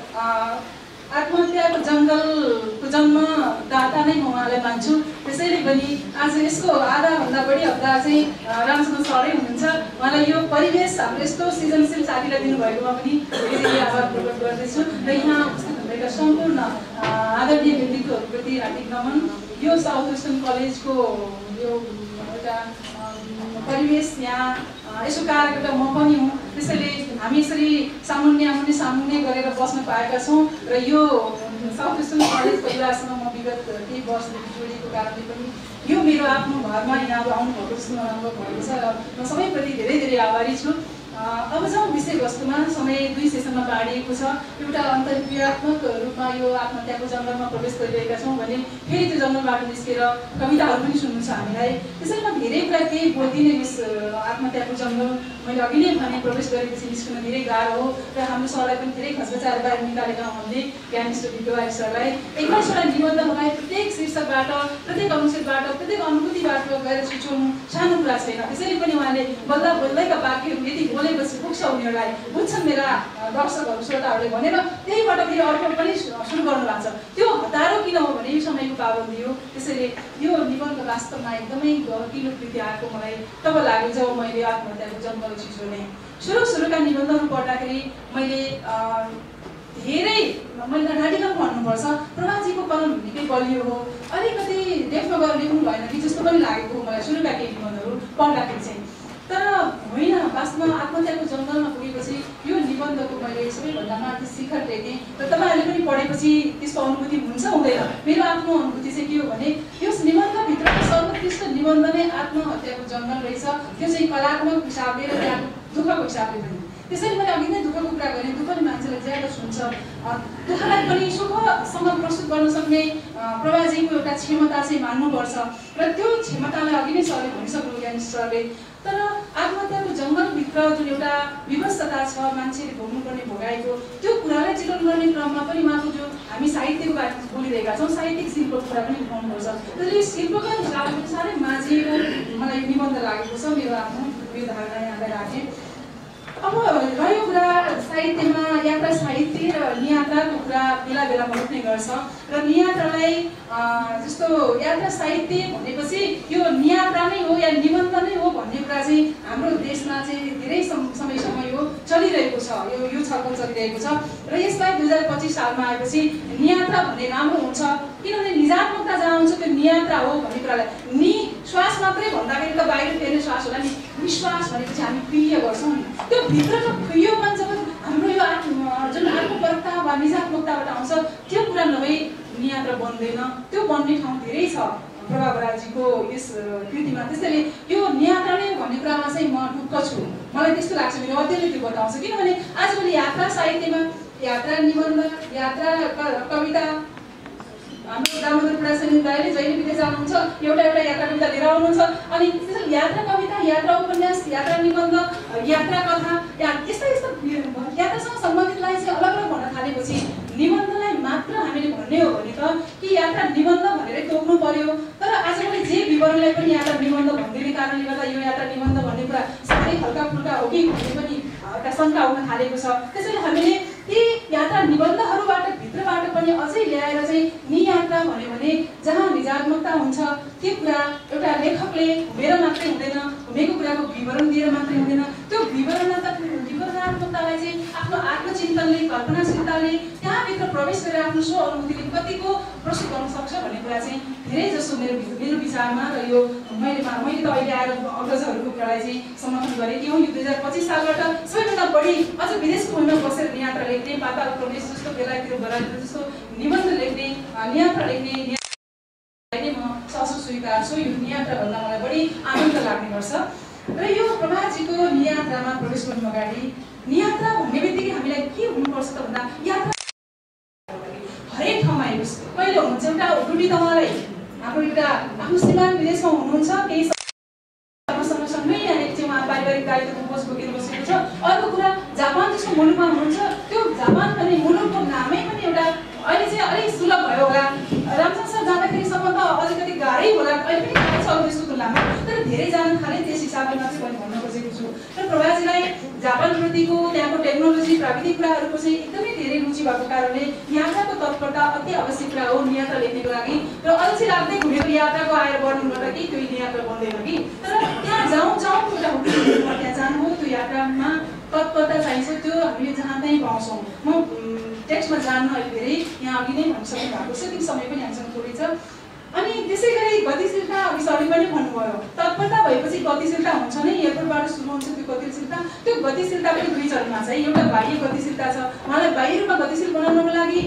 आत्महत्याको जङ्गलको जन्मदाता नै म उहाँलाई मान्छु। त्यसैले पनि आज यसको आधाभन्दा बढी हप्ता चाहिँ रामचन्द्र सरै हुनुहुन्छ। उहाँलाई यो परिवेश हाम्रो यस्तो सृजनशील साथीलाई दिनुभएकोमा पनि धेरै धेरै आभार प्रकट गर्दछु। र यहाँ उपस्थित भएका सम्पूर्ण आदरणीय व्यक्तित्वहरूप्रति हार्दिक नमन। यो साउथ वेस्टर्न कलेजको यो एउटा परिवेश यहाँ यसो कार्यकर्ता म पनि हुँ। त्यसैले हामी यसरी सामुन्ने आमुन्ने सामुन्ने गरेर बस्न पाएका छौँ। र यो साउथ वेस्टर्न कलेज परिवारसँग म विगत केही वर्षदेखि जोडिएको कारणले पनि यो मेरो आफ्नो घरमा यहाँहरू आउनुभएको जस्तो नराम्रो भएको छ। र म सबैप्रति धेरै धेरै आभारी छु। अब जाउँ विषयवस्तुमा। समय दुई सेसनमा बाँडिएको छ। एउटा अन्तर्क्रियात्मक रूपमा यो आत्महत्याको जङ्गलमा प्रवेश गरिरहेका छौँ भने फेरि त्यो जङ्गलबाट निस्केर कविताहरू पनि सुन्नु छ हामीलाई। त्यसैले म धेरै कुरा केही बोल्दिनँ। यस आत्महत्याको जङ्गल मैले अघि नै भने प्रवेश गरेपछि निस्कन धेरै गाह्रो हो। र हाम्रो सरलाई पनि धेरै खचखचाएर बाहिर निकालेका हामीले ज्ञानेश्वर विद्यावारी सरलाई एक्काइसवटा निबन्ध मलाई प्रत्येक शीर्षकबाट, प्रत्येक अनुच्छेदबाट, प्रत्येक अनुभूतिबाट गएर सुचाउनु सानो कुरा छैन। त्यसैले पनि उहाँले बल्ल बल्लैका वाक्यहरू यति बोलेपछि पुग्छ उनीहरूलाई, बुझ्छन् मेरा दर्शकहरू श्रोताहरूले भनेर त्यहीबाट फेरि अर्को पनि सुरु गर्नु भएको छ। त्यो हतारो किन हो भने यो समयको पाबन्दी हो। त्यसैले यो निबन्ध वास्तवमा एकदमै गहिलो कृति आएको मलाई तब लाग्यो जब मैले आत्महत्याको जङ्गल चिजोले सुरु सुरुका निबन्धहरू पढ्दाखेरि मैले धेरै मैले नाटिका भन्नुपर्छ। प्रभाजीको कलम निकै बलियो हो, अलिकति डेफमा गएर लेख्नु भएन कि जस्तो पनि लागेको हो मलाई सुरुका केही निबन्धहरू पढ्दाखेरि चाहिँ। तर होइन, वास्तवमा आत्महत्याको जङ्गलमा पुगेपछि यो निबन्धको मैले सबैभन्दा माथि शिखर टेकेँ। र तपाईँहरूले पनि पढेपछि त्यसको अनुभूति हुन्छ हुँदैन। मेरो आफ्नो अनुभूति चाहिँ के हो भने यस निबन्धभित्रको सर्वोत्कृष्ट निबन्ध नै आत्महत्याको जङ्गल रहेछ। त्यो चाहिँ कलात्मक हिसाबले र त्यहाँको दुःखको हिसाबले पनि। त्यसैले मैले अघि नै दुःखको कुरा गरेँ। दुःखले मान्छेलाई ज्यादा छुन्छ। दुःखलाई पनि सुखसँग प्रस्तुत गर्न सक्ने प्रभाजीको एउटा क्षमता चाहिँ मान्नुपर्छ। र त्यो क्षमतालाई अघि नै सरले भनिसक्नु ज्ञानेश्वर सरले। तर आत्महत्याको जङ्गलभित्र जुन एउटा विवशता छ मान्छेले भोग्नुपर्ने भोगाएको, त्यो कुरालाई चित्रण गर्ने क्रममा पनि उहाँको जो हामी साहित्यको बारेमा बोलिरहेका छौँ, साहित्यिक शिल्पको कुरा पनि उठाउनुपर्छ। त्यसैले शिल्पका हिसाबले पनि साह्रै माझिएको मलाई निबन्ध लागेको छ। मेरो आफ्नो यो धारणा यहाँलाई राखेँ। अब रह्यो कुरा साहित्यमा यात्रा साहित्य र नियात्राको कुरा बेला बेलामा उठ्ने गर्छ। र नियात्रालाई जस्तो यात्रा साहित्य भनेपछि यो नियात्रा नै हो या निबन्ध नै हो भन्ने कुरा चाहिँ हाम्रो देशमा चाहिँ धेरै समयसम्म यो चलिरहेको छ। यो यो छलफल चलिरहेको छ। र यसलाई दुई हजार पच्चिस सालमा आएपछि नियात्रा भन्ने राम्रो हुन्छ। किनभने निजात्मकता जहाँ हुन्छ त्यो नियात्रा हो भन्ने कुरालाई नि श्वास मात्रै भन्दाखेरि त बाहिर फेर्ने श्वास होला नि। निश्वास भनेपछि हामी प्रिय गर्छौँ नि। त्यो भित्रको प्रियपन जब हाम्रो यो जुन आत्मपरकता वा निजात्मकताबाट आउँछ त्यो कुरा नभई नियात्रा बन्दैन। त्यो बन्ने ठाउँ धेरै छ प्रभा बरालजीको यस कृतिमा। त्यसैले यो नियात्रा नै भन्ने कुरामा चाहिँ म ढुक्क छु। मलाई त्यस्तो लाग्छ, मेरो अध्ययनले त्यो बताउँछ। किनभने आजभोलि यात्रा साहित्यमा यात्रा निबन्ध, यात्रा कविता, हाम्रो दामोदर प्रसाद दाइले जहिले विदेश जानुहुन्छ एउटा एउटा यात्रा कविता लिएर आउनुहुन्छ। अनि त्यसरी यात्रा कविता, यात्रा उपन्यास, यात्रा निबन्ध, यात्रा कथा, यस्ता यस्ता यात्रासँग सम्बन्धितलाई चाहिँ अलग अलग भन्न थालेपछि निबन्धलाई मात्र हामीले भन्ने हो भने त कि यात्रा निबन्ध भनेरै तोक्नु पर्यो। तर आजभोलि जे विवरणलाई पनि यात्रा निबन्ध भनिदिने कारणले गर्दा यो यात्रा निबन्ध भन्ने कुरा साह्रै हल्का फुल्का हो कि भन्ने पनि एउटा शङ्का उठ्न थालेको छ। त्यसैले हामीले ती यात्रा निबन्धहरूबाट भित्रबाट पनि अझै ल्याएर चाहिँ नियात्रा भन्यो भने जहाँ निजात्मकता हुन्छ त्यो कुरा एउटा लेखकले घुमेर मात्रै हुँदैन, घुमेको कुराको विवरण दिएर मात्रै हुँदैन। त्यो विवरणता विवरणात्मकतालाई चाहिँ आफ्नो आत्मचिन्तनले, कल्पनाशीलताले त्यहाँभित्र प्रवेश गरेर आफ्नो स्व अनुभूतिले कतिको प्रस्तुत गर्न सक्छ भन्ने कुरा चाहिँ धेरै जसो मेरो मेरो विचारमा र यो मैले मैले त अहिले आएर अग्रजहरूको कुरालाई चाहिँ समर्थन गरेँ कि हो यो दुई हजार पच्चिस सालबाट सबैभन्दा बढी अझ विदेशको भूमिमा बसेर नियात्रा लेख्ने, पाताल प्रदेश जस्तो बेलायतिर बराबर जस्तो निबन्ध लेख्ने, नियात्रा लेख्ने म सशु स्वीकार छु। यो नियात्रा भन्दा मलाई बढी आनन्द लाग्ने गर्छ। र यो प्रभाजीको नियात्रामा प्रवेश गर्नु अगाडि नियात्रा भन्ने बित्तिकै हामीलाई के हुनुपर्छ त भन्दा यात्रा हरेक ठाउँमा हेर्नुहोस्। कहिले हुन्छ एउटा रुटी त उहाँलाई हाम्रो एउटा आफ्नो श्रीमान विदेशमा हुनुहुन्छ, केही सँगसँगै यहाँनिर चाहिँ उहाँ पारिवारिक दायित्वको बोझ बोकेर बसेको छ। अर्को कुरा जापान जस्तो मुलुकमा हुनुहुन्छ, त्यो जापान भन्ने मुलुकको नामै पनि एउटा अहिले चाहिँ अलिक सुलभ भयो होला। रामचन्द्र सर जाँदाखेरिसम्म त अलिकति गाह्रै होला, अहिले पनि छ अरू देशको तुलनामा, तर धेरै जान थाले त्यस हिसाबले मात्रै पनि भन्न खोजेको छु। र प्रवासीलाई जापानप्रतिको त्यहाँको टेक्नोलोजी प्राविधिक कुराहरूको चाहिँ एकदमै धेरै रुचि भएको कारणले यात्राको तत्परता अति आवश्यक कुरा हो यात्रा लेख्नको लागि। र अल्छी लाग्दै घुमेको यात्राको आएर वर्णन गर्दा कि त्यो यात्रा बन्दैन कि, तर त्यहाँ जाउँ जाउँ एउटा होटल त्यहाँ जानु हो, त्यो यात्रामा तत्परता चाहिन्छ, त्यो हामीले जहाँ त्यहीँ पाउँछौँ। म टेक्स्टमा जान्न अहिले धेरै यहाँ अघि नै भनिसक्नु भएको छ, त्यो समय पनि हामीसँग थोरै छ। अनि त्यसै गरी गतिशीलता अघि सरले पनि भन्नुभयो, तत्परता भएपछि गतिशीलता हुन्छ नै, एयरपोर्टबाट सुरु हुन्छ त्यो गतिशीलता। त्यो गतिशीलता पनि दुई चरणमा छ, एउटा बाह्य गतिशीलता छ, उहाँलाई बाह्य रूपमा गतिशील बनाउनको लागि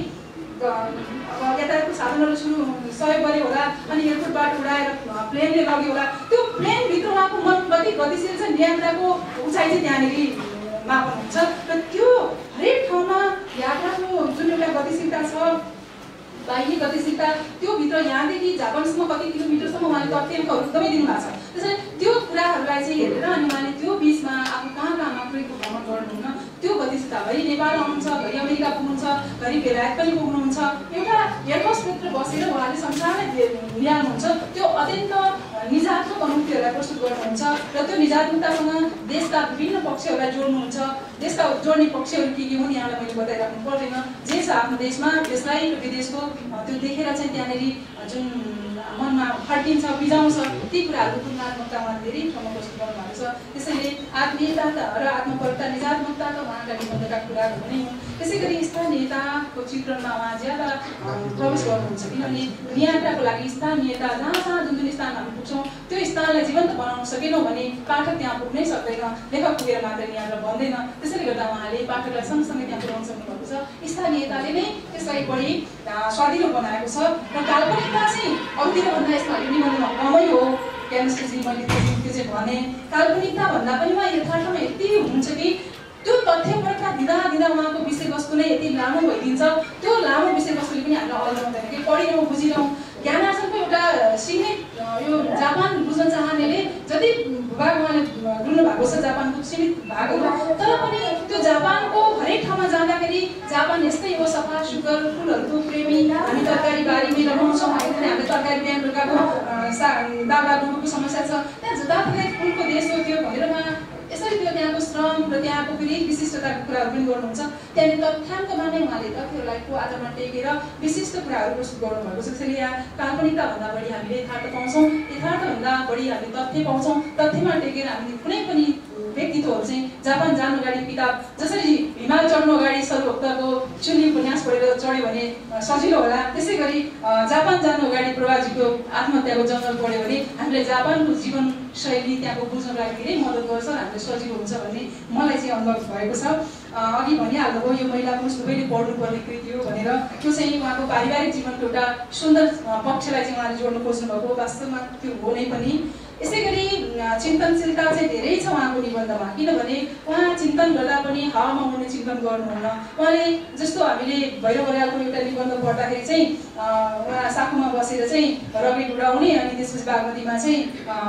अब यातायातको साधनहरू सुरु सहयोग गऱ्यो होला, अनि एयरपोर्टबाट उडाएर प्लेनले लग्यो होला, त्यो प्लेनभित्र उहाँको मन कति गतिशील छ, यात्राको उचाइ चाहिँ त्यहाँनिर मापन हुन्छ। र त्यो हरेक ठाउँमा यात्राको जुन एउटा गतिशीलता छ, बाह्य गतिशीलता, त्यो भित्र यहाँदेखि जापानसम्म कति किलोमिटरसम्म उहाँले तथ्याङ्कहरू एकदमै दिनुभएको छ। त्यसैले त्यो कुराहरूलाई चाहिँ हेरेर अनि उहाँले त्यो बिचमा आफू कहाँ कहाँ मात्रैको भ्रमण गर्नुहुन्न, त्यो गतिशीलता घरि नेपाल आउनुहुन्छ, घरि अमेरिका पुग्नुहुन्छ, घरि बेलायत पनि पुग्नुहुन्छ, एउटा एयरपोर्टभित्र बसेर उहाँले संसारलाई ल्याउनुहुन्छ, त्यो अत्यन्त निजात्मक अनुभूतिहरूलाई प्रस्तुत गर्नुहुन्छ। र त्यो निजात्मकतासँग देशका विभिन्न पक्षहरूलाई जोड्नुहुन्छ, देशका जोड्ने पक्षहरू के के हुन् यहाँलाई मैले बताइराख्नु पर्दैन, जे छ आफ्नो देशमा त्यसलाई विदेशको त्यो देखेर चाहिँ त्यहाँनिर जुन मनमा फर्किन्छ बिजाउँछ ती कुराहरूको तुलनात्मकता उहाँले धेरै ठाउँमा प्रस्तुत गर्नुभएको छ। त्यसैले आत्मीयता र आत्मपरकता निजात्मकता त उहाँका निबन्धका कुराहरू पनि हुन्। त्यसै गरी स्थानीयताको चित्रणमा उहाँ ज्यादा प्रवेश गर्नुहुन्छ, किनभने यात्राको लागि स्थानीयता जहाँ जहाँ जुन जुन स्थानमा हामी पुग्छौँ त्यो स्थानलाई जीवन्त बनाउन सकेनौँ भने पाठक त्यहाँ पुग्नै सक्दैन, लेखक पुगेर मात्र यात्रा बन्दैन। त्यसैले गर्दा उहाँले पाठकलाई सँगसँगै त्यहाँ पुर्याउन सक्नुभएको छ। स्थानीयताले नै त्यसलाई बढी स्वादिलो बनाएको छ। र काल्पनिकता चाहिँ अरूतिर भन्दा यसमा यो निबन्धमा कमै हो, केमिस्ट्री मैले त्यो चाहिँ भने काल्पनिकता भन्दा पनि उहाँ यथार्थमा यति हुनुहुन्छ कि त्यो तथ्यपरकता दिँदा दिँदा उहाँको विषयवस्तु नै यति लामो भइदिन्छ, त्यो लामो विषयवस्तुले पनि हामीलाई अल्झाउँदैन कि पढिरहँ बुझिरहँ। ज्ञान आर्जनको एउटा सिमित यो जापान बुझ्न चाहनेले जति भूभाग उहाँले डुल्नु भएको छ जापानको सीमित भागहरू, तर पनि त्यो जापानको हरेक ठाउँमा जाँदाखेरि जापान यस्तै हो, सफा सुग्घर फुलहरूको प्रेमी, हामी तरकारी बारीमै रमाउँछौँ, हामीले हामीले तरकारी बिहान बेलुकाको दाउरा डुबुको समस्या छ, त्यहाँ जताततै फुलको देश हो त्यो भनेर उहाँ यसरी त्यो त्यहाँको श्रम र त्यहाँको फेरि विशिष्टताको कुराहरू पनि गर्नुहुन्छ। त्यहाँनिर तथ्याङ्कमा नै उहाँले तथ्यहरूलाई को आधारमा टेकेर विशिष्ट कुराहरू प्रस्तुत गर्नुभएको छ। त्यसैले यहाँ काल्पनिकताभन्दा बढी हामीले यथार्थ पाउँछौँ, यथार्थभन्दा बढी हामीले तथ्य पाउँछौँ। तथ्यमा टेकेर हामीले कुनै पनि व्यक्तित्वहरू चाहिँ जापान जानु अगाडि किताब जसरी हिमाल चढ्नु अगाडि सर्वभक्तको चुन्नी उपन्यास पढेर चढ्यो भने सजिलो होला, त्यसै गरी जापान जानु अगाडि प्रभाजीको आत्महत्याको जङ्गल पढ्यो भने हामीले जापानको जीवनशैली त्यहाँको बुझ्नको लागि धेरै मद्दत गर्छ, हामीले सजिलो हुन्छ भन्ने मलाई चाहिँ अनुभव भएको छ। अघि भनिहाल्नुभयो यो महिला पुरुष दुवैले पढ्नुपर्ने कृति हो भनेर, त्यो चाहिँ उहाँको पारिवारिक जीवनको एउटा सुन्दर पक्षलाई चाहिँ उहाँले जोड्नु खोज्नुभएको, वास्तवमा त्यो हो नै पनि। यसै गरी चिन्तनशीलता चाहिँ धेरै छ उहाँको निबन्धमा, किनभने उहाँ चिन्तन गर्दा पनि हावामा उड्ने चिन्तन गर्नुहुन्न। उहाँले जस्तो हामीले भैरव बरालको एउटा निबन्ध पढ्दाखेरि चाहिँ उहाँ साखुमा बसेर चाहिँ रगेट उडाउने अनि त्यसपछि बागमतीमा चाहिँ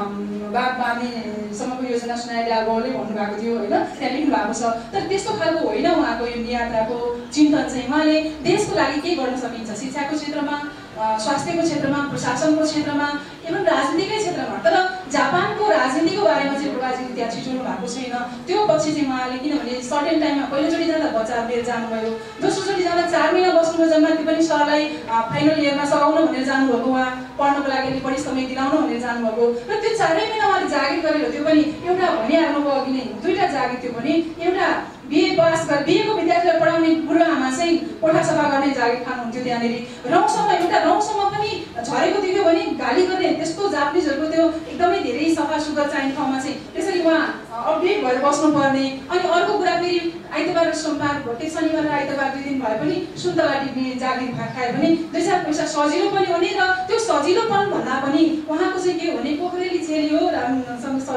बाघ बाँध्नेसम्मको योजना सुनाएर बाउले भन्नुभएको थियो होइन, त्यहाँ लेख्नु भएको छ। तर त्यस्तो खालको होइन उहाँको यो यात्राको चिन्तन चाहिँ। उहाँले देशको लागि के गर्न सकिन्छ, शिक्षाको क्षेत्रमा, स्वास्थ्यको क्षेत्रमा, प्रशासनको क्षेत्रमा, एवं राजनीतिकै क्षेत्रमा, तर जापानको राजनीतिको बारेमा चाहिँ प्रभाजीले त्यहाँ छिटोल्नु भएको छैन। त्यो पक्ष चाहिँ उहाँले, किनभने सर्टेन टाइममा पहिलोचोटि जाँदा बच्चा लिएर जानुभयो, दोस्रोचोटि जाँदा चार महिना बस्नुभयो जम्मा, त्यो पनि सरलाई फाइनल इयरमा सघाउनु भनेर जानुभएको, उहाँ पढ्नको लागि अलिक बढी समय दिलाउनु भनेर जानुभएको। र त्यो चारै महिना उहाँले जागिर गरेर त्यो पनि एउटा भनिहाल्नुभयो अघि नै, दुईवटा जागिर थियो भने एउटा बिए पास गरेर बिएको विद्यार्थीलाई पढाउने बुढो आमा चाहिँ कोठा सफा गर्ने जागिर खानुहुन्थ्यो त्यहाँनिर। रौँसम्म एउटा रौँसम्म पनि झरेको देख्यो भने गाली गर्ने त्यस्तो जापानिजहरूको त्यो एकदमै धेरै सफा सुग्घर चाहिने ठाउँमा चाहिँ त्यसरी उहाँ अपडेट भएर बस्नुपर्ने। अनि अर्को कुरा फेरि आइतबार र सोमबार प्रत्येक शनिबार र आइतबार दुई दिन भए पनि सुन्तला टिप्ने जागिर खायो भने दुई चार पैसा सजिलो पनि हुने। र त्यो सजिलोपन भन्दा पनि उहाँको चाहिँ के हो भने पोखरेली छेली हो रामसँग सरको घरमा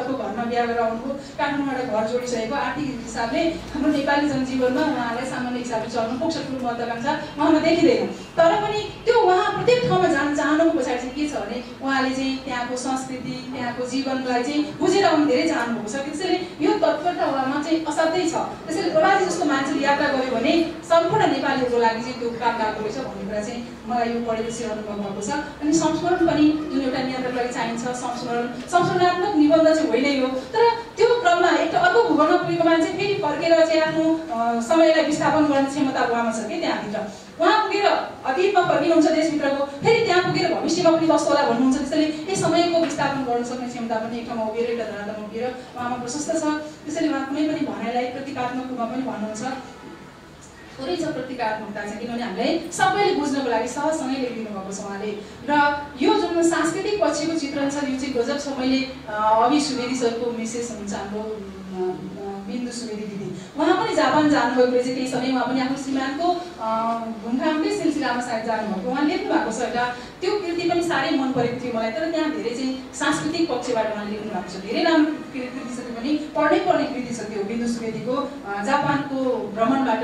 घरमा बिहा गरेर आउनुभयो, काठमाडौँबाट घर जोडिसकेको, आर्थिक हिसाबले हाम्रो नेपाली जनजीवनमा उहाँलाई सामान्य हिसाबले चल्नु पुग्छ, ठुलो महत्त्वाकांक्षा उहाँमा देखिँदैन। तर पनि त्यो उहाँ प्रत्येक ठाउँमा जान चाहनुको पछाडि चाहिँ के छ भने उहाँले चाहिँ त्यहाँको संस्कृति, त्यहाँको जीवनलाई चाहिँ बुझेर आउनु धेरै चाहनुभएको छ। त्यसैले यो तत्परता उहाँमा चाहिँ असाध्यै छ। त्यसैले प्रवासी जस्तो मान्छेले यात्रा गर्यो भने सम्पूर्ण नेपालीहरूको लागि चाहिँ त्यो काम गएको रहेछ भन्ने कुरा चाहिँ मलाई यो पढेपछि अनुभव भएको छ। अनि संस्मरण पनि जुन एउटा नियन्त्रणको लागि चाहिन्छ, संस्मरण संस्मरणात्मक निबन्ध चाहिँ होइन यो, तर त्यो क्रममा एउटा अर्को भूगोलमा पुगेको मान्छे फेरि फर्केर चाहिँ आफ्नो समयलाई विस्थापन गर्ने क्षमता उहाँमा छ कि त्यहाँभित्र। उहाँ पुगेर अतीतमा फर्किनुहुन्छ देशभित्रको, फेरि त्यहाँ पुगेर भविष्यमा पनि कस्तो होला भन्नुहुन्छ। त्यसैले यही समयको विस्थापन गर्न सक्ने क्षमता पनि एक ठाउँमा उभिएर एउटा धरातलमा उभिएर उहाँमा प्रशस्त छ। त्यसैले उहाँ कुनै पनि भनाइलाई प्रतीकात्मक रूपमा पनि भन्नुहुन्छ, थोरै छ प्रतीकात्मकता चाहिँ, किनभने हामीले सबैले बुझ्नको लागि सहजसँगै लेखिदिनु भएको छ उहाँले। र यो जुन सांस्कृतिक पक्षको चित्रण छ यो चाहिँ गजब छ। मैले अभि सुवेदी सरको मिसेस हुनुहुन्छ हाम्रो बिन्दु सुवेदी दिदी, उहाँ पनि जापान जानुभएको रहेछ केही समय। उहाँ पनि आफ्नो श्रीमानको घुमघामकै सिलसिलामा सायद जानुभएको, उहाँ लेख्नु भएको छ एउटा त्यो कृति पनि साह्रै मन परेको थियो मलाई। तर त्यहाँ धेरै चाहिँ सांस्कृतिक पक्षबाट उहाँले लेख्नु भएको छ, धेरै राम्रो कृति छ, त्यो पनि पढ्नै पर्ने कृति छ त्यो बिन्दु सुवेदीको जापानको भ्रमणबाट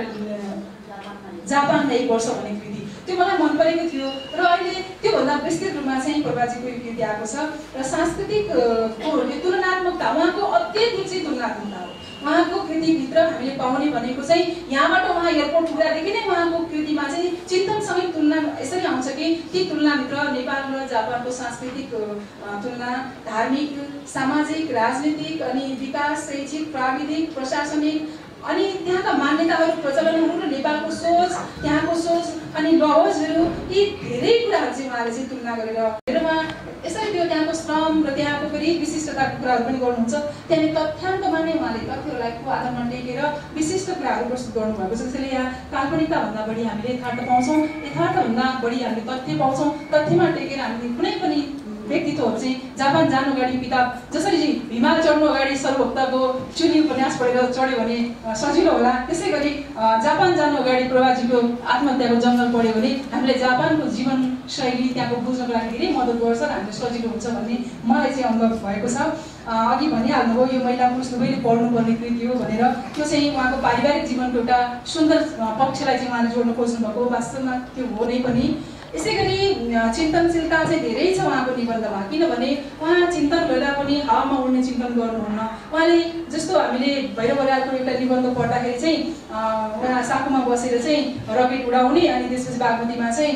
जापानमा एक वर्ष भन्ने कृति, त्यो मलाई मन परेको थियो। र अहिले त्योभन्दा विस्तृत रूपमा चाहिँ प्रभाजीको यो कृति आएको छ। र सांस्कृतिक तुलनात्मकता उहाँको अत्यधिक चाहिँ तुलनात्मकता हो। उहाँको कृतिभित्र हामीले पाउने भनेको चाहिँ यहाँबाट उहाँ एयरपोर्ट पुग्दादेखि नै उहाँको कृतिमा चाहिँ चिन्तनसँगै तुलना यसरी आउँछ कि ती तुलनाभित्र नेपाल र जापानको सांस्कृतिक तुलना, धार्मिक, सामाजिक, राजनीतिक, अनि विकास, शैक्षिक, प्राविधिक, प्रशासनिक, अनि त्यहाँका मान्यताहरू, प्रचलनहरू र नेपालको सोच, त्यहाँको सोच अनि लवजहरू, यी धेरै कुराहरू चाहिँ उहाँले चाहिँ तुलना गरेर उहाँ यसरी त्यो त्यहाँको श्रम र त्यहाँको फेरि विशिष्टताको कुराहरू पनि गर्नुहुन्छ। त्यहाँनिर तथ्याङ्कमा नै उहाँले तथ्यहरूलाई आधारमा टेकेर विशिष्ट कुराहरू प्रस्तुत गर्नुभएको छ। त्यसैले यहाँ काल्पनिकताभन्दा बढी हामीले यथार्थ पाउँछौँ, यथार्थभन्दा बढी हामीले तथ्य पाउँछौँ। तथ्यमा टेकेर हामीले कुनै पनि व्यक्तित्वहरू चाहिँ जापान जानु अगाडि किताब जसरी चाहिँ हिमाल चढ्नु अगाडि सर्वभक्तको चुनी उपन्यास पढेर चढ्यो भने सजिलो होला, त्यसै गरी जापान जानु अगाडि प्रभाजीको आत्महत्याको जङ्गल पढ्यो भने हामीले जापानको जीवनशैली त्यहाँको बुझ्नको लागि धेरै मद्दत गर्छ र हामीले सजिलो हुन्छ भन्ने मलाई चाहिँ अनुभव भएको छ। अघि भनिहाल्नुभयो यो महिला पुरुष दुवैले पढ्नुपर्ने कृति हो भनेर, त्यो चाहिँ उहाँको पारिवारिक जीवनको एउटा सुन्दर पक्षलाई चाहिँ उहाँले जोड्न खोज्नुभएको, वास्तवमा त्यो हो नै पनि। यसै गरी चिन्तनशीलता चाहिँ धेरै छ उहाँको निबन्धमा, किनभने उहाँ चिन्तन गर्दा पनि हावामा उड्ने चिन्तन गर्नुहुन्न। उहाँले जस्तो हामीले भैरव बरालको एउटा निबन्ध पढ्दाखेरि चाहिँ उहाँ साकुमा बसेर चाहिँ रकेट उडाउने अनि त्यसपछि बागमतीमा चाहिँ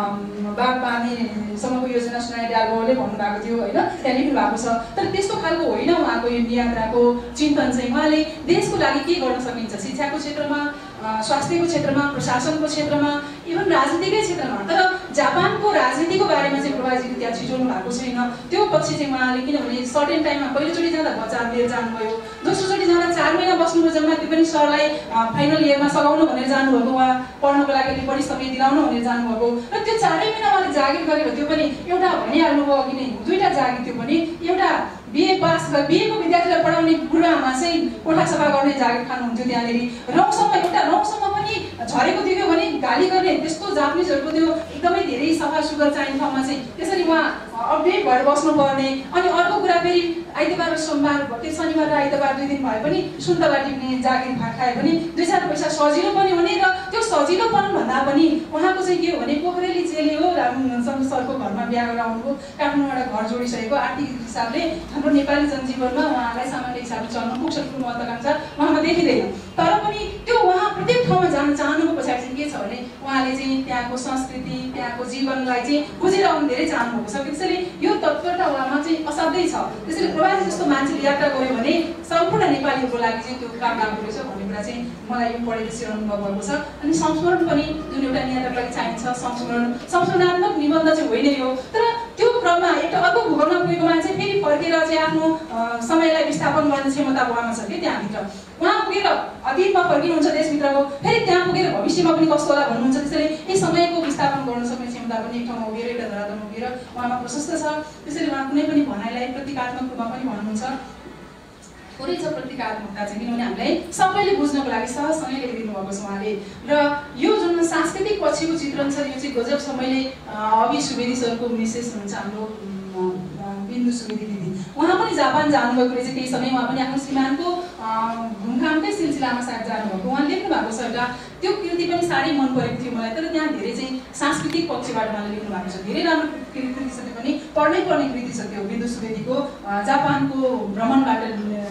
बाघ पानीसम्मको योजना सुनाइ डालबोले भन्नुभएको थियो होइन, त्यहाँ लेख्नु भएको छ। तर त्यस्तो खालको होइन उहाँको यो यात्राको चिन्तन चाहिँ। उहाँले देशको लागि के गर्न सकिन्छ, शिक्षाको क्षेत्रमा, स्वास्थ्यको क्षेत्रमा, प्रशासनको क्षेत्रमा, इभन राजनीतिकै क्षेत्रमा। तर जापानको राजनीतिको बारेमा चाहिँ प्रभाजीले त्यहाँ छिटोल्नु भएको छैन। त्यो पछि चाहिँ उहाँले, किनभने सर्टेन टाइममा पहिलोचोटि जाँदा बच्चा लिएर जानुभयो, दोस्रोचोटि जाँदा चार महिना बस्नुभयो जम्मा, त्यो पनि सरलाई फाइनल इयरमा सघाउनु भनेर जानुभएको, उहाँ पढ्नको लागि अलिक बढी समय दिलाउनु भनेर जानुभएको। र त्यो चारै महिना उहाँले जागिर गरेर त्यो पनि एउटा भनिहाल्नुभयो अघि नै, दुईवटा जागिर त्यो पनि, एउटा बिए पास बिएको विद्यार्थीलाई पढाउने बुढामा चाहिँ कोठा सफा गर्ने जागिर खानुहुन्थ्यो त्यहाँनिर। रौँसम्म एउटा रौँसम्म पनि झरेको देख्यो भने गाली गर्ने त्यस्तो जापानिजहरूको त्यो एकदमै धेरै सफा सुग्घर चाहिने ठाउँमा चाहिँ त्यसरी उहाँ अपडेट भएर बस्नुपर्ने। अनि अर्को कुरा फेरि आइतबार र सोमबार, त्यो शनिबार र आइतबार दुई दिन भए पनि सुन्तला टिप्ने जागिर भात खाए पनि दुई चार पैसा सजिलो पनि हुने। र त्यो सजिलोपन भन्दा पनि उहाँको चाहिँ के हो भने पोखरेली चेली हो, रामचन्द्र सरको घरमा बिहा गरेर आउनुभयो, काठमाडौँबाट घर जोडिसकेको, आर्थिक हिसाबले हाम्रो नेपाली जनजीवनमा उहाँलाई सामान्य हिसाबले चल्न पुग्छ, ठुलो महत्त्वाकांक्षा उहाँमा देखिँदैन। तर पनि त्यो उहाँ प्रत्येक ठाउँमा जान चाहनुको पछाडि चाहिँ के छ भने उहाँले चाहिँ त्यहाँको संस्कृति, त्यहाँको जीवनलाई चाहिँ बुझेर आउनु धेरै चाहनुभएको छ। त्यसैले यो तत्परता उहाँमा चाहिँ असाध्यै छ। त्यसैले प्रवासी जस्तो मान्छेले यात्रा गर्यो भने सम्पूर्ण नेपालीहरूको लागि चाहिँ त्यो काम लाग्दो रहेछ भन्ने कुरा चाहिँ मलाई यो पढेपछि अनुभव भएको छ। अनि संस्मरण पनि जुन एउटा यात्राको लागि चाहिन्छ, संस्मरण संस्मरणात्मक निबन्ध चाहिँ होइन यो, तर त्यो क्रममा एउटा अर्को भूगोलमा पुगेको मान्छे फेरि फर्केर चाहिँ आफ्नो समयलाई विस्थापन गर्ने क्षमता उहाँमा छ कि त्यहाँभित्र। उहाँ पुगेर अतीतमा फर्किनुहुन्छ देशभित्रको, फेरि त्यहाँ पुगेर भविष्यमा पनि कस्तो होला भन्नुहुन्छ। त्यसैले यी समयको विस्थापन गर्न सक्ने क्षमता पनि एक ठाउँमा उभिएर एउटा धरातलमा उभिएर उहाँमा प्रशस्त छ। त्यसैले उहाँ कुनै पनि भनाइलाई प्रतीकात्मक रूपमा पनि भन्नुहुन्छ, थोरै छ प्रतीकात्मकता चाहिँ, किनभने हामीलाई सबैले बुझ्नको लागि सहजसँगै लेखिदिनु भएको छ उहाँले। र यो जुन सांस्कृतिक पक्षको चित्रण छ यो चाहिँ गजब छ। मैले अभि सुवेदी सरको मिसेस हुनुहुन्छ हाम्रो बिन्दु सुवेदी दिदी, उहाँ पनि जापान जानुभएको रहेछ केही समय। उहाँ पनि आफ्नो श्रीमानको घुमघामकै सिलसिलामा सायद जानुभएको। उहाँ लेख्नु भएको छ एउटा त्यो कृति पनि साह्रै मन परेको थियो मलाई। तर त्यहाँ धेरै चाहिँ सांस्कृतिक पक्षबाट उहाँले लेख्नु भएको छ। धेरै राम्रो कृति छ त्यो पनि, पढ्नै पर्ने कृति छ त्यो बिन्दु सुवेदीको जापानको भ्रमणबाट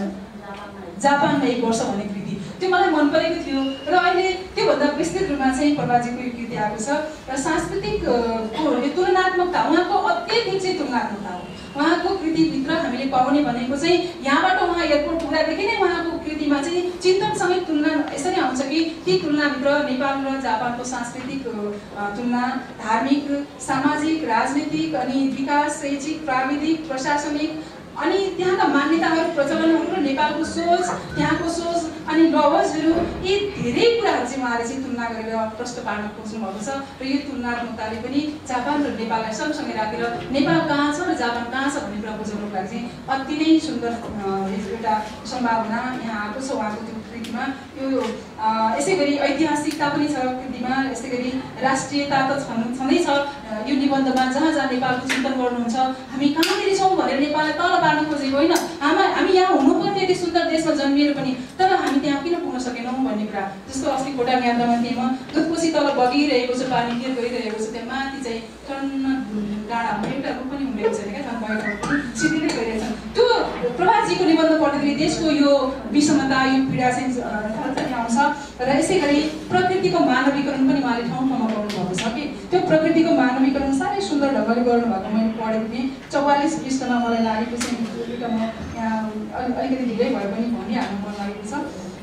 जापानमा एक वर्ष भन्ने कृति। त्यो मलाई मन परेको थियो। र अहिले त्योभन्दा विस्तृत रूपमा चाहिँ प्रभाजीको यो कृति आएको छ र सांस्कृतिक तुलनात्मकता उहाँको अत्यधिक चाहिँ तुलनात्मकता हो। उहाँको कृतिभित्र हामीले पाउने भनेको चाहिँ यहाँबाट उहाँ एयरपोर्ट पुग्दादेखि नै उहाँको कृतिमा चाहिँ चिन्तनसँगै तुलना यसरी आउँछ कि ती तुलनाभित्र नेपाल र जापानको सांस्कृतिक तुलना, धार्मिक, सामाजिक, राजनीतिक अनि विकास, शैक्षिक, प्राविधिक, प्रशासनिक अनि त्यहाँका मान्यताहरू, प्रचलनहरू र नेपालको सोच, त्यहाँको सोच अनि लवजहरू यी धेरै कुराहरू चाहिँ उहाँले चाहिँ तुलना गरेर प्रश्न पार्न खोज्नु भएको छ। र यो तुलनात्मकताले पनि जापान र नेपाललाई सँगसँगै राखेर नेपाल कहाँ छ र जापान कहाँ छ भन्ने कुरा बुझाउनुको लागि चाहिँ अति नै सुन्दर एउटा सम्भावना यहाँ आएको छ उहाँको त्यो कृतिमा। यो यसै गरी ऐतिहासिकता पनि छ कृतिमा, यसै गरी राष्ट्रियता त छँदै छ यो निबन्धमा। जहाँ जहाँ नेपालको चिन्तन गर्नुहुन्छ, हामी कहाँनिर छौँ भनेर नेपाललाई तल पार्न खोजेको होइन, हामी हामी यहाँ हुनुपर्ने यति सुन्दर देशमा जन्मिएर पनि तर हामी त्यहाँ किन पुग्न सकेनौँ भन्ने कुरा। जस्तो अस्ति खोटाङ यात्रामा थिएँ म, दुधकोशी तल बगिरहेको छ, पानी क्लियर गरिरहेको छ, त्यहाँ माथि चाहिँ टन्न डाँडामा एउटा रुख पनि हुँदैको छैन क्या, त्यहाँ गएको पनि सिद्धिँदै गइरहेछ। त्यो प्रभाजीको निबन्ध पढ्दाखेरि देशको यो विषमता, यो पीडा चाहिँ आउँछ। र यसै गरी प्रकृतिको मानवीकरण पनि उहाँले ठाउँ ठाउँमा गर्नुभएको छ कि त्यो प्रकृतिको मानवीकरण साह्रै सुन्दर ढङ्गले गर्नुभएको मैले पढेको थिएँ। चौवालिस पृष्ठमा मलाई लागेको चाहिँ एउटा म यहाँ अलिकति ढिलै भए पनि भनिहाल्नु मन लागेको छ।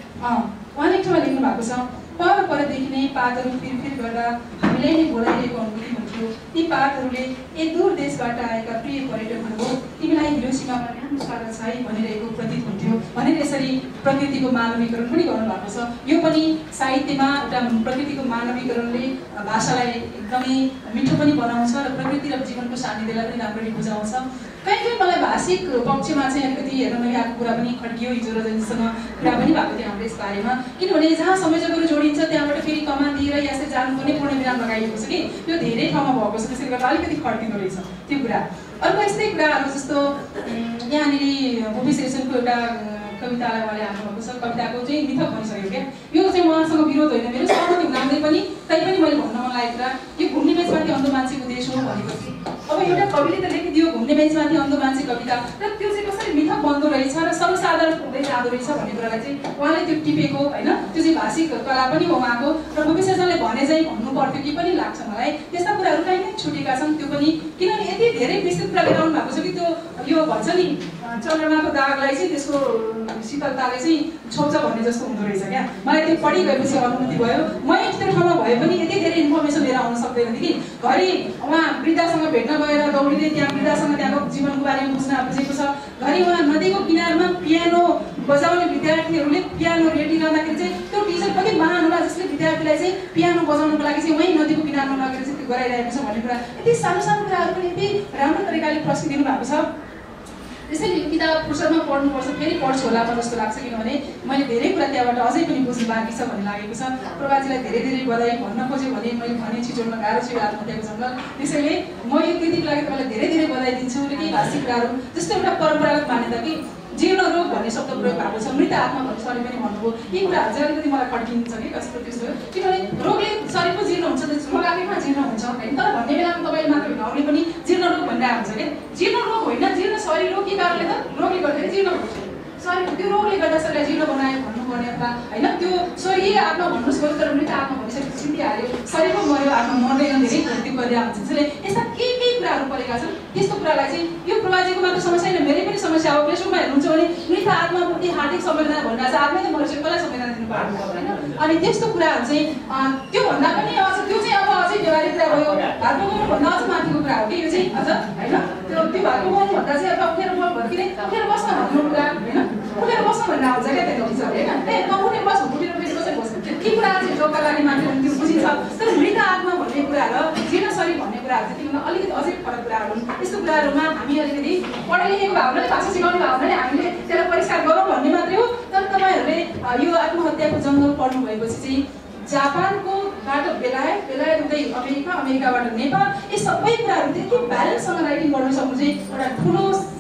उहाँले एकठाउँमा लेख्नु भएको छ, पर परदेखि नै पातहरू फिरफिर गर्दा हामीलाई नै बोलाइरहेको अनुभूति हुन्थ्यो। ती पातहरूले एक दूर देशबाट आएका प्रिय पर्यटकहरू हो, तिमीलाई हिरोसीमामा राम्रो स्वागत छ है भनिरहेको प्रतीत हुन्थ्यो भनेर यसरी प्रकृतिको मानवीकरण पनि गर्नुभएको छ। यो पनि साहित्यमा एउटा प्रकृतिको मानवीकरणले भाषालाई एकदमै मिठो पनि बनाउँछ र प्रकृति र जीवनको सान्निध्यलाई पनि राम्ररी बुझाउँछ। कहीँ कहीँ मलाई भाषिक पक्षमा चाहिँ अलिकति हेर्न नयाँको कुरा पनि खड्कियो हिजो रजनीसँग कुरा पनि भएको थियो हाम्रो यस बारेमा। किनभने जहाँ संयोजकहरू जोडिन्छ त्यहाँबाट फेरि कमान दिएर यसरी जानुपर्ने पूर्णविराम लगाइएको छ कि यो धेरै ठाउँमा भएको छ, त्यसले गर्दा अलिकति खड्किँदो रहेछ त्यो कुरा। अर्को यस्तै कुराहरू जस्तो यहाँनिर भूपी श्रेष्ठको एउटा कवितालाई उहाँले हाल्नुभएको छ, कविताको चाहिँ मिथक भनिसक्यो क्या। यो चाहिँ उहाँसँग विरोध होइन मेरो, सहमति हुँदै पनि तैपनि मैले भन्न मन लागेको कुरा यो घुम्ने बेचमाथि अन्ध मान्छेको देश हो भनेपछि अब एउटा कविले त लेखिदियो घुम्ने बेचमाथि अन्ध मान्छे कविता, र त्यो चाहिँ कसरी मिथक बन्दो रहेछ र सर्वसाधारण हुँदै जाँदो रहेछ भन्ने कुरालाई चाहिँ उहाँले त्यो टिपेको होइन। त्यो चाहिँ भाषिक कला पनि हो उहाँको। र भूपी श्रेष्ठले भने चाहिँ भन्नु पर्थ्यो कि पनि लाग्छ मलाई, त्यस्ता कुराहरू कहीँ कहीँ छुटेका छन् त्यो पनि। किनभने यति धेरै विस्तृत कुरा लिएर आउनु भएको छ कि त्यो यो भन्छ नि चन्द्रमाको दागलाई चाहिँ त्यसको शीतलताले चाहिँ छोप्छ भन्ने जस्तो हुँदो रहेछ क्या। मलाई त्यो पढि गएपछि अनुभूति भयो। म त्यो ठाउँमा भए पनि यति धेरै इन्फर्मेसन लिएर आउन सक्दैन थिएँ कि घरि उहाँ वृद्धासँग भेट्न गएर दौडिँदै त्यहाँ वृद्धासँग त्यहाँको जीवनको बारेमा बुझ्न बुझेको छ। घरि उहाँ नदीको किनारमा पियानो बजाउने विद्यार्थीहरूले पियानो रेटिरहँदाखेरि चाहिँ त्यो टिचर पनि महान होला जसले विद्यार्थीलाई चाहिँ पियानो बजाउनुको लागि चाहिँ वहीँ नदीको किनारमा लगेर चाहिँ त्यो गराइरहेको छ भन्ने कुरा, यति सानो सानो कुराहरू पनि यति राम्रो तरिकाले प्रसिद्धिदिनु भएको छ। त्यसैले यो किताब फुर्सदमा पढ्नुपर्छ, फेरि पढ्छु होला म जस्तो लाग्छ। किनभने मैले धेरै कुरा त्यहाँबाट अझै पनि बुझ्नु बाँकी छ भन्ने लागेको छ। प्रभाजीलाई धेरै धेरै बधाई भन्न खोज्यो भने मैले भने छिटोल्न गाह्रो छ यो आत्महत्याको जङ्गल। त्यसैले म यो कृतिको लागि तपाईँलाई धेरै धेरै बधाई दिन्छु। र केही भाषिक कुराहरू जस्तो एउटा परम्परागत मान्यता कि जीर्ण रोग भन्ने शब्द प्रयोग भएको छ, मृत आत्मा भन्ने सरले पनि भन्नुभयो। यी कुराहरू चाहिँ अलिकति मलाई खड्किन्छ कि कस्तो त्यस्तो, किनभने रोगले शरीर पो जीर्ण हुन्छ, रोग आफैमा जीर्ण हुन्छ होइन। तर भन्ने बेलामा तपाईँले मात्र घाउले पनि जीर्ण रोग भनिरहेको हुन्छ क्या। जीर्ण रोग होइन, जीर्ण शरीर हो। के कारणले त रोगले गर्दाखेरि जीर्ण हुन्छ शरीर, त्यो रोगले गर्दा शरीरलाई जीर्ण बनायो भन्नुपर्ने अथवा होइन त्यो शरीर आत्मा भन्नुहोस् भयो, तर मृत आत्मा भनिसकेपछि छुटिहाल्यो, शरीर पो मऱ्यो आत्मा मर्दैन, धेरै गल्ती गरेर हुन्छ। त्यसैले यस्ता केही केही कुराहरू परेका छन्। त्यस्तो कुरालाई चाहिँ यो प्रभाजीको मात्र समस्या होइन, मेरै पनि समस्या हो। फेसबुकमा हेर्नुहुन्छ भने मृत आत्माप्रति हार्दिक संवेदना भनिरहेको छ, आत्मै त मरेपछि कसलाई संवेदना दिनु पार्नु होइन। अनि त्यस्तो कुराहरू चाहिँ त्योभन्दा पनि अझ त्यो चाहिँ अब अझै व्यवहारिक कुरा भयो, भात पकाउनुभन्दा अझ माथिको कुरा हो कि यो चाहिँ अझ होइन। त्यो त्यो भात पकाउनुभन्दा चाहिँ अब उठेर भर्किने उठेर बस्न भन्नु कुरा होइन, उठेर बस्न भनेर आउँछ क्या त्यो टिचर होइन। ए त उठेर बस्नु उठेर फेरि कसरी बस्नु, ती कुराहरू चाहिँ जोडका लागि मान्छे त्यो बुझिन्छ। तर मृत आत्मा भन्ने कुरा र जीर्ण शरीर भन्ने कुराहरू चाहिँ त्योभन्दा अलिकति अझै फरक कुराहरू हुन्। यस्तो कुराहरूमा हामी अलिकति पढाइ लेखेको भावनाले भाषा सिकाउने भावनाले हामीले त्यसलाई परिष्कार गरौँ भन्ने मात्रै हो। तर तपाईँहरूले यो आत्महत्याको जङ्गल पढ्नु भएपछि चाहिँ जापानको बाट बेलायत, बेलायत हुँदै अमेरिका, अमेरिकाबाट नेपाल, यी सबै कुराहरू त्यति ब्यालेन्ससँग राइटिङ गर्नु सक्नु चाहिँ एउटा ठुलो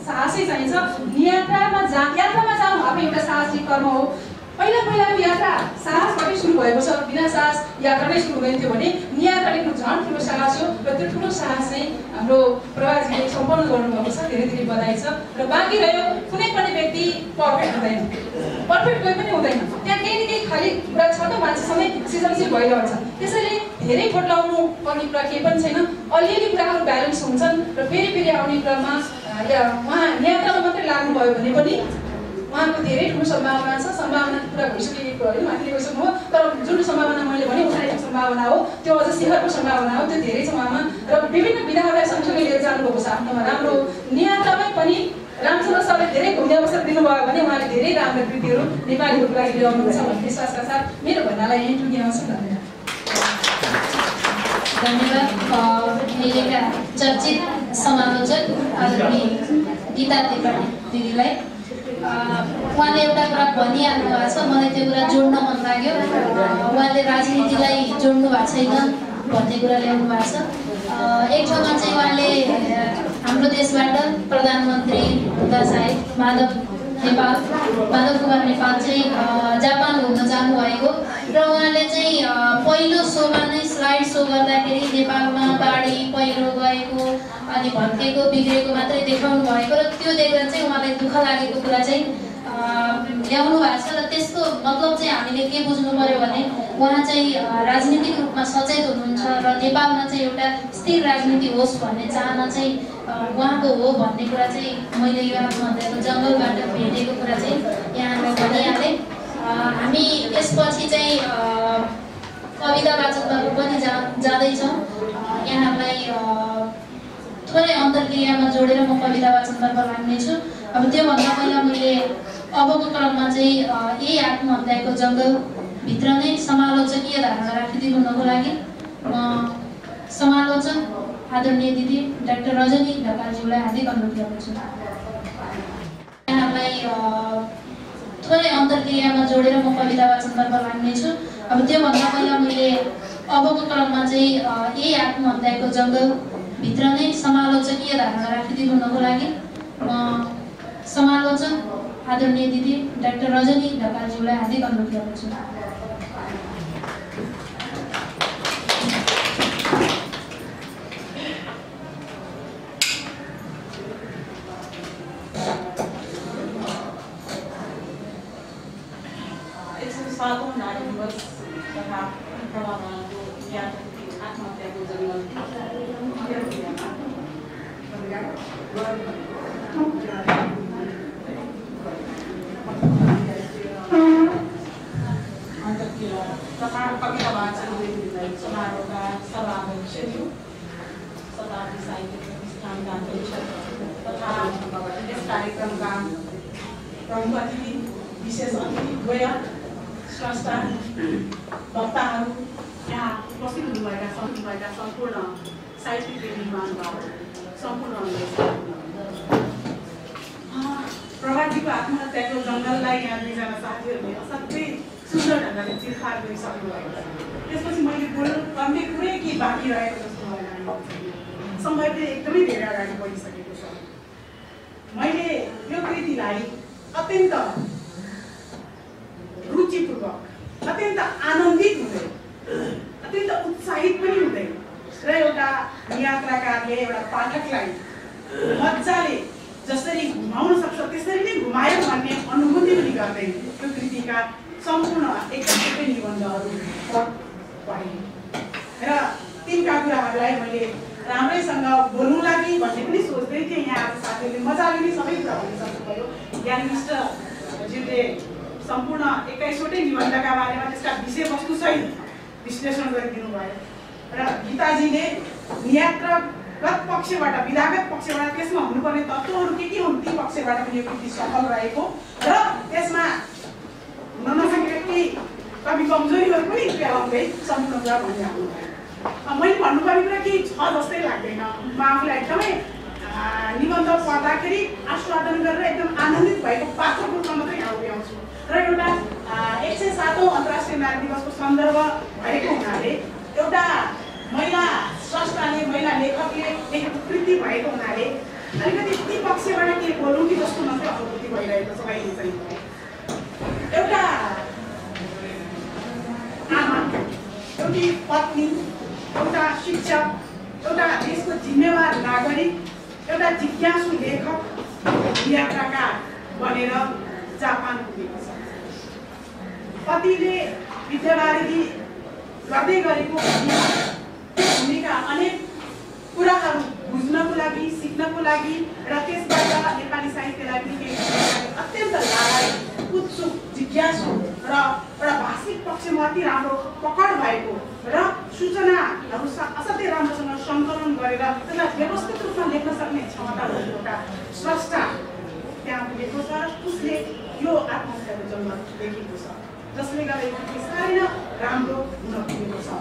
साहसै चाहिन्छ। यात्रामा जा यात्रामा जानु आफै एउटा साहसिक कर्म हो। पहिला पहिलाको यात्रा साहसबाटै सुरु भएको छ, बिना साहस यात्रा नै सुरु गरिन्थ्यो भने यात्राको झन् ठुलो साहस हो र त्यो ठुलो साहस चाहिँ हाम्रो प्रभाजीले सम्पन्न गर्नुभएको छ। धेरै धेरै बधाई छ। र बाँकी रह्यो कुनै पनि व्यक्ति पर्फेक्ट हुँदैन, पर्फेक्ट कोही पनि हुँदैन, त्यहाँ केही न केही खाली कुरा छ त मान्छेसँगै सृजनशील भइरहन्छ। त्यसैले धेरै भोट लाउनु पर्ने कुरा केही पनि छैन, अलिअलि कुराहरू ब्यालेन्स हुन्छन् र फेरि फेरि आउने क्रममा उहाँ यात्रामा मात्रै लाग्नुभयो भने पनि उहाँको धेरै ठुलो सम्भावना छ। सम्भावना पुरा भइसकेको होइन, माथिले गइसक्नु हो, तर जुन सम्भावना मैले भने उठाएको सम्भावना हो त्यो अझ शिखरको सम्भावना हो, त्यो धेरै छ उहाँमा। र विभिन्न विधाहरूलाई सँगसँगै लिएर जानुभएको छ आफ्नोमा। राम्रो यात्रामै पनि रामचन्द्र सरले धेरै घुम्ने अवसर दिनुभयो भने उहाँले धेरै राम्रा कृतिहरू नेपालीहरूको लागि ल्याउनुहुन्छ भन्ने विश्वासका साथ मेरो भन्नालाई यहीँ टुङ्ग्याउँछु। धन्यवाद। धन्यवाद। अहिलेका चर्चित समालोचक आदरणीय गीता त्रिपाठी दिदीलाई। उहाँले एउटा कुरा भनिहाल्नु भएको छ, मलाई त्यो कुरा जोड्न मन लाग्यो। उहाँले राजनीतिलाई जोड्नु भएको छैन भन्ने कुरा ल्याउनु भएको छ। एक ठाउँमा चाहिँ उहाँले हाम्रो देशबाट प्रधानमन्त्री हुँदा सायद माधव नेपाल माधव कुमार नेपाल चाहिँ जापान घुम्न जानुभएको र उहाँले चाहिँ पहिलो सोमा नै स्लाइड सो गर्दाखेरि नेपालमा बाढी पहिरो गएको अनि भत्केको बिग्रेको मात्रै देखाउनु भएको र त्यो देखेर चाहिँ उहाँलाई दुःख लागेको कुरा चाहिँ ल्याउनु भएको छ। र त्यसको मतलब चाहिँ हामीले के बुझ्नु पर्यो भने उहाँ चाहिँ राजनीतिक रूपमा सचेत हुनुहुन्छ र नेपालमा चाहिँ एउटा स्थिर राजनीति होस् भन्ने चाहना चाहिँ उहाँको हो भन्ने कुरा चाहिँ मैले यो आत्महत्याको जङ्गलबाट भेटेको कुरा चाहिँ यहाँलाई भनिहालेँ। हामी यसपछि चाहिँ कविता वाचनतर्फ पनि जा जाँदैछौँ। यहाँलाई थोरै अन्तर्क्रियामा जोडेर म कविता वाचनतर्फ लाग्नेछु। अब त्योभन्दा पहिला मैले अबको क्रममा चाहिँ यही आत्महत्याको जङ्गलभित्र नै समालोचकीय धारणा राखिदिनुको लागि म समालोचक आदरणीय दिदी डाक्टर रजनी ढकालज्यूलाई हार्दिक अनुरोध गर्दछु। यहाँलाई थोरै अन्तर्क्रियामा जोडेर म कविता वाचनतर्फ लाग्नेछु। अब त्योभन्दा पहिला मैले अबको क्रममा चाहिँ यही आत्महत्याको जङ्गलभित्र नै समालोचकीय धारणा राखिदिनुको लागि म समालोचक आदरणीय दिदी डाक्टर रजनी ढकालज्यूलाई हार्दिक अनुरोध गर्दछु। सातौं नारी दिवस तथा प्रभावको आत्महत्याको जङ्गल तथा कविता वाचन समारोहका सर्वाध्यक्ष शताब्दी साहित्य प्रतिष्ठानका अध्यक्ष तथा यस कार्यक्रमका प्रमुख अतिथि विशेष अतिथि द्वय स्रष्टा वक्ताहरू, यहाँ उपस्थित हुनुभएका हुनुभएका सम्पूर्ण साहित्यिक निर्माणहरू, सम्पूर्ण प्रभाजीको आत्महत्याको जङ्गललाई यहाँ दुईजना साथीहरूले असाध्यै सुन्दर ढङ्गले चिरखार गरिसक्नु भएको छ। त्यसपछि मैले बोल्नु पर्ने कुनै केही बाँकी रहेको जस्तो भएन। समय चाहिँ एकदमै धेरै अगाडि बढिसकेको छ। मैले यो कृतिलाई अत्यन्त रुचिपूर्वक, अत्यन्त आनन्दित हुँदै, अत्यन्त उत्साहित पनि हुँदै र एउटा यात्राकारले एउटा पाठकलाई मजाले जसरी घुमाउन सक्छ त्यसरी नै घुमायो भन्ने अनुभूति पनि गर्दै यो कृतिका सम्पूर्ण एकै निबन्धहरू पढेँ र तिनका कुराहरूलाई मैले राम्रैसँग बोल्नु लागि भन्ने पनि सोच्दै थिएँ। यहाँ आज साथीहरूले मजाले नै सबै कुरा भन्न सक्नुभयो। ज्ञाननिष्ठज्यूले सम्पूर्ण एक्काइसवटै निबन्धका बारेमा त्यसका विषयवस्तुसहित विश्लेषण गरिदिनु भयो र गीताजीले नियात्रगत पक्षबाट विधागत पक्षबाट त्यसमा हुनुपर्ने तत्त्वहरू के के हुन् ती पक्षबाट पनि यो कृति सफल रहेको र त्यसमा हुन नसकेका केही कवि कमजोरीहरू पनि प्यालाउँदै सम्पूर्ण कुरा भनिहाल्नु भयो। मैले भन्नुपर्ने कुरा केही छ जस्तै लाग्दैन। म आफूलाई एकदमै निबन्ध पढ्दाखेरि आस्वादन गरेर एकदम आनन्दित भएको पात्रको रूपमा मात्रै यहाँ उभ्याउँछु र एउटा एक सय सातौँ अन्तर्राष्ट्रिय नारी दिवसको सन्दर्भ भएको हुनाले एउटा महिला स्रष्टाले महिला लेखकले लेखेको कृति भएको हुनाले अलिकति ती पक्षबाट के बोलौँ कि जस्तो मात्रै अनुभूति भइरहेको छ अहिले चाहिँ। एउटा आमा, एउटी पत्नी, एउटा शिक्षक, एउटा देशको जिम्मेवार नागरिक, एउटा जिज्ञासु लेखक, यात्राकार बनेर जापान पुगेको छ। पतिले विद्यावारिधि गर्दै गरेको भूमिका अनेक कुराहरू बुझ्नको लागि, सिक्नको लागि र त्यसबाट नेपाली साहित्यलाई पनि केही अत्यन्त लायक, उत्सुक, जिज्ञासु र एउटा भाषिक पक्षमा अति राम्रो पकड भएको र सूचनाहरू असाध्यै राम्रोसँग सङ्कलन गरेर त्यसलाई व्यवस्थित रूपमा लेख्न सक्ने क्षमता भएको एउटा स्रष्टा त्यहाँ पुगेको छ। उसले यो आत्महत्याको जन्म देखेको छ, जसले गर्दा यो साह्रै नै राम्रो हुन पुगेको छ।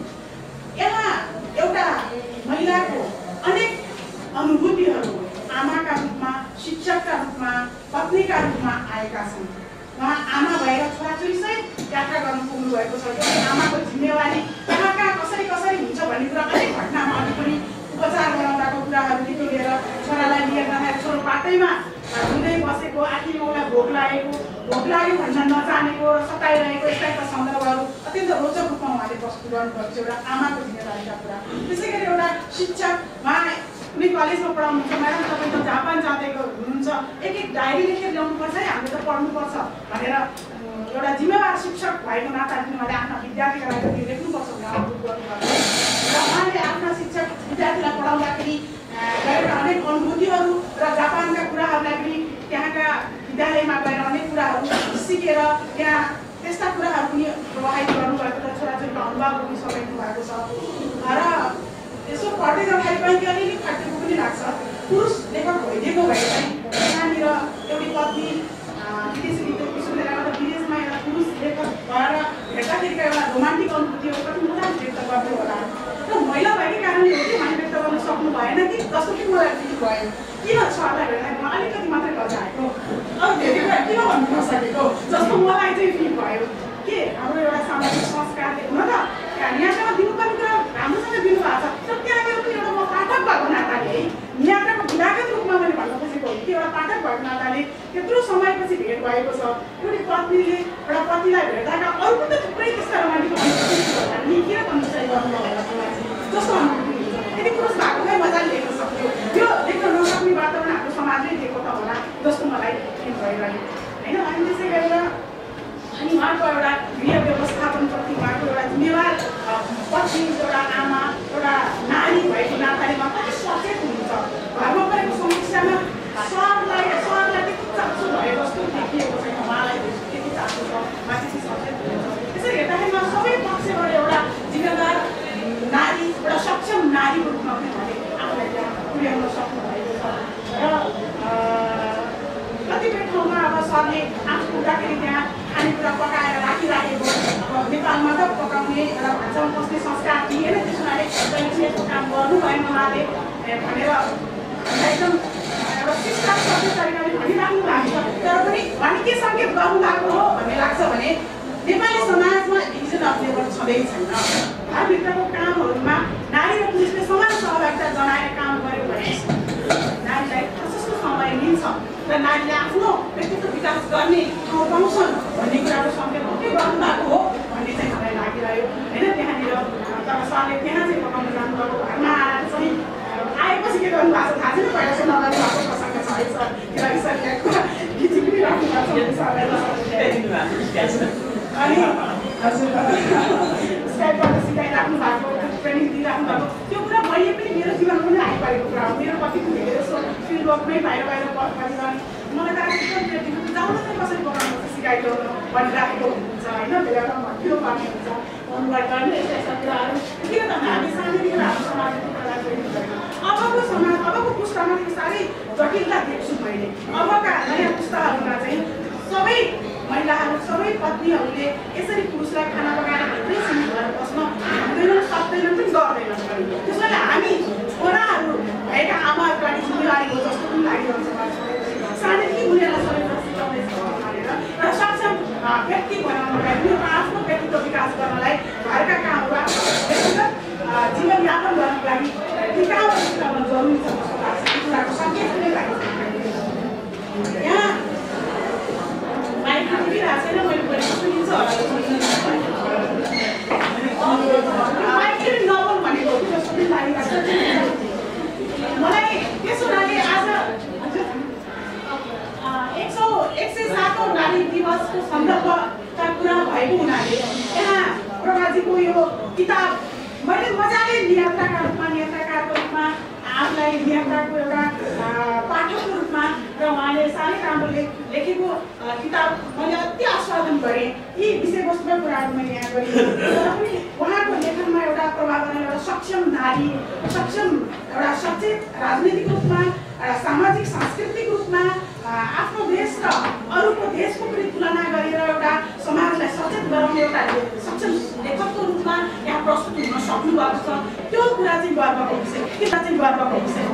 यहाँ एउटा महिलाको अनेक अनुभूतिहरू आमाका रूपमा, शिक्षकका रूपमा, पत्नीका रूपमा आएका छन्। उहाँ आमा भएर छोराछोरीसहित यात्रा गर्न पुग्नु भएको छ। आमाको जिम्मेवारी कहाँ कहाँ कसरी कसरी हुन्छ भन्ने कुरा अनेक घटनामा अघि पनि उपचार गराउँदाको कुराहरूदेखि लिएर छोरालाई लिएर जाँदाखेरि छोरो बाटैमा हुँदै बसेको, आखिरमा उसलाई भोक लागेको, भोक लाग्यो भन्न नजानेको र सताइरहेको यस्ता यस्ता सन्दर्भहरू अत्यन्त रोचक रूपमा उहाँले प्रस्तुत गर्नुभएको छ। एउटा आमाको जिम्मेवारीका कुरा। त्यसै गरी एउटा शिक्षक, उहाँ कुनै कलेजमा पढाउनुहुन्छ, म्याडम तपाईँ त जापान जाँदै हुनुहुन्छ, एक एक डायरी लेखेर ल्याउनुपर्छ है, हामीले त पढ्नुपर्छ भनेर एउटा जिम्मेवार शिक्षक भएको नाताले उहाँले आफ्ना विद्यार्थीका लागि लेख्नुपर्छ भनेर अनुरोध गर्नुभएको र उहाँले आफ्ना शिक्षक विद्यार्थीलाई पढाउँदाखेरि गरेका अनेक अनुभूतिहरू र जापानका कुराहरूलाई पनि त्यहाँका विद्यालयमा गएर अनेक कुराहरू सिकेर त्यहाँ त्यस्ता कुराहरू पनि प्रभावित गर्नुभएको र छोराछोरीको अनुभव पनि समेट्नु भएको छ। र यसो पढ्दै जाँदाखेरि कहीँ अलिअलि खटेको पनि लाग्छ। पुरुष लेखक भइदिएको भए चाहिँ त्यहाँनिर एउटी पत्नी विदेशी विश्वविद्यालयबाट विदेशमा एउटा पुरुष लेखक भएर भेट्दाखेरिका एउटा रोमान्टिक अनुभूतिहरू कति मजाले व्यक्त गर्दै होला र महिला भएकै कारणले हो कि उहाँले व्यक्त गर्न सक्नु भएन कि जस्तो कि मलाई फिल भयो। किन सरलाई भेट्दाखेरि म अलिकति मात्रै बजाएको, अब धेरै कुरा किन भन्नु नसकेको जस्तो मलाई चाहिँ फिल भयो। के हाम्रो एउटा सामाजिक संस्कारले हुन त यहाँसम्म दिनुपर्ने कुरा राम्रोसँग दिनुभएको छ। तर त्यहाँनिर पनि एउटा म पाठक भएको नाताले है, यात्राको विधागत रूपमा मैले भन्न खोजेको हो कि एउटा पाठक भएको नाताले त्यत्रो समयपछि भेट भएको छ। एउटी पत्नीले एउटा पतिलाई भेट्दाका अरू पनि त थुप्रै त्यस्ता रोमान्टिक अनुभूति किन कन्सिडर गर्नुभयो होला जस्तो अनुभूति हुन्छ। यदि पुरुष भएकोमै मजाले लेख्न सक्यो, त्यो लेख्न नसक्ने वातावरण हाम्रो समाजले दिएको त होला जस्तो मलाई फिल भइरह्यो होइन। अनि त्यसै गरेर अनि उहाँको एउटा गृह व्यवस्थापनप्रति उहाँको एउटा जिम्मेवार पत्नी, एउटा आमा, एउटा नारी भएको नाताले उहाँ कति सचेत हुनुहुन्छ। घरमा परेको समस्यामा सरलाई सरलाई त्यति चासो भए जस्तो देखिएको छैन, उहाँलाई त्यति चासो छ, उहाँ त्यति सचेत हुनुहुन्छ। त्यसरी हेर्दाखेरि उहाँ सबै पक्षबाट एउटा जिम्मेवार नारी, एउटा सक्षम नारीको रूपमा पनि उहाँले आफूलाई त्यहाँ पुर्याउन सक्नुभएको छ। र कतिपय ठाउँमा अब सरले आफू पुग्दाखेरि त्यहाँ खानेकुरा पकाएर राखिराखेको, अब नेपालमा त पकाउने एउटा भान्सामा बस्ने संस्कार थिएन, त्यस हुनाले यस्तो काम गर्नु भएन उहाँले भनेर एकदम एउटा शिक्षा सबै तरिकाले भनिराख्नु भएको छ। तर पनि उहाँले के सङ्केत गर्नु भएको हो भन्ने लाग्छ भने नेपाली समाजमा डिभिजन अफ लेबर छँदै छैन। घरभित्रको कामहरूमा नारी र पुरुषले समान सहभागिता जनाएर काम गर्यो भने नारीलाई प्रशस्त समय मिल्छ र नारीले आफ्नो व्यक्तित्व विकास गर्ने ठाउँ पाउँछन् भन्ने कुराको सङ्केत के गर्नुभएको हो भन्ने चाहिँ मलाई लागिरह्यो होइन। त्यहाँनिर तर सरले त्यहाँ चाहिँ पकाउनु जानुभएको, घरमा आएर चाहिँ आएपछि के गर्नुभएको छ थाहा छैन, पहिला चाहिँ नगर्नु भएको प्रसङ्ग छ है सर। किनकि सर त्यहाँ गीत पनि राख्नु भएको छ सरलाई अनि हजुर स्काइपबाट सिकाइराख्नु भएको, ट्रेनिङ दिइराख्नु भएको, त्यो कुरा मैले पनि मेरो जीवनमा पनि आइपरेको कुरा हो। मेरो कति धेरै जस्तो फिल्डवर्कमै बाहिर बाहिर परिरहने मलाई त जाउन चाहिँ कसरी पकाउनु सिकाइरहनु भनिराखेको हुन्छ होइन। बेला भन्दियो पर्ने हुन्छ फोनबाट गर्ने यस्ता यस्ता कुराहरू किन त हामी सानैदेखि हाम्रो समाजको कुरालाई जोडिनु छैन। अबको समाज, अबको पुस्तामा त्यो साह्रै जटिलता देख्छु मैले। अबका नयाँ पुस्ताहरूमा चाहिँ सबै महिलाहरू, सबै पत्नीहरूले यसरी पुरुषलाई खाना पकाएर भित्रै सिमी भएर बस्न सक्दैनन्, सक्दैनन् पनि गर्दैनन् पनि। त्यसो भए हामी छोराहरू भएका आमाहरूको लागि जिम्मेवारी हो जस्तो पनि लागिरहन्छ मलाई। सानैदेखि उनीहरूलाई सबैजना सिकाउँदैछ भनेर र सक्षम व्यक्ति बनाउनको लागि, उनीहरूको आफ्नो व्यक्तित्व विकास गर्नलाई, घरका कामहरू व्यक्तिगत जीवनयापन गर्नको लागि ती कामहरू सिकाउन जरुरी छ जस्तो लाग्छ। कुराको सङ्केत पनि लाग्छ। नारी दिवसको सन्दर्भका कुरा भएको हुनाले यहाँ प्रभाजीको यो किताब मैले मजाले नियात्राका रूपमा नियात्राकारको रूपमा आफूलाई नियात्राको एउटा पाठकको रूपमा र उहाँले साह्रै राम्रो लेखेको किताब मैले अति आस्वादन गरेँ। यी विषयवस्तुका कुराहरू मैले यहाँ गरेँ तर पनि उहाँको लेखनमा एउटा प्रभावना एउटा सक्षम नारी सक्षम एउटा सचेत राजनैतिक रूपमा एउटा सामाजिक सांस्कृतिक रूपमा आफ्नो देश र अरूको देशको पनि तुलना गरेर एउटा समाजलाई सचेत गराउने एउटा सक्षम लेखकको रूपमा यहाँ प्रस्तुत हुन सक्नु भएको छ। त्यो कुरा चाहिँ गर्वको विषय किन चाहिँ गर्वको विषय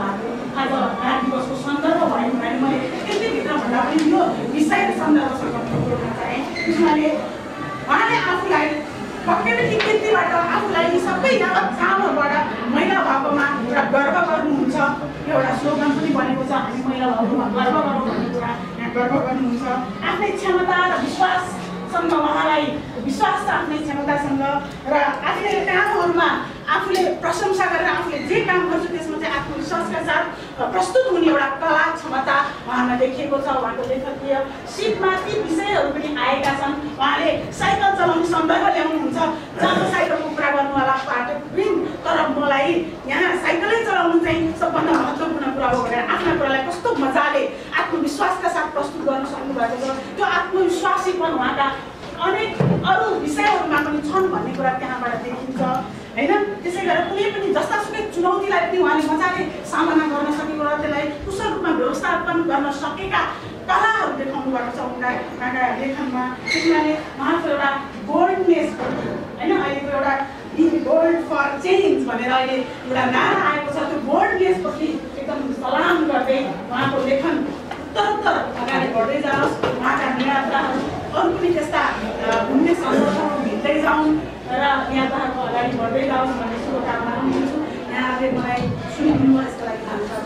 आज नारी दिवसको सन्दर्भ भयो भने मैले यतिभित्र भन्दा पनि यो विषय सन्दर्भसँग जोड्न चाहेँ। किनभने उहाँले आफूलाई पक्कै पनि कृतिबाट आफूलाई यी सबै यावत कामहरूबाट महिला भएकोमा एउटा गर्व गर्नुहुन्छ। एउटा स्लोगन पनि बनेको छ, हामी महिला भएकोमा गर्व गरौँ भन्ने कुरा यहाँ गर्व गर्नुहुन्छ। आफ्नै क्षमता र विश्वाससँग उहाँलाई विश्वास छ आफ्नै क्षमतासँग र आफ्नै कामहरूमा आफूले प्रशंसा गरेर आफूले जे काम गर्छु त्यसमा चाहिँ आत्मविश्वासका साथ प्रस्तुत हुने एउटा कला क्षमता उहाँमा देखिएको छ। उहाँको लेखकीय सिपमा ती विषयहरू पनि आएका छन्। उहाँले साइकल चलाउने सन्दर्भ ल्याउनुहुन्छ जहाँ साइकलको कुरा गर्नु होला पाठक पनि, तर मलाई यहाँ साइकलै चलाउनु चाहिँ सबभन्दा महत्त्वपूर्ण कुरा हो भनेर आफ्ना कुरालाई कस्तो मजाले आत्मविश्वासका साथ प्रस्तुत गर्न सक्नुभएको छ। त्यो आत्मविश्वासीपन उहाँका अनेक अरू विषयहरूमा पनि छन् भन्ने कुरा त्यहाँबाट देखिन्छ होइन। त्यसै गरेर कुनै पनि जस्तासुकै चुनौतीलाई पनि उहाँले मजाले सामना गर्न सकेको र त्यसलाई कुशल रूपमा व्यवस्थापन गर्न सकेका कलाहरू देखाउनु भएको छ उनका उहाँका लेखनमा। किनभने उहाँको एउटा बोल्डनेस होइन अहिलेको एउटा बोल्ड फर चेन्ज भनेर अहिले एउटा नारा आएको छ। त्यो बोल्डनेसपछि एकदम सलाम गर्दै उहाँको लेखन उत्तरोत्तर अगाडि बढ्दै जाओस्। उहाँका नियात्राहरू अरू पनि त्यस्ता घुम्ने सन्दर्भहरू भित्दै जाउन् र नियात्राहरूको अगाडि बढ्दै जाओस् भन्ने शुभकामना दिन्छु। यहाँले मलाई सुनिदिनु भयो यसको लागि धन्यवाद।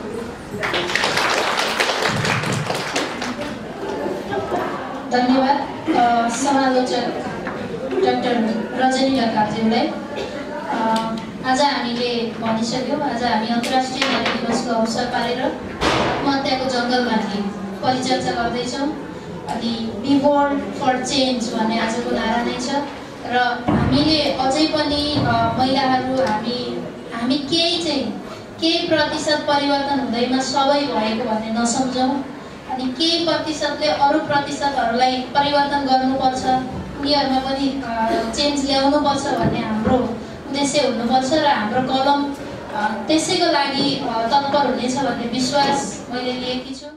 धन्यवाद समालोचक डाक्टर रजनी ढकालज्यूलाई। आज हामीले भनिसक्यौँ, आज हामी अन्तर्राष्ट्रिय नारी दिवसको अवसर पारेर आत्महत्याको जङ्गलमाथि परिचर्चा गर्दैछौँ। अनि बी बोल्ड फर चेन्ज भन्ने आजको नारा नै छ र हामीले अझै पनि महिलाहरू हामी हामी केही चाहिँ केही प्रतिशत परिवर्तन हुँदैमा सबै भएको भन्ने नसम्झौँ। अनि केही प्रतिशतले अरू प्रतिशतहरूलाई परिवर्तन गर्नुपर्छ, उनीहरूमा पनि चेन्ज ल्याउनुपर्छ भन्ने हाम्रो उद्देश्य हुनुपर्छ र हाम्रो कलम त्यसैको लागि तत्पर हुनेछ भन्ने विश्वास मैले लिएकी छु।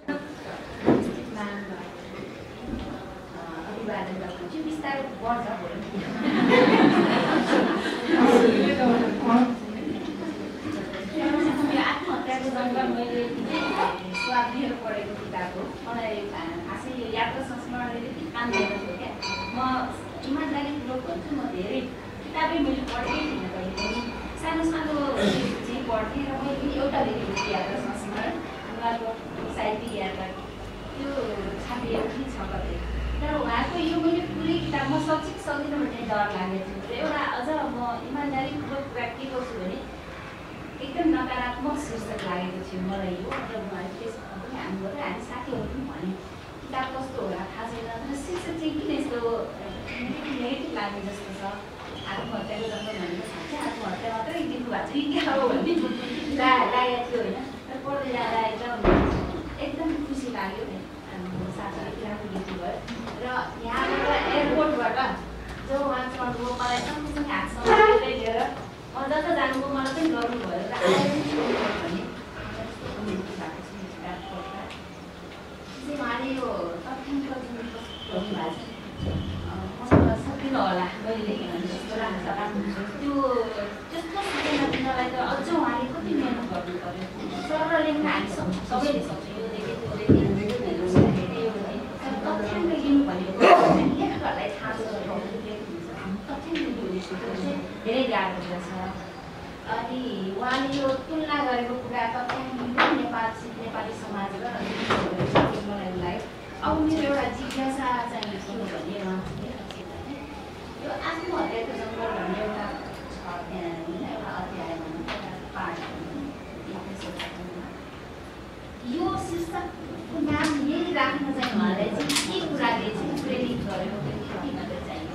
आत्महत्याको जङ्गल मैले स्वाद लिएर पढेको किताब हो। मलाई खासै यो यात्रा संस्मरणले त्यति काम दिएको थियो क्या। म इमान्दारीपूर्वक भन्छु, म धेरै किताबै मैले पढेकै थिइनँ कहिले पनि। सानो सानो चाहिँ पढ्थेँ र मैले पनि एउटा लेखेको थिएँ यात्रा संस्मरण, उहाँको साहित्यिक यात्रा त्यो छापिएको पनि छ कतै। तर उहाँको यो मैले पुरै किताबमा सचिक सक्दिनँ भन्ने डर लागेको थियो। र एउटा अझ म इमान्दारीपूर्वक कुरा के गर्छु भने एकदम नकारात्मक शीर्षक लागेको थियो मलाई यो। र उहाँले फेसबुकमा पनि हामी गएर हामी साथीहरू पनि भने किताब कस्तो होला थाहा छैन, तर शीर्षक चाहिँ किन यस्तो नेगेटिभ लाग्ने जस्तो छ। आत्महत्याको जङ्गल भनेको साँच्चै आत्महत्या मात्रै दिनु भएको छ कि क्या हो भन्ने ला लागेको थियो होइन। तर पढ्दै जाँदा एकदम एकदम खुसी लाग्यो नि। साथीले किताबको लेख्नु भयो र यहाँबाट एयरपोर्टबाट जो उहाँ चढ्नुभयो मलाई सँगसँगै हातसँग लिएर म जता जानुभयो मलाई पनि गर्नुभयो र आएर पनि भन्ने उहाँले यो तथ्याङ्क जुन गर्नु भएको छ मसँग सकिन होला मैले लेखेँ भने जस्तो लाग्छ। त्यो त्यस्तो सूचना दिनलाई त अझ उहाँले कति मिहिनेत गर्नु पऱ्यो। सरल लेख्न हामी सबैले सक्छौँ, यो देखेँ त्यो देखेँ तथ्याङ्क लिनु भनेको लेखकहरूलाई थाहा छ तथ्याङ्क लिनु चाहिँ धेरै गाह्रो हुन्छ। अनि उहाँले यो तुलना गरेको कुरा तथ्याङ्क लिनु नेपाल नेपाली समाज र मलाई लाग्यो। अब मेरो एउटा जिज्ञासा चाहिँ के हो भने यो आत्महत्याको जङ्गल भन्ने एउटा छ त्यहाँ एउटा अध्यायमा एउटा पाठ यो शीर्षकको नाम यही राख्न चाहिँ उहाँलाई चाहिँ के कुराले चाहिँ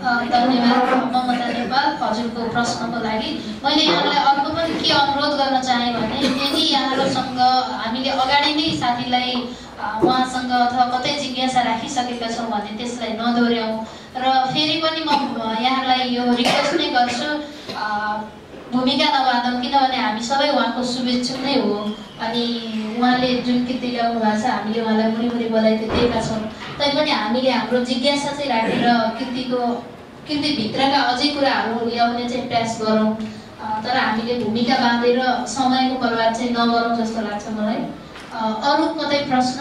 धन्यवाद ममता नेपाल हजुरको प्रश्नको लागि। मैले यहाँलाई अर्को पनि के अनुरोध गर्न चाहेँ भने यदि यहाँहरूसँग हामीले अगाडि नै साथीलाई उहाँसँग अथवा कतै जिज्ञासा राखिसकेका छौँ भने त्यसलाई नदोहोऱ्याउँ र फेरि पनि म यहाँलाई यो रिक्वेस्ट नै गर्छु भूमिका नबाँधौँ, किनभने हामी सबै उहाँको शुभेच्छुक नै हो अनि उहाँले जुन कृति ल्याउनु भएको छ हामीले उहाँलाई मुरी मुरी बधाई दिएका छौँ। तैपनि हामीले हाम्रो जिज्ञासा चाहिँ राखेर कृतिको कृतिभित्रका अझै कुराहरू ल्याउने चाहिँ प्रयास गरौँ, तर हामीले भूमिका बाँधेर समयको बर्बाद चाहिँ नगरौँ जस्तो लाग्छ मलाई। अरू कतै प्रश्न?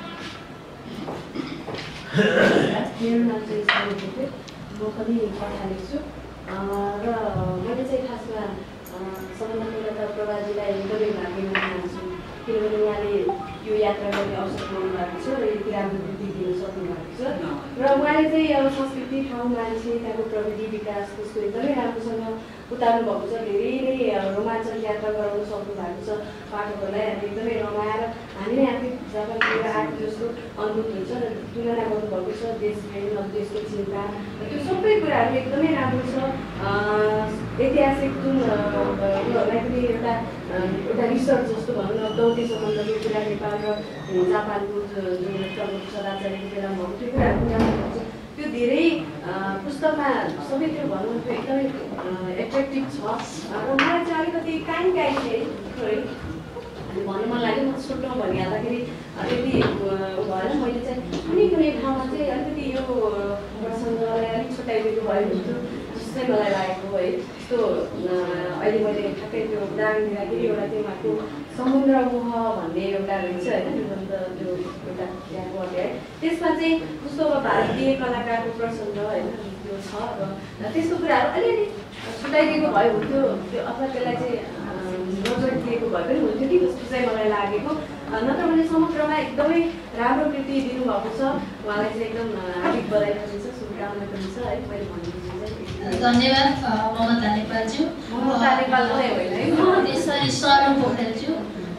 मेरो नाम चाहिँ सानो म पनि कथा लेख्छु र मैले चाहिँ खासमा सबभन्दा पहिला त प्रभाजीलाई एकदमै भाग्य मान्न चाहन्छु, किनभने उहाँले यो यात्रा गर्ने अवसर पाउनु भएको छ र यति राम्रो कृति दिन सक्नु भएको छ र उहाँले चाहिँ अब संस्कृति ठाउँ मान्छे त्यहाँको प्रविधि विकास त्यसको एकदमै राम्रोसँग उतार्नु भएको छ। धेरै नै रोमाञ्चक यात्रा गराउन सक्नु भएको छ पाठकहरूलाई। हामी एकदमै रमाएर हामी नै आफै जापानतिर आएको जस्तो अनुभूत हुन्छ र तुलना गर्नुभएको छ देश प्रेम देशको चिन्ता त्यो सबै कुराहरू एकदमै राम्रो छ। ऐतिहासिक जुन उनीहरूलाई पनि एउटा एउटा रिसर्च जस्तो भनौँ न दौडी सम्बन्धको कुरा नेपाल र जापानको जुन प्रमुख सदाचारको बेलामा भएको त्यो कुराहरू पनि राम्रो छ। त्यो धेरै पुस्तकमा सबै त्यो भनौँ त्यो एकदमै एट्र्याक्टिभ छ र मलाई चाहिँ अलिकति काहीँ काहीँ चाहिँ भन्नु मन लाग्यो म छुट्याउँ भनिहाल्दाखेरि त्यति भएर मैले चाहिँ कुनै कुनै ठाउँमा चाहिँ अलिकति यो प्रसङ्गलाई अलिक छुट्याइदिनु भयो जस्तो जस्तै मलाई लागेको है। यस्तो अहिले मैले ठ्याक्कै त्यो उदाहरण दिँदाखेरि एउटा चाहिँ उहाँको समुद्र मोह भन्ने एउटा रहेछ होइन निबन्ध त्यो एउटा त्यहाँको अध्याय त्यसमा चाहिँ कस्तो अब भारतीय कलाकारको प्रसङ्ग होइन त्यो छ र त्यस्तो कुराहरू अलिअलि छुट्याइदिएको भए हुन्थ्यो त्यो अथवा त्यसलाई चाहिँ नजर दिएको भए पनि हुन्थ्यो कि जस्तो चाहिँ मलाई लागेको। नत्र भने समग्रमा एकदमै राम्रो कृति दिनुभएको छ, उहाँलाई चाहिँ एकदम हार्दिक बधाई पनि छ, शुभकामना पनि छ है। मैले भनेको धन्यवाद ममता नेपालज्यू। ममता नेपाल नै होइन है त्यसरी स्वरूप पोखरेलज्यू।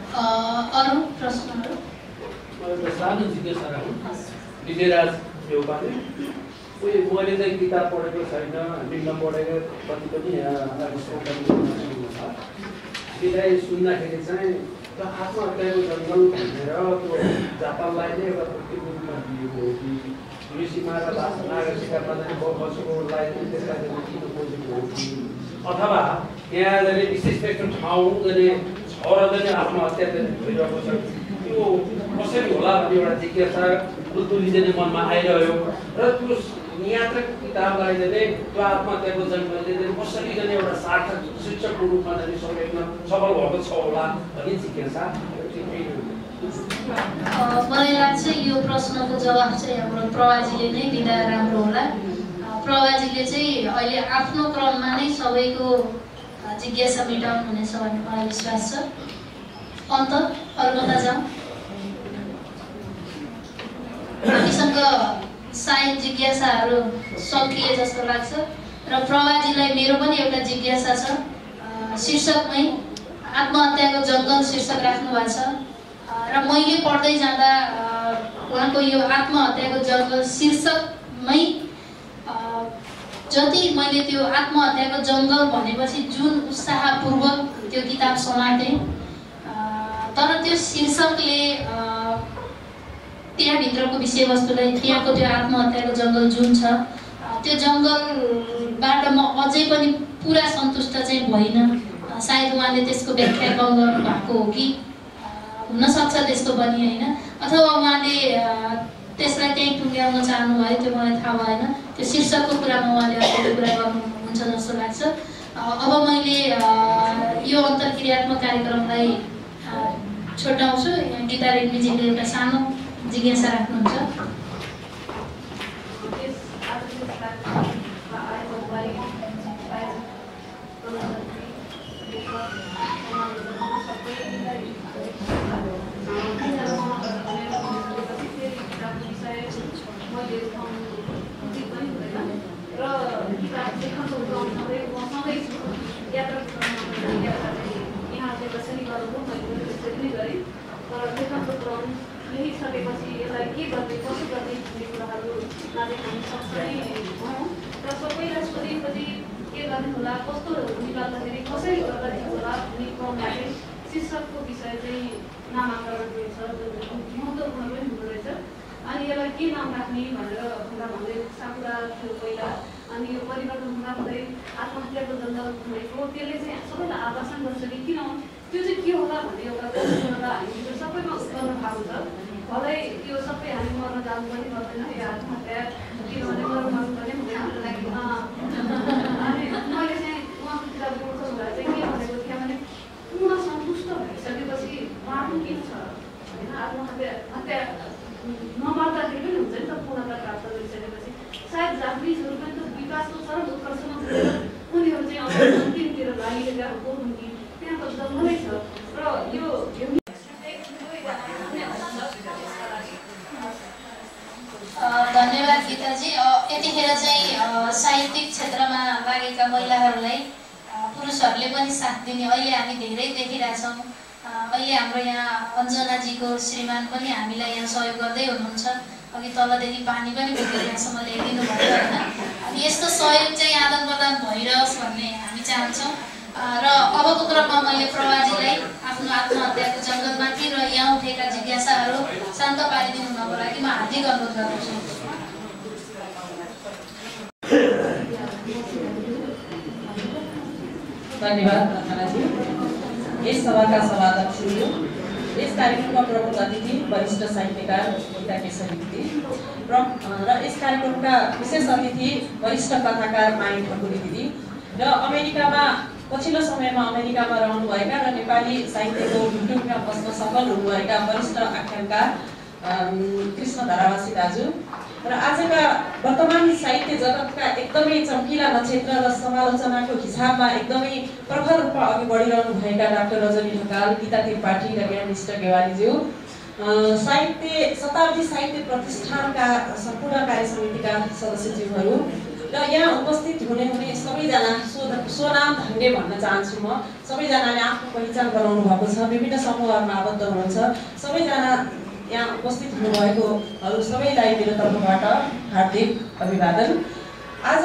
अरू प्रश्नहरू? एउटा सानो जिज्ञासा राखौँ विजयराज देउपाले उयो मैले चाहिँ किताब पढेको छैन, हामी नपढेको कति पनि हामीलाई छ विधाय सुन्दाखेरि चाहिँ त्यो आत्महत्याको जङ्गल भनेर त्यो जापानलाई नै एउटा प्रतिको रूपमा दिएको हो कि ऋषिमा र नागा शिकारमा जाने बसोलाई त्यसलाई किन खोजेको हो कि अथवा यहाँ जाने विशेष त्यस्तो ठाउँ जाने छ र जाने आत्महत्या भइरहेको छ त्यो कसरी होला भन्ने एउटा जिज्ञासा बुद्धुली जाने मनमा आइरह्यो र त्यो यात्रा किताबलाई जाने त्यो आत्महत्याको जङ्गलले जाने कसरी जाने एउटा सार्थक शिक्षकको रूपमा जाने समेट्न सफल भएको छ होला भन्ने जिज्ञासा। मलाई लाग्छ यो प्रश्नको जवाब चाहिँ हाम्रो प्रवाजीले नै दिँदा राम्रो होला। प्रवाजीले चाहिँ अहिले आफ्नो क्रममा नै सबैको जिज्ञासा मेटाउनु हुनेछ भन्ने मलाई विश्वास छ। अन्त अरू कता जाउँ? हामीसँग सायद जिज्ञासाहरू सकिए जस्तो लाग्छ र प्रवाजीलाई मेरो पनि एउटा जिज्ञासा छ। शीर्षकमै आत्महत्याको जङ्गल शीर्षक राख्नु भएको छ र मैले पढ्दै जाँदा उहाँको यो आत्महत्याको जङ्गल शीर्षकमै जति मैले त्यो आत्महत्याको जङ्गल भनेपछि जुन उत्साहपूर्वक त्यो किताब समातेँ तर त्यो शीर्षकले त्यहाँभित्रको विषयवस्तुलाई त्यहाँको त्यो आत्महत्याको जङ्गल जुन छ त्यो जङ्गलबाट म अझै पनि पुरा सन्तुष्ट चाहिँ भइनँ। सायद उहाँले त्यसको व्याख्या कम गर्नु भएको हो कि हुनसक्छ त्यस्तो पनि होइन, अथवा उहाँले त्यसलाई त्यहीँ टुङ्ग्याउन चाहनुभयो त्यो मलाई थाहा भएन। त्यो शीर्षकको कुरामा उहाँले अलिकति कुरा गर्नुहुन्छ जस्तो लाग्छ। अब मैले यो अन्तर्क्रियात्मक कार्यक्रमलाई छोटाउँछु। गीता रेग्मीजीले एउटा सानो जिज्ञासा राख्नुहुन्छ। यही सकेपछि यसलाई के गर्ने कसो गर्ने भन्ने कुराहरू नजिक हामी सक्छौँ र सबै गर्ने होला, कस्तो निकाल्दाखेरि कसरी गर्दा ठिक होला भन्ने क्रममा चाहिँ शीर्षकको विषय चाहिँ नामाकरण छ, महत्त्वपूर्ण पनि हुँदो रहेछ। अनि यसलाई के नाम राख्ने भनेर हुँदा भन्दै साकुरा थियो पहिला, अनि यो परिवर्तन हुँदा हुँदै आत्महत्याको दण्ड भएको त्यसले चाहिँ सबैलाई आकर्षण गर्छ कि किन त्यो चाहिँ के होला भन्ने एउटा प्रश्नलाई हामीले सबैमा उत्पन्न भएको छ। भलै यो सबै हामी मर्न जानु पनि पर्दैन यो आत्महत्या, किनभने मर्नु मर्नुपर्ने हुँदैन। अनि मैले चाहिँ उहाँको किताब पढ्छु हुँदा चाहिँ के भनेको थिएँ भने पूर्ण सन्तुष्ट भइसकेपछि उहाँको के छ होइन, आत्महत्या हत्या नमर्दाखेरि पनि हुन्छ नि त पूर्णता प्राप्त गरिसकेपछि। सायद जापानिजहरू पनि त विकासको चरम उत्कर्षमा पुगेर उनीहरू चाहिँ अब अन्तिमतिर लागिरहेका हुन् कि त्यहाँ त जन्मै छ। र यो धन्यवाद गीताजी। यतिखेर चाहिँ साहित्यिक क्षेत्रमा लागेका महिलाहरूलाई पुरुषहरूले पनि साथ दिने अहिले हामी धेरै देखिरहेछौँ। अहिले हाम्रो यहाँ अञ्जनाजीको श्रीमान पनि हामीलाई यहाँ सहयोग गर्दै हुनुहुन्छ। अघि तलदेखि पानी पनि बोकेर यहाँसम्म ल्याइदिनु भयो होइन। अनि यस्तो सहयोग चाहिँ आदान प्रदान भइरहोस् भन्ने हामी चाहन्छौँ। र अबको क्रममा मैले प्रवाजीलाई आफ्नो आत्महत्याको जङ्गलमाथि र यहाँ उठेका जिज्ञासाहरू शान्त पारिदिनु हुनको लागि म हार्दिक अनुरोध गर्दछु। धन्यवाद रचनाजी। यस सभाका सभाध्यक्षज्यू, यस कार्यक्रमका प्रमुख अतिथि वरिष्ठ साहित्यकार गीता केशरी दिदी र यस कार्यक्रमका विशेष अतिथि वरिष्ठ कथाकार माई ठकुरी दिदी र अमेरिकामा पछिल्लो समयमा अमेरिकामा रहनुभएका र नेपाली साहित्यको युट्युबमा बस्न सफल हुनुभएका वरिष्ठ आख्यानकार कृष्ण धारावासी दाजु र आजका वर्तमान साहित्य जगतका एकदमै चम्किला नक्षत्र र समालोचनाको हिसाबमा एकदमै प्रखर रूपमा अघि बढिरहनु भएका डाक्टर रजनी ढकाल, गीता त्रिपाठी र ज्ञाननिष्ठ गेवालीज्यू, साहित्य शताब्दी साहित्य प्रतिष्ठानका सम्पूर्ण कार्य समितिका सदस्यज्यूहरू र यहाँ उपस्थित हुने हुने सबैजना स्वनाम धन्य भन्न चाहन्छु। म सबैजनाले आफ्नो पहिचान गराउनु भएको छ, विभिन्न समूहहरूमा आबद्ध हुनुहुन्छ। सबैजना यहाँ उपस्थित हुनुभएकोहरू सबैलाई मेरो तर्फबाट हार्दिक अभिवादन। आज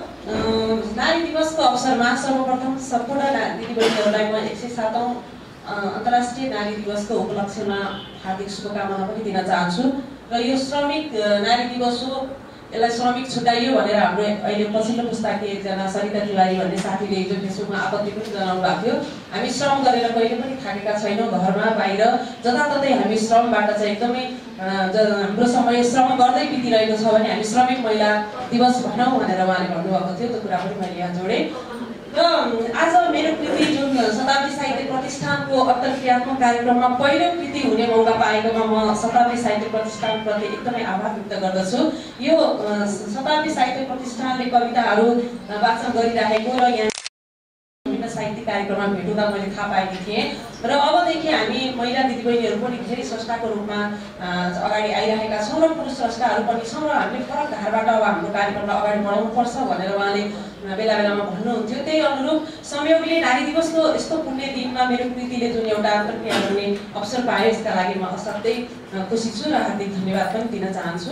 नारी दिवसको अवसरमा सर्वप्रथम सम्पूर्ण दिदीबहिनीहरूलाई म एक सय सातौँ अन्तर्राष्ट्रिय नारी दिवसको उपलक्ष्यमा हार्दिक शुभकामना पनि दिन चाहन्छु। र यो श्रमिक नारी दिवस हो, यसलाई श्रमिक छुट्याइयो भनेर हाम्रो अहिले पछिल्लो पुस्ताकी एकजना सरिता तिवारी भन्ने साथीले हिजो फेसबुकमा आपत्ति पनि जनाउनु भएको थियो। हामी श्रम गरेर कहिले पनि थाकेका छैनौँ, घरमा बाहिर जताततै हामी श्रमबाट चाहिँ एकदमै हाम्रो समय श्रम गर्दै बितिरहेको छ भने हामी श्रमिक महिला दिवस भनौँ भनेर उहाँले भन्नुभएको थियो। त्यो कुरा पनि मैले यहाँ जोडेँ। र आज मेरो कृति जुन शताब्दी साहित्य प्रतिष्ठानको अन्तर्क्रियात्मक कार्यक्रममा पहिलो कृति हुने मौका पाएकोमा म शताब्दी साहित्य प्रतिष्ठानप्रति एकदमै आभार व्यक्त गर्दछु। यो शताब्दी साहित्य प्रतिष्ठानले कविताहरू वाचन गरिरहेको र यहाँ विभिन्न साहित्यिक कार्यक्रममा भेटुँदा मैले थाहा पाएकी थिएँ। र अबदेखि हामी महिला दिदीबहिनीहरू पनि धेरै स्रष्टाको रूपमा अगाडि आइरहेका छौँ र पुरुष स्रष्टाहरू पनि छौँ र हामीले फरक धारबाट अब हाम्रो कार्यक्रमलाई अगाडि बढाउनुपर्छ भनेर उहाँले बेला बेलामा भन्नुहुन्थ्यो। त्यही अनुरूप संयोगले नारी दिवसको यस्तो पुण्य दिनमा मेरो कृतिले जुन एउटा अन्तर्क्रिया गर्ने अवसर पायो यसका लागि म असाध्यै खुसी छु र हार्दिक धन्यवाद पनि दिन चाहन्छु।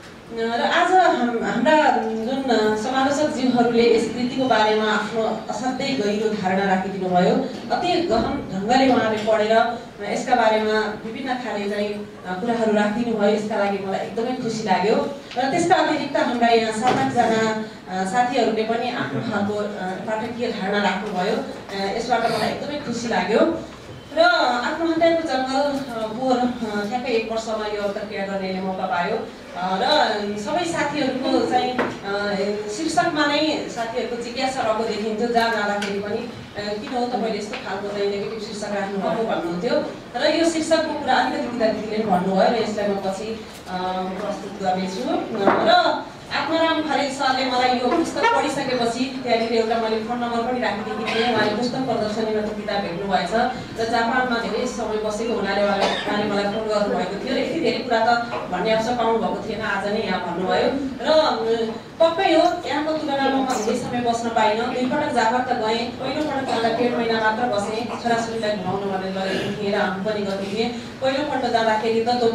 र आज हाम्रा जुन समालोचकज्यूहरूले यस कृतिको बारेमा आफ्नो असाध्यै गहिरो धारणा राखिदिनु भयो। अति गहन ढङ्गले उहाँले पढेर यसका बारेमा विभिन्न खाले चाहिँ कुराहरू राखिदिनु भयो। यसका लागि मलाई एकदमै खुसी लाग्यो। र त्यसका अतिरिक्त हाम्रा यहाँ सात आठजना साथीहरूले पनि आफ्नो खालको पाठकीय धारणा राख्नुभयो। यसबाट मलाई एकदमै खुसी लाग्यो। र आत्महत्याको जङ्गल पोहोर ठ्याक्कै एक वर्षमा यो अन्तर्क्रिया गर्नेले मौका पायो र सबै साथीहरूको चाहिँ शीर्षकमा नै साथीहरूको जिज्ञासा रहेको देखिन्थ्यो। जहाँ जाँदाखेरि पनि किन हो तपाईँले यस्तो खालको चाहिँ नेगेटिभ शीर्षक राख्नुभएको भन्नुहुन्थ्यो। र यो शीर्षकको कुरा अलिकति दिदीले पनि भन्नुभयो र यसलाई म पछि प्रस्तुत गर्नेछु। र आत्माराम खरेल सरले मलाई यो पुस्तक पढिसकेपछि त्यहाँनिर एउटा मैले फोन नम्बर पनि राखिदिएकी थिएँ। उहाँले पुस्तक प्रदर्शनीमा त्यो किताब भेट्नुभएछ र जापानमा धेरै समय बसेको हुनाले उहाँले उहाँले मलाई फोन गर्नुभएको थियो र यति धेरै कुरा त भन्ने अवसर पाउनुभएको थिएन, आज नै यहाँ भन्नुभयो। र पक्कै हो, यहाँको तुलनामा म धेरै समय बस्न पाइनँ। दुईपटक जापान त गएँ। पहिलोपटक जाँदा डेढ महिना मात्र बसेँ, छोराछोरीलाई घुमाउनु भनेर लगेको थिएँ र आफू पनि गएको थिएँ। पहिलोपल्ट जाँदाखेरि त त्यो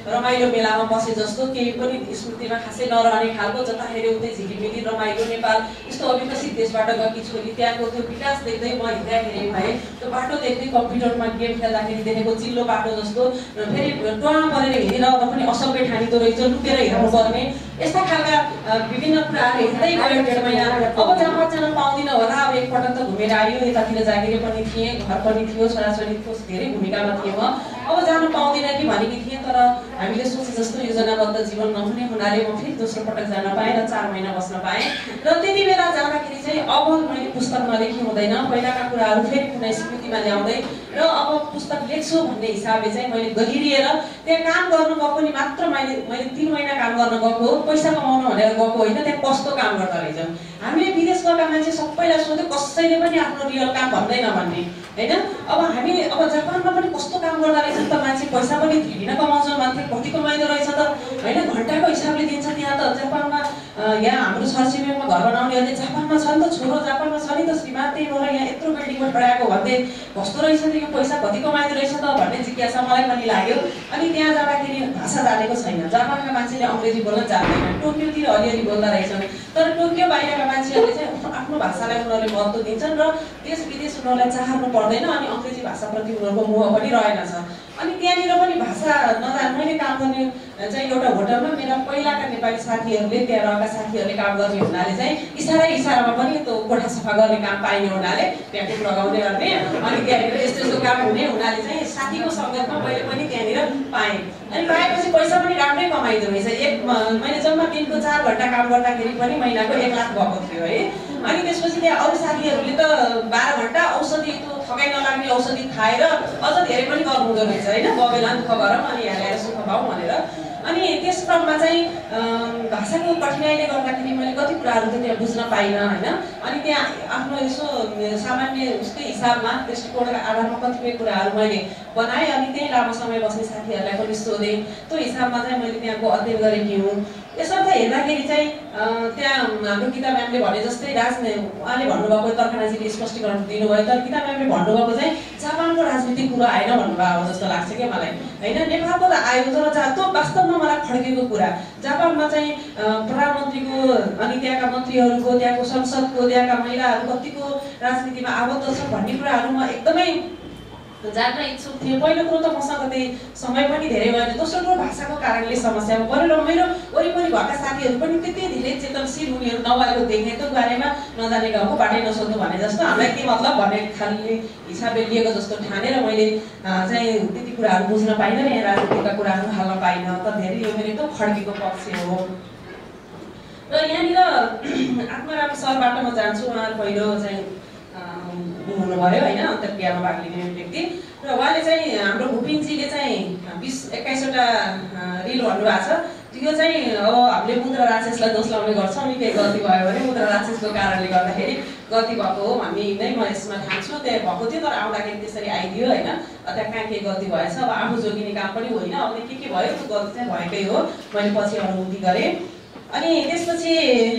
रमाइलो मेलामा बसे जस्तो केही पनि स्मृतिमा खासै नरहने खालको, जता हेऱ्यो उतै झिलिमिली रमाइलो नेपाल यस्तो अविकसित देशबाट गएकी छोरी त्यहाँको त्यो विकास देख्दै म हिँड्दाखेरि भए त्यो बाटो देख्दै कम्प्युटरमा गेम खेल्दाखेरि देखेको चिल्लो बाटो जस्तो फेरि टुवा परेर हिँडेर अब पनि असभ्य ठानिँदो रहेछ, लुकेर हिँड्नु पर्ने यस्ता खालका विभिन्न कुराहरू हिँड्दै गयो डेढ महिना। अब जहाँ जान पाउँदिनँ होला, अब एकपटक त घुमेर आयो, यतातिर जागिरे पनि थिएँ, घर पनि थियो, छोराछोरीको धेरै भूमिकामा थिएँ म। अब जानु पाउँदिनँ कि भनेकी थिएँ, तर हामीले सोचे जस्तो योजनाबद्ध जीवन नहुने हुनाले म फेरि दोस्रो पटक जान पाएँ र चार महिना बस्न पाएँ। र त्यति बेला जाँदाखेरि चाहिँ अब मैले पुस्तकमा लेख्नु हुँदैन, पहिलाका कुराहरू फेरि कुनै स्मृतिमा ल्याउँदै र अब पुस्तक लेख्छु भन्ने हिसाबले चाहिँ मैले गहिरिएर त्यहाँ काम गर्नु गएको नि मात्र मैले मैले तिन महिना काम गर्न गएको, पैसा कमाउनु भनेर गएको होइन, त्यहाँ कस्तो काम गर्दो रहेछ। हामीले विदेश गएका मान्छे सबैलाई सोध्यो, कसैले पनि आफ्नो रियल काम भन्दैन भन्ने होइन। अब हामी अब जापानमा पनि कस्तो काम गर्दो रहेछ त, मान्छे पैसा पनि धेरै कमाउँछ, मान्छे कति कमाइदो रहेछ त होइन, घन्टाको हिसाबले दिन्छ त्यहाँ त। जापानमा यहाँ हाम्रो छरछिमेकमा घर बनाउनेहरूले जापानमा छ नि त, छोरो जापानमा छ नि त, श्रीमान त्यही भएर यहाँ यत्रो बिल्डिङमा पढाएको भन्दै कस्तो रहेछ त, यो पैसा कति कमाइदो रहेछ त भन्ने जिज्ञासा मलाई पनि लाग्यो। अनि त्यहाँ जाँदाखेरि भाषा जानेको छैन, जापानका मान्छेले अङ्ग्रेजी बोल्न जान्दैनन्, टोकियोतिर अलिअलि बोल्दा रहेछन्, तर टोकियो बाहिरका मान्छेहरूले चाहिँ आफ्नो भाषालाई उनीहरूले महत्त्व दिन्छन् र देश विदेश उनीहरूलाई चाहनु पर्दैन, अनि अङ्ग्रेजी भाषाप्रति उनीहरूको मोह पनि रहेनछ। अनि त्यहाँनिर पनि भाषा नजान मैले काम गर्ने चाहिँ एउटा होटलमा मेरा पहिलाका नेपाली साथीहरूले, त्यहाँ रहेका साथीहरूले काम गर्ने हुनाले चाहिँ इसारै इसारामा पनि त्यो कोठा सफा गर्ने काम पाइने हुनाले प्याकेट लगाउँदै गर्ने, अनि त्यहाँनिर यस्तो यस्तो काम हुने हुनाले चाहिँ साथीको सङ्गतमा मैले पनि त्यहाँनिर पाएँ। अनि पाएपछि पैसा पनि राम्रै कमाइदो रहेछ। एक मैले जम्मा दिनको चार घन्टा काम गर्दाखेरि पनि महिनाको एक लाख भएको थियो है। अनि त्यसपछि त्यहाँ अरू साथीहरूले त बाह्र घन्टा औषधि त्यो थकाइ नलाग्ने औषधि खाएर अझ धेरै पनि गर्नुहुँदो रहेछ होइन, बबेला दुःख गरौँ अनि यहाँ ल्याएर सुख पाऊँ भनेर। अनि त्यस क्रममा चाहिँ भाषाको कठिनाइले गर्दाखेरि मैले कति कुराहरू त त्यहाँ बुझ्न पाइनँ होइन। अनि त्यहाँ आफ्नो यसो सामान्य उसकै हिसाबमा दृष्टिकोणका आधारमा कतिपय कुराहरू मैले बनाएँ। अनि त्यही लामो समय बस्ने साथीहरूलाई पनि सोधेँ, त्यो हिसाबमा चाहिँ मैले त्यहाँको अध्ययन गरेकी हुँ। यसर्थ हेर्दाखेरि चाहिँ त्यहाँ हाम्रो गीता म्यामले भने जस्तै राजनी उहाँले भन्नुभएको, तर्खनाजीले स्पष्टीकरण दिनुभयो, तर गीता म्यामले भन्नुभएको चाहिँ जापानको राजनीतिक कुरो आएन भन्नुभएको हो जस्तो लाग्छ क्या मलाई होइन। नेपालको त आयो, तर जा त्यो वास्तवमा मलाई खड्केको कुरा जापानमा चाहिँ प्रधानमन्त्रीको अनि त्यहाँका मन्त्रीहरूको, त्यहाँको संसदको, त्यहाँका महिलाहरू कतिको राजनीतिमा आबद्ध छ भन्ने कुराहरू म एकदमै जान्न इच्छुक थिएँ। पहिलो कुरो त मसँग त्यही समय पनि धेरै भएन, दोस्रो कुरो भाषाको कारणले समस्या भयो र मेरो वरिपरि भएका साथीहरू पनि त्यति धेरै चेतनशील उनीहरू नभएको देखेँ, त्यो बारेमा नजाने गाउँको बाटै नसोध्नु भने जस्तो हामीलाई के मतलब भन्ने खालले हिसाबले लिएको जस्तो ठानेर मैले चाहिँ त्यति कुराहरू बुझ्न पाइनँ र यहाँ राजनीतिका कुराहरू हाल्न पाइनँ। त धेरै यो मेरो एकदम खड्केको पक्ष हो। र यहाँनिर आत्माराम सरबाट म जान्छु, उहाँहरू पहिलो चाहिँ हुनुभयो होइन अन्तर्क्रियामा भाग लिने व्यक्ति, र उहाँले चाहिँ हाम्रो भूपिनजीले चाहिँ बिस एक्काइसवटा रिल भन्नुभएको छ। त्यो चाहिँ अब हामीले मुद्रा राक्षसलाई दोष लाउने गर्छौँ, नि केही गल्ती भयो भने मुद्रा राक्षसको कारणले गर्दाखेरि गल्ती भएको हो भन्ने नै म यसमा ठान्छु। त्यहाँ भएको थियो तर आउँदाखेरि त्यसरी आइदियो होइन, त्यहाँ कहाँ केही गल्ती भएछ, अब आफू जोगिने काम पनि होइन, अब के के भयो त्यो गल्ती चाहिँ भएकै हो, मैले पछि अनुभूति गरेँ। अनि त्यसपछि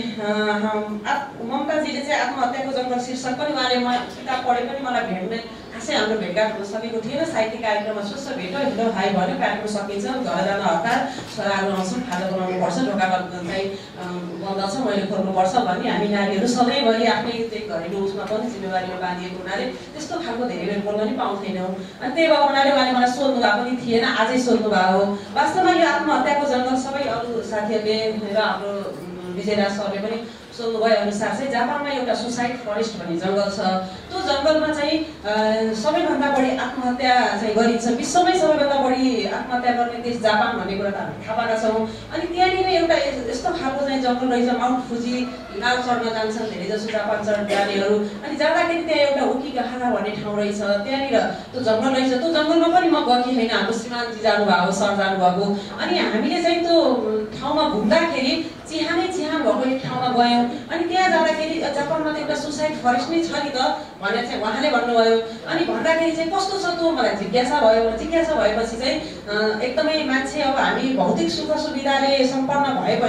ममताजीले चाहिँ आत्महत्याको जङ्गल शीर्षक पनि उहाँले म किताब पढे पनि मलाई भेट्ने खासै हाम्रो भेटघाट हुन सकेको थिएन। साहित्य कार्यक्रममा सुस्स भेट्यो, हिँड्यो भाइ भन्यो, कार्यक्रम सकिन्छ, घर जान हतार, छोराहरू आउँछन्, खाजा बनाउनुपर्छ, ढोका चाहिँ बन्द छ, मैले खोल्नुपर्छ भन्ने हामी नारीहरू सधैँभरि आफ्नै त्यही घरेलु उसमा पनि जिम्मेवारीमा बाँधिएको हुनाले त्यस्तो खालको धेरै बेर बोल्न पनि पाउँथेनौँ। अनि त्यही भएको हुनाले उहाँले मलाई सोध्नु भएको पनि थिएन, आजै सोध्नु भएको हो। वास्तवमा यो आत्महत्याको जङ्गल सबै अरू साथीहरूले र हाम्रो विजयराज सरले पनि सोध्नु भए अनुसार चाहिँ जापानमा एउटा सुसाइड फरेस्ट भन्ने जङ्गल छ। त्यो जङ्गलमा चाहिँ सबैभन्दा बढी आत्महत्या चाहिँ गरिन्छ, विश्वमै सबैभन्दा बढी आत्महत्या गर्ने देश जापान भन्ने कुरा त हामी थाहा पाएका छौँ। अनि त्यहाँनिर एउटा यस्तो खालको चाहिँ जङ्गल रहेछ, माउन्ट फुजी नाव चढ्न जान्छन् धेरै जसो जापान चढ जानेहरू। अनि जाँदाखेरि त्यहाँ एउटा उकिगाहारा भन्ने ठाउँ रहेछ, त्यहाँनिर त्यो जङ्गल रहेछ। त्यो जङ्गलमा पनि म गएकी होइन, हाम्रो श्रीमानजी जानुभएको, सर जानुभएको। अनि हामीले चाहिँ त्यो ठाउँमा घुम्दाखेरि चिहानै चिहान भएको एक ठाउँमा गयौँ। अनि त्यहाँ जाँदाखेरि जापानमा त एउटा सुसाइड फरेस्ट नै छ नि त भनेर चाहिँ उहाँले भन्नुभयो। अनि भन्दाखेरि चाहिँ कस्तो छ त्यो मलाई जिज्ञासा भयो। जिज्ञासा भएपछि चाहिँ एकदमै मान्छे अब हामी भौतिक सुख सुविधाले सम्पन्न भए पनि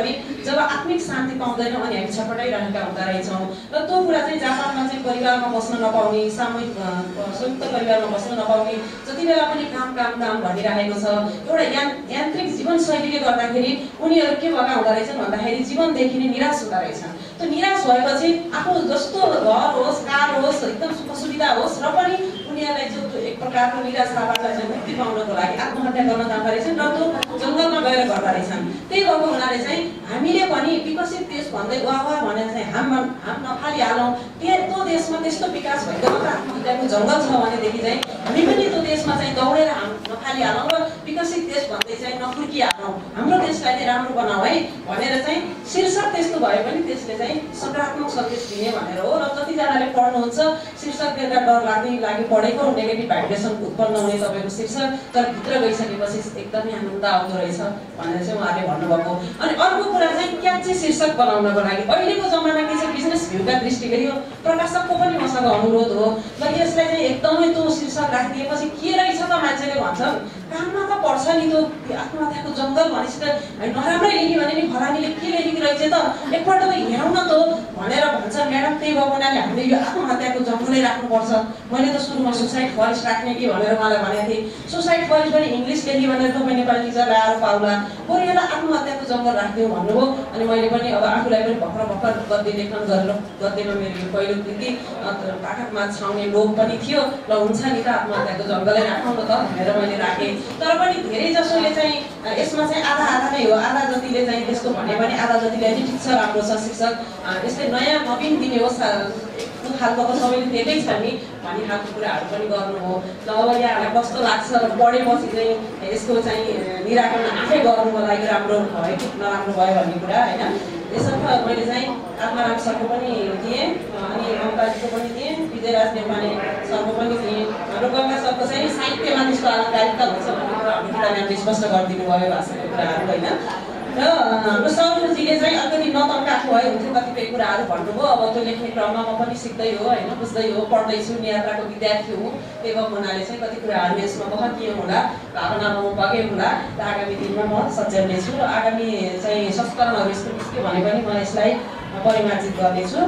जब आत्मिक शान्ति पाउँदैनौँ अनि हामी छटपटाइरहेका हुँदा रहेछौँ। र त्यो कुरा चाहिँ जापानमा चाहिँ परिवारमा बस्न नपाउने, सामूहिक संयुक्त परिवारमा बस्न नपाउने, जति बेला पनि काम काम काम भनिरहेको छ। एउटा या यान्त्रिक जीवनशैलीले गर्दाखेरि उनीहरू के भएका हुँदो रहेछन् भन्दाखेरि जीवनदेखि नै निराश हुँदो रहेछन्। त्यो निराश भएपछि आफू जस्तो घर होस्, कार होस्, एकदम सुख सुविधा होस् र पनि उनीहरूलाई जो एक प्रकारको निराशाबाट चाहिँ मुक्ति पाउनको लागि आत्महत्या गर्न जाँदा रहेछन् र त्यो जङ्गलमा गएर गर्दा रहेछन्। त्यही भएको हुनाले चाहिँ हामीले पनि विकसित देश भन्दै वाह वाह भनेर चाहिँ हाम हाम नफालिहालौँ। त्यो त्यो देशमा त्यस्तो विकास भएको मात्र आत्महत्याको जङ्गल छ भनेदेखि चाहिँ हामी पनि त्यो देशमा चाहिँ दौडेर हाम नफालिहालौँ र विकसित देश भन्दै चाहिँ नफुर्किहालौँ। हाम्रो देशलाई नै राम्रो बनाऊ है भनेर चाहिँ शीर्षक त्यस्तो भए पनि त्यसले चाहिँ सकारात्मक सन्देश दिने भनेर हो। र जतिजनाले पढ्नुहुन्छ शीर्षक देख्दा डर लाग्ने लागि पढेको नेगेटिभ भाइब्रेसन उत्पन्न हुने तपाईँको शीर्षक, तर भित्र गइसकेपछि एकदमै आनन्द आउँदो रहेछ भनेर चाहिँ उहाँले भन्नुभएको। अनि अर्को कुरा चाहिँ क्याची शीर्षक बनाउनको लागि अहिलेको जमाना के छ, बिजनेस भ्यूका दृष्टिले यो प्रकाशकको पनि मसँग अनुरोध हो। ल यसलाई चाहिँ एकदमै त्यो शीर्षक राखिदिएपछि के रहेछ त मान्छेले भन्छन् काममा त पर्छ नि त्यो आत्महत्याको जङ्गल भनेपछि त नराम्रै लेख्यो भने नि फलानीले के लेखेको रहेछ त एकपल्ट त हेरौँ न त भनेर भन्छ म्याडम। त्यही भएको हुनाले हामीले यो आत्महत्याको जङ्गलै राख्नुपर्छ। मैले त सुरुमा सुसाइड फरेस्ट राख्ने कि भनेर उहाँलाई भनेको थिएँ। सुसाइड फरेस्ट पनि इङ्ग्लिस लेख्यो भनेर तपाईँ नेपाली टिचर ल्याएर पाउला, बरु यसलाई आत्महत्याको जङ्गल राखिदिउँ भन्नुभयो। अनि मैले पनि अब आफूलाई पनि भर्खर भर्खर गद्य लेखन गरेर गद्यमा मेरो यो पहिलो कृति पाठकमा छाउने लोभ पनि थियो। ल हुन्छ नि त आत्महत्याको जङ्गलै राखौँ न त भनेर मैले राखेँ। तर पनि धेरै जसोले चाहिँ यसमा चाहिँ आधा आधा नै हो, आधा जतिले चाहिँ त्यस्तो भने पनि आधा जतिले चाहिँ ठिक छ राम्रो छ शीर्षक यस्तै नयाँ नवीन दिने होस् खालको त सबैले दिएकै छ नि भन्ने खालको कुराहरू पनि गर्नु हो। ल अब यहाँहरूलाई कस्तो लाग्छ पढेपछि चाहिँ यसको चाहिँ निराकरण आफै गर्नुको लागि राम्रो भयो कि नराम्रो भयो भन्ने कुरा होइन। यसर्थ मैले चाहिँ आत्माराम सरको पनि दिएँ अनि ममताजीको पनि दिएँ, विजयराज नेपाली सरको पनि दिएँ र गङ्गा सरको चाहिँ साहित्यमा त्यस्तो आलङ्कारिकता हुन्छ भन्ने कुरा अलिकति हामीले स्पष्ट गरिदिनु भयो भाषाको कुराहरू होइन। र हाम्रो सौरजीले चाहिँ अलिकति नतन्काएको भए हुन्थ्यो कतिपय कुराहरू भन्नुभयो। अब त्यो लेख्ने क्रममा म पनि सिक्दै हो होइन, बुझ्दै हो, पढ्दैछु, नियात्राको विद्यार्थी हुँ। त्यही भएको हुनाले चाहिँ कति कुराहरू यसमा बहकियो होला, भावनामा म बगेँ होला र आगामी दिनमा म सच्याउनेछु र आगामी चाहिँ संस्करणहरू यस्तो निस्क्यो भने पनि म यसलाई परिमार्जित गर्नेछु।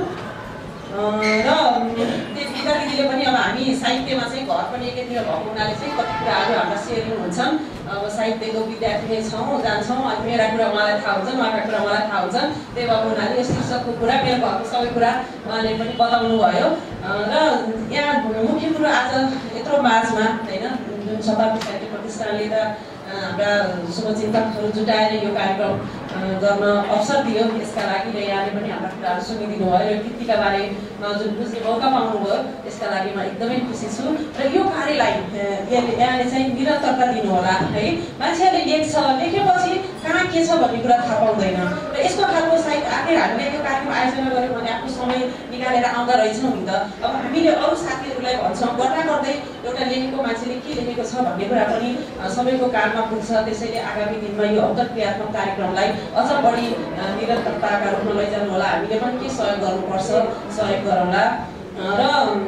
र गीता दिदीले पनि अब हामी साहित्यमा चाहिँ घर पनि एकैतिर भएको हुनाले चाहिँ कति कुराहरू हाम्रा सेयरिङ हुन्छन्। अब साहित्यको विद्यार्थी नै छौँ, जान्छौँ, अनि मेरा कुरा उहाँलाई थाहा हुन्छन्, उहाँका कुरा मलाई थाहा हुन्छन्। त्यही भएको हुनाले यो शीर्षकको कुरा मेरो घरको सबै कुरा उहाँले पनि बताउनु भयो। र यहाँ मुख्य कुरो आज यत्रो माझमा होइन जुन शताब्दी साहित्य प्रतिष्ठानले त हाम्रा शुभचिन्तकहरू जुटाएर यो कार्यक्रम गर्न अवसर दियो, यसका लागि र यहाँले पनि हाम्रा कुराहरू सुनिदिनु भयो र कृतिका बारेमा जुन बुझ्ने मौका पाउनुभयो त्यसका लागि म एकदमै खुसी छु। र यो कार्यलाई यहाँले चाहिँ निरन्तरता दिनु होला है। मान्छेहरूले लेख्छ, लेखेपछि कहाँ के छ भन्ने कुरा थाहा पाउँदैन र यस्तो खालको साहित्य आखिर हामीले यो कार्यक्रम आयोजना गऱ्यौँ भने आफ्नो समय निकालेर आउँदा रहेछौँ नि त। अब हामीले अरू साथीहरूलाई भन्छौँ गर्दा गर्दै एउटा लेखेको मान्छेले के लेखेको छ भन्ने कुरा पनि सबैको कानमा पुग्छ। त्यसैले आगामी दिनमा यो अन्तर्क्रियात्मक कार्यक्रमलाई अझ बढी निरन्तरताका रूपमा लैजानु होला। हामीले पनि के सहयोग गर्नुपर्छ सहयोग गरौँला। र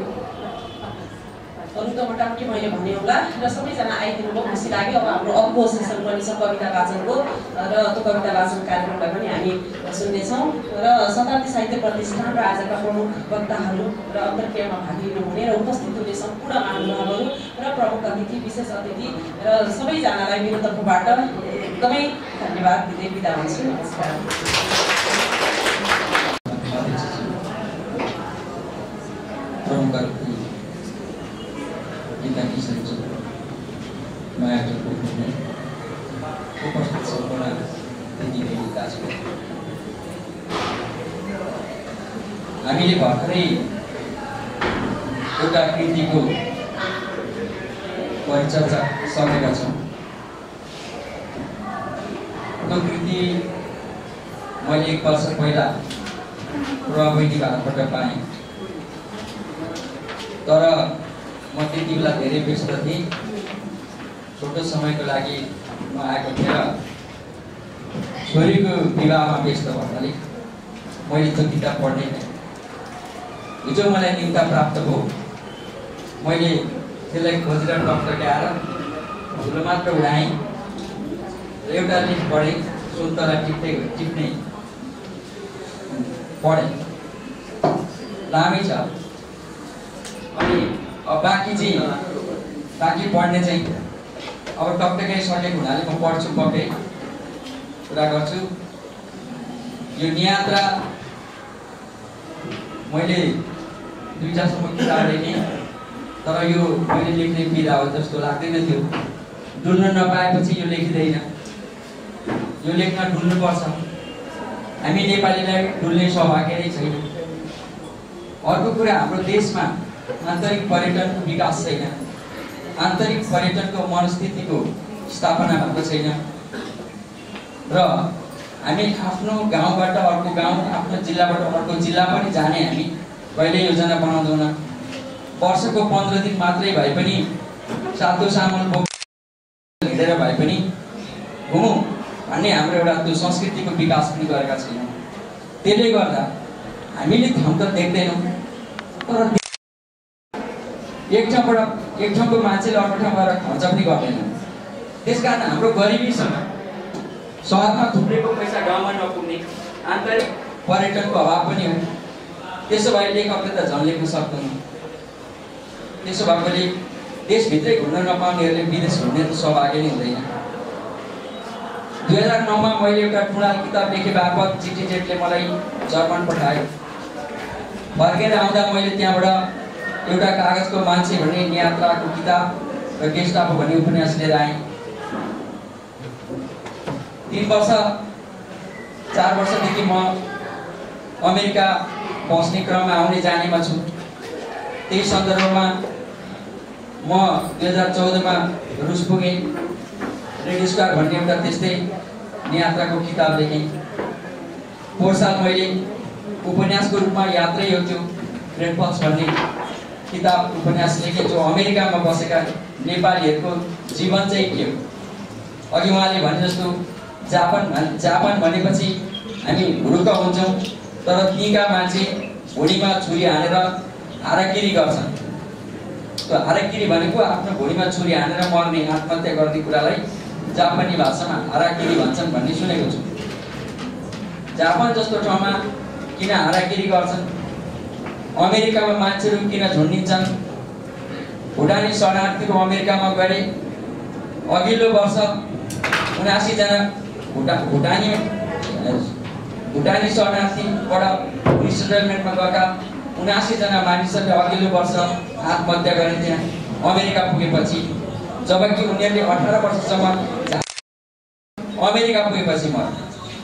अरू त मोटामोटी मैले भने होला र सबैजना आइदिनु बहुत खुसी लाग्यो। अब हाम्रो अर्को सेसन पनि छ कविता वाचनको र त्यो कविता वाचन कार्यक्रमलाई पनि हामी सुन्नेछौँ। र शताब्दी साहित्य प्रतिष्ठान र आजका प्रमुख वक्ताहरू र अन्तर्क्रियामा भाग लिनुहुने र उपस्थित हुने सम्पूर्ण महानुभावहरू र प्रमुख अतिथि विशेष अतिथि र सबैजनालाई मेरो तर्फबाट एकदमै धन्यवाद दिँदै बिदा हुन्छु। नमस्कार। गीता किशोरी माया उपस्थित सम्पूर्ण दिदीबहिनी दाजु, हामीले भर्खरै एउटा कृतिको परिचर्चा सकेका छौँ। त्यो कृति मैले एक वर्ष पहिला प्रभावैनीको हातबाट पाएँ, तर म त्यति बेला धेरै व्यस्त थिएँ। छोटो समयको लागि म आएको थिएँ र छोरीको विवाहमा व्यस्त भन्नाले मैले त्यो किताब पढ्ने थिएँ। हिजो मलाई न्युक्ता प्राप्त भयो। मैले त्यसलाई खोजेर टक्क ल्याएर धुलो मात्र उडाएँ र एउटा लेख पढेँ, सुन्तला टिप्दै टिप्ने पढेँ, लामै छ। अनि अब बाँकी चाहिँ बाँकी पढ्ने चाहिँ अब टक्टकै सकेको हुनाले म पढ्छु, पक्कै कुरा गर्छु। यो नियात्रा मैले दुईवटासम्म किताब लेखेँ, तर यो मैले लेख्ने विधा हो जस्तो लाग्दैन थियो। डुल्न नपाएपछि यो लेखिँदैन, यो लेख्न डुल्नुपर्छ। हामी नेपालीलाई डुल्ने सौभाग्य नै छैन। अर्को कुरा, हाम्रो देशमा आन्तरिक पर्यटनको विकास छैन, आन्तरिक पर्यटनको मनस्थितिको स्थापना भएको छैन र हामी आफ्नो गाउँबाट अर्को गाउँ, आफ्नो जिल्लाबाट अर्को जिल्ला पनि जाने हामी कहिले योजना बनाउँदैनौँ। वर्षको पन्ध्र दिन मात्रै भए पनि सातो सामुल हिँडेर भए पनि घुमौँ भन्ने हाम्रो एउटा त्यो संस्कृतिको विकास पनि गरेका छैनौँ। त्यसले गर्दा हामीले ठाउँ त देख्दैनौँ, तर एक ठाउँबाट एक ठाउँको मान्छेले अर्को ठाउँ गएर खर्च पनि गर्दैनन्। त्यस कारण हाम्रो गरिबीसँग सहरमा थुप्रेको पैसा गाउँमा नपुग्ने आन्तरिक पर्यटनको अभाव पनि हो। त्यसो भए लेखकले त झन् लेख्न सक्दैन। त्यसो भएकोले देशभित्रै घुम्न नपाउनेहरूले विदेश घुम्ने त सौभाग्य नै हुँदैन। दुई हजार नौमा मैले एउटा टुँडाल किताब लेखे बापत चिटीजेटले मलाई जर्मन पठायो। फर्केर आउँदा मैले त्यहाँबाट एउटा कागजको मान्छे भन्ने नियात्राको किताब र गेस्टापो भन्ने उपन्यास लिएर आएँ। तीन वर्ष चार वर्षदेखि म अमेरिका बस्ने क्रममा आउने जानेमा छु। त्यही सन्दर्भमा म दुई हजार चौधमा रुस पुगेँ। रेड स्क्वायर भन्ने एउटा त्यस्तै नियात्राको किताब लेखेँ। पोहोर साल मैले उपन्यासको रूपमा यात्रै हो त्यो ग्रेट फल्स भन्ने किताब उपन्यास लेखेँ, जो अमेरिकामा बसेका नेपालीहरूको जीवन चाहिँ के हो। अघि उहाँले भने जस्तो जापान जापान भनेपछि हामी हुरुक्क हुन्छौँ, तर त्यहीँका मान्छे भुँडीमा छुरी हानेर हाराकिरी गर्छन्। त्यो हाराकिरी भनेको आफ्नो भुँडीमा छुरी हानेर मर्ने, आत्महत्या गर्ने कुरालाई जापानी भाषामा हाराकिरी भन्छन् भन्ने सुनेको छु। जापान जस्तो ठाउँमा किन हाराकिरी गर्छन्, अमेरिकामा मान्छेहरू किन झुन्डिन्छन्। भुटानी शरणार्थीहरू अमेरिकामा गए। अघिल्लो वर्ष उनासीजना भुटा भुटानी भुटानी शरणार्थीबाट रिसेटलमेन्टमा गएका उनासीजना मानिसहरूले अघिल्लो वर्ष आत्महत्या गरे त्यहाँ अमेरिका पुगेपछि। जबकि उनीहरूले अठार वर्षसम्म अमेरिका पुगेपछि मरे।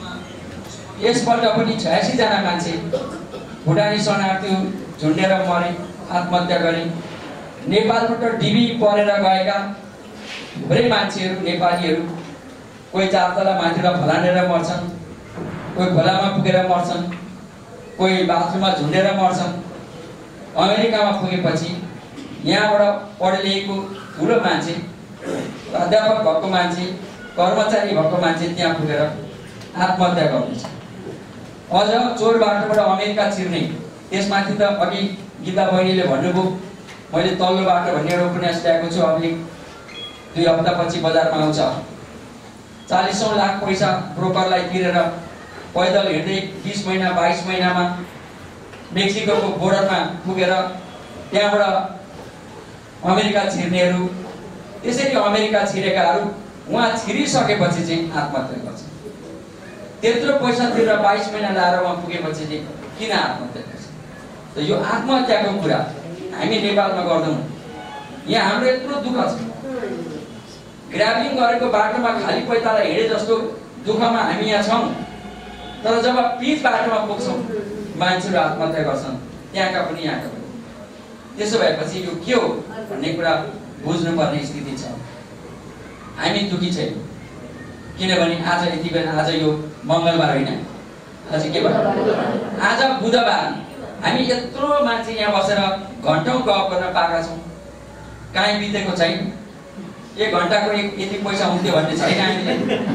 यसपल्ट पनि छयासीजना मान्छे भुटानी शरणार्थीहरू झुन्डेर मरे, आत्महत्या गरे। नेपालबाट डिबी परेर गएका थुप्रै मान्छेहरू नेपालीहरू कोही चारतला माथिबाट फलानेर मर्छन्, कोही खोलामा पुगेर मर्छन्, कोही बाथरुममा झुन्डेर मर्छन्। अमेरिकामा पुगेपछि यहाँबाट पढे लेखेको ठुलो मान्छे, प्राध्यापक भएको मान्छे, कर्मचारी भएको मान्छे त्यहाँ पुगेर आत्महत्या गर्दैछ। अझ चोर बाटोबाट अमेरिका छिर्ने, त्यसमाथि त अघि गीता बहिनीले भन्नुभयो, मैले तल्लो बाटो भन्ने एउटा उपन्यास ल्याएको छु। अब दुई हप्तापछि बजारमा आउँछ। चालिसौँ लाख पैसा ब्रोकरलाई तिरेर पैदल हिँड्दै बिस महिना बाइस महिनामा मेक्सिकोको बोर्डरमा पुगेर त्यहाँबाट अमेरिका छिर्नेहरू, त्यसरी अमेरिका छिरेकाहरू उहाँ छिरिसकेपछि चाहिँ आत्महत्या गर्छ। त्यत्रो पैसा तिरेर बाइस महिना लाएर उहाँ पुगेपछि चाहिँ किन आत्महत्या गर्छ। त यो आत्महत्याको कुरा हामी नेपालमा गर्दैनौँ। यहाँ हाम्रो यत्रो दुःख छ। ग्राभलिङ गरेको बाटोमा खाली पैताला हिँडे जस्तो दुःखमा हामी यहाँ छौँ, तर जब पिच बाटोमा पुग्छौँ मान्छेहरू आत्महत्या गर्छन्, त्यहाँका पनि यहाँका पनि। त्यसो भएपछि यो के हो भन्ने कुरा बुझ्नुपर्ने स्थिति छ। हामी दुःखी छैनौँ, किनभने आज यति बेला, आज यो मङ्गलबार होइन, आज के भयो, आज बुधबार। हामी यत्रो मान्छे यहाँ बसेर घन्टौँ गफ गर्न पाएका छौँ, काहीँ बितेको छैन। एक घन्टाको एक यति पैसा हुन्थ्यो भन्ने छैन हामीले।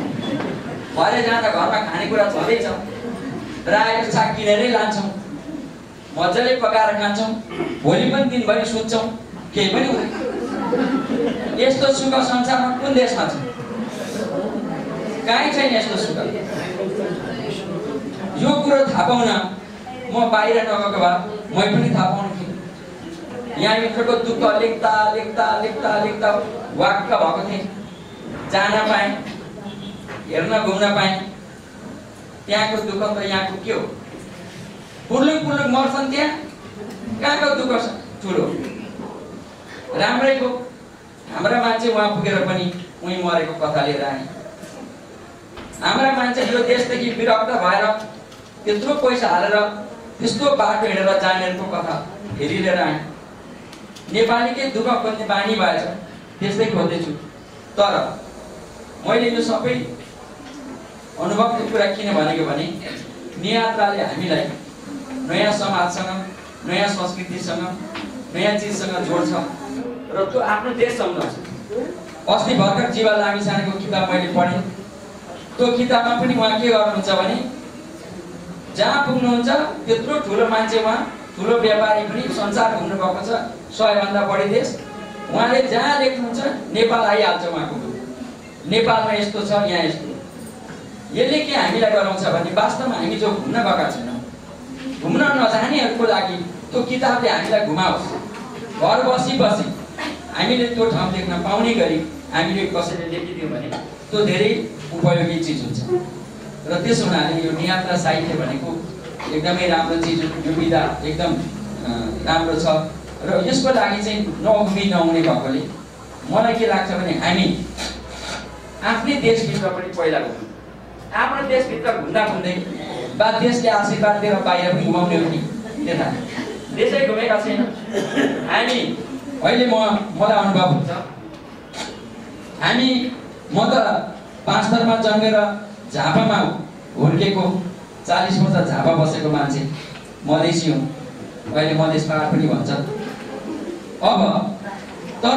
भरे जाँदा घरमा खानेकुरा छँदैछ, रायोको साग किनेरै लान्छौँ, मजाले पकाएर खान्छौँ, भोलि पनि दिनभरि सुत्छौँ, केही पनि हुँदैन। यस्तो सुख संसारमा कुन देशमा छ? कहीँ छैन यस्तो सुख। यो कुरो थाहा पाउन म बाहिर नगएको भए मै पनि थाहा पाउने थिएँ। यहाँभित्रको दुःख लेख्दा लेख्दा लेख्दा लेख्दा वाक्क भएको थिएँ। जान पाएँ, हेर्न घुम्न पाएँ। त्यहाँको दुःख त यहाँको के हो? पुर्लुक पुर्लुक मर्छन् त्यहाँ, कहाँको दुःख छ ठुलो? राम्रै हो, हाम्रा मान्छे उहाँ पुगेर पनि उहीँ मरेको कथा लिएर आए। हाम्रा मान्छे यो देशदेखि विरक्त भएर त्यत्रो पैसा हालेर त्यस्तो बाटो हिँडेर जानेहरूको कथा फेरि लिएर आए। नेपालीकै दुःख खोज्ने बानी भएछ, त्यस्तै खोज्दैछु। तर मैले यो सबै अनुभवको कुरा किन भनेको भने नियात्राले हामीलाई नयाँ समाजसँग, नयाँ संस्कृतिसँग, नयाँ चिजसँग जोड्छ र त्यो आफ्नो देश सम्झाउँछ। अस्ति भर्खर जीवा लामिछानेको किताब मैले पढेँ। त्यो किताबमा पनि उहाँ के गर्नुहुन्छ भने जहाँ पुग्नुहुन्छ त्यत्रो ठुलो मान्छे, उहाँ ठुलो व्यापारी पनि संसार घुम्नु भएको छ, सयभन्दा बढी देश। उहाँले जहाँ लेख्नुहुन्छ नेपाल आइहाल्छ उहाँको। नेपालमा यस्तो छ, यहाँ यस्तो। यसले के हामीलाई गराउँछ भने वास्तवमा हामी जो घुम्न गएका छैनौँ, घुम्न नजानेहरूको लागि त्यो किताबले हामीलाई घुमाओस्। घर बसी बसी हामीले त्यो ठाउँ देख्न पाउने गरी हामीले कसैले लेखिदियो भने त्यो धेरै उपयोगी चिज हुन्छ। र त्यसो हुनाले यो नियात्रा साहित्य भनेको एकदमै राम्रो चिज हो। यो विधा एकदम राम्रो छ र यसको लागि चाहिँ नहुमी नहुने भएकोले मलाई के लाग्छ भने हामी आफ्नै देशभित्र पनि पहिला घुम्नु। आफ्नो देशभित्र घुम्दा घुम्दै बा देशले आशीर्वाद दिएर बाहिर पनि घुमाउने हो कि त्यता देशै घुमेका छैन हामी। अहिले म मलाई अनुभव हुन्छ, हामी म त पाँच थरमा जन्मेर झापामा हुर्केको, चालिस वर्ष झापा बसेको मान्छे, मधेसी हुँ। अहिले मधेस पहाड पनि भन्छ। अब तर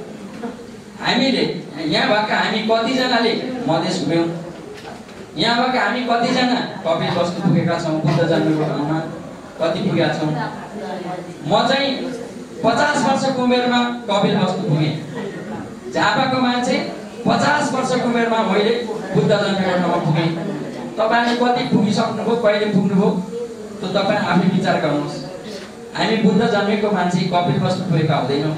हामीले यहाँ भएका हामी कतिजनाले मधेस घुम्यौँ, यहाँ भएका हामी कतिजना कपिल वस्तु पुगेका छौँ, बुद्ध जन्मेको ठाउँमा कति पुगेका छौँ। म चाहिँ पचास वर्षको उमेरमा कपिल वस्तु पुगेँ। झापाको मान्छे पचास वर्षको उमेरमा मैले बुद्ध जन्मेको ठाउँमा पुगेँ। तपाईँले कति पुगिसक्नुभयो, कहिले पुग्नुभयो, त्यो तपाईँ आफै विचार गर्नुहोस्। हामी बुद्ध जन्मेको मान्छे कपिल वस्तु पुगेका हुँदैनौँ।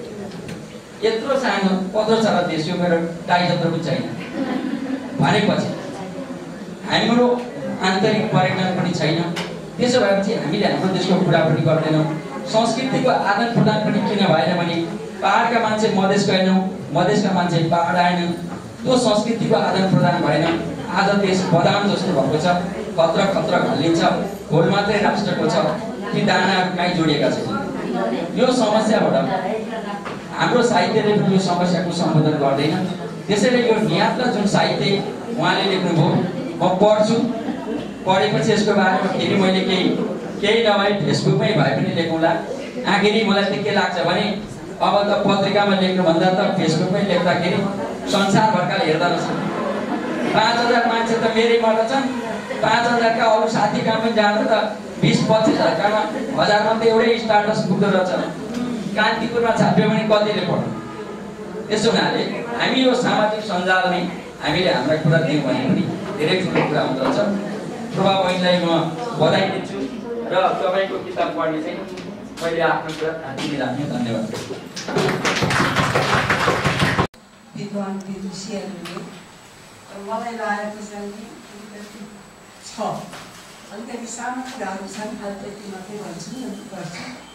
यत्रो सानो पत्रो छ र देश, यो मेरो टाइ जत्रो पनि छैन भनेपछि हाम्रो आन्तरिक पर्यटन पनि छैन। त्यसो भएपछि हामीले हाम्रो देशको कुरा पनि गर्दैनौँ। संस्कृतिको आदान प्रदान पनि किन भएन भने पहाडका मान्छे मधेस गएनौँ, मधेसका मान्छे पहाड आएनन्, त्यो संस्कृतिको आदान प्रदान भएन। आज देश बदाम जस्तो भएको छ, खत्र खत्र घल्लिन्छ, घोल मात्रै राष्ट्रको छ, ती दानाहरू कहीँ जोडिएका छैनन्। यो समस्याबाट हाम्रो साहित्यले पनि यो समस्याको सम्बोधन गर्दैन। त्यसैले यो नियात्रा जुन साहित्य उहाँले लेख्नुभयो, म पढ्छु, पढेपछि यसको बारेमा फेरि मैले केही केही नभए फेसबुकमै भए पनि लेखौँला। आखिरी मलाई चाहिँ के लाग्छ भने अब त पत्रिकामा लेख्नुभन्दा त फेसबुकमै लेख्दाखेरि संसारभरकाले हेर्दा रहेछ। पाँच हजार मान्छे त मेरै मात्र छन्, पाँच हजारका अरू साथी कहाँ पनि जाँदा त बिस पच्चिस हजारमा हजारमा त एउटै स्टाटस पुग्दो रहेछ। कान्तिपुरमा छाप्यो भने कतिले पढ्छ? त्यसो हुनाले हामी यो सामाजिक सञ्जालमै हामीले हाम्रा कुरा दियौँ भने पनि धेरै ठुलो कुरा हुँदो रहेछ। प्रभा बहिनीलाई म बधाई दिन्छु र तपाईँको किताब पढ्ने चाहिँ मैले आफ्नो कुरा थाहा राख्ने। धन्यवाद। विद्वान विदुषीहरूले मलाई लागेको चाहिँ छ, अलिकति सानो कुराहरू छन्, त्यति मात्रै भन्छु न गर्छ।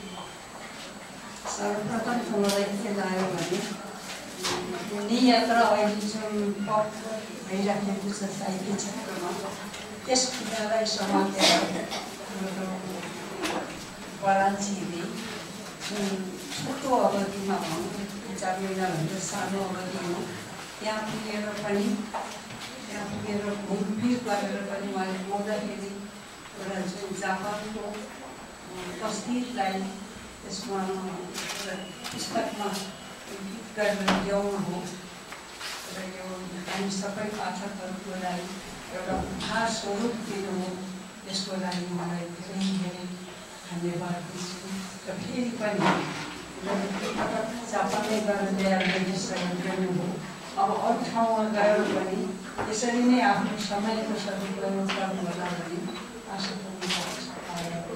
सर्वप्रथम त मलाई के लाग्यो भने नियात्रा अहिले जुन पप भइराखेको छ साहित्य क्षेत्रमा, त्यस कुरालाई समातेर परान्छीले जुन छोटो अवधिमा भनौँ, चार महिनाभन्दा सानो अवधिमा त्यहाँ पुगेर पनि त्यहाँ पुगेर घुमफिर गरेर पनि उहाँले बोल्दाखेरि एउटा जुन जापानको तस्विरलाई त्यसमा पुस्तकमा गरेर ल्याउनु हो र यो हामी सबै पाठकहरूको लागि एउटा उपहार स्वरूप दिनु हो। त्यसको लागि मलाई धेरै धेरै धन्यवाद दिन्छु। र फेरि पनि जापानमै गएर ल्याएर रेजिस्ट्रेसन गर्नुभयो। अब अरू ठाउँमा गएर पनि यसरी नै आफ्नो समयको सदुपयोग गर्नु होला भन्ने आशा गर्नु सक्छ।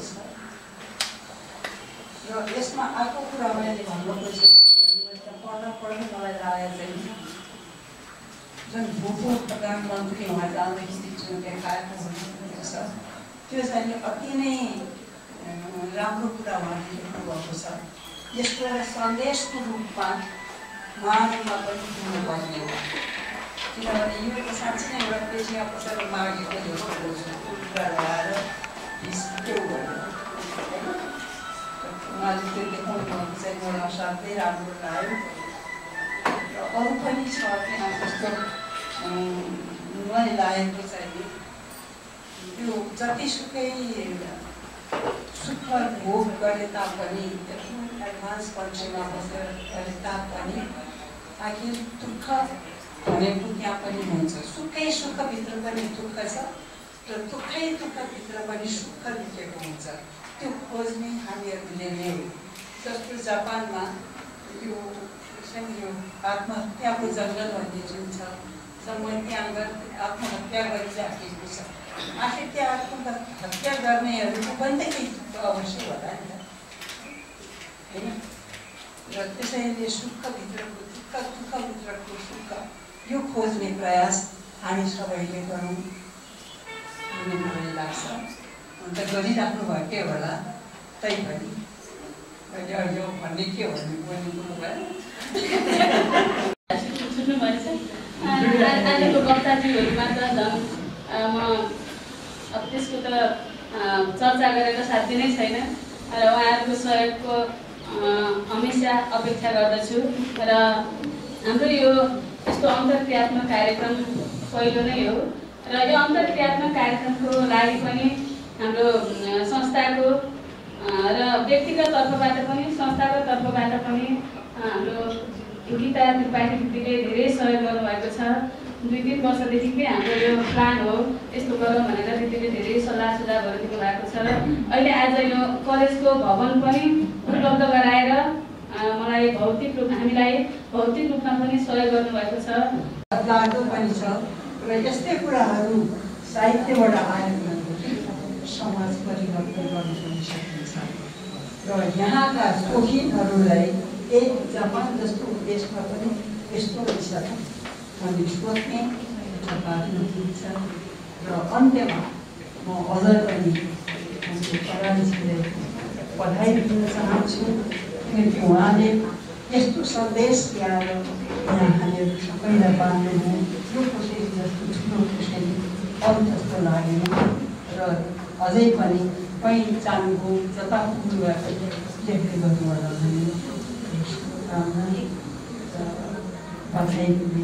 यसमा अर्को कुरा मैले भन्नु खोजेको पढ्न पढ्न मलाई लागेको छैन जुन भूपू प्रधानमन्त्री उहाँ जाँदै स्थित जुन देखाएको छ त्यो चाहिँ अति नै राम्रो कुरा उहाँले लेख्नुभएको छ यसको एउटा सन्देशको रूपमा उहाँहरूमा पनि दिनुपर्ने हो किनभने यो त साँच्चै नै एउटा पेचिया पसेर मागेको जस्तो बोल्छु कुरा लगाएर त्यो भयो उहाँले त्यो देखाउनु भएको चाहिँ मलाई असाध्यै राम्रो लाग्यो र अरू पनि छ त्यहाँ जस्तो मलाई लागेको चाहिँ त्यो जतिसुकै सुख भोग गरे तापनि एडभान्स कन्ट्रीमा बसेर गरे तापनि आखिर दुःख भनेको त्यहाँ पनि हुन्छ सुखै सुखभित्र पनि दुःख छ र दुःखै दुःखभित्र पनि सुख लेखेको हुन्छ त्यो खोज्ने हामीहरूले नै हो जस्तो जापानमा यो यो आत्महत्याको जङ्गल भन्ने जुन छ जङ्गल त्यहाँ आत्महत्या गरिराखेको छ आखिर त्यहाँ आत्महत्या गर्नेहरूको पनि त केही दुःख अवश्य होला नि त होइन र त्यसैले सुखभित्रको दुःख दुःखभित्रको सुख यो खोज्ने प्रयास हामी सबैले गरौँ भन्ने मलाई लाग्छ अन्त गरिराख्नु भएकै होला तैपनि अहिले यो भन्ने के हो भने बोल्नु भयो आजको वक्ताजीहरूमा त झन् म अब त्यसको त चर्चा गरेर साध्य नै छैन र उहाँहरूको सहयोगको हमेसा अपेक्षा गर्दछु र हाम्रो यो यस्तो अन्तर्क्रियात्मक कार्यक्रम पहिलो नै हो र यो अन्तर्क्रियात्मक कार्यक्रमको लागि पनि हाम्रो संस्थाको र व्यक्तिगत तर्फबाट पनि संस्थाको तर्फबाट पनि हाम्रो गीता त्रिपाठीले धेरै सहयोग गर्नुभएको छ दुई तिन वर्षदेखि नै हाम्रो यो प्लान हो यस्तो गरौँ भनेर दिदीले धेरै सल्लाह सुझावहरू दिनुभएको छ र अहिले आज यो कलेजको भवन पनि उपलब्ध गराएर मलाई भौतिक रूप हामीलाई भौतिक रूपमा पनि सहयोग गर्नुभएको छ लाग्दो पनि छ र यस्तै कुराहरू साहित्यबाट आएको समाज परिवर्तन गर्न पनि सकिन्छ र यहाँका शौखिनहरूलाई एक जापान जस्तो देशमा पनि यस्तो रहेछ भन्ने सोध्ने एउटा बाटो दिन्छ र अन्त्यमा म अझ पनि पराजीलाई बधाई दिन चाहन्छु किनकि उहाँले यस्तो सन्देश ल्याएर यहाँ हामीहरू सबैलाई बाँध्नु यो कोसिस जस्तो ठुलो कोसिस अरू जस्तो लागेन र अझै पनि पहिचानको जता पुग्नु भएको लेख्दै गर्नु होला भन्ने शुभकामना र बधाई दिने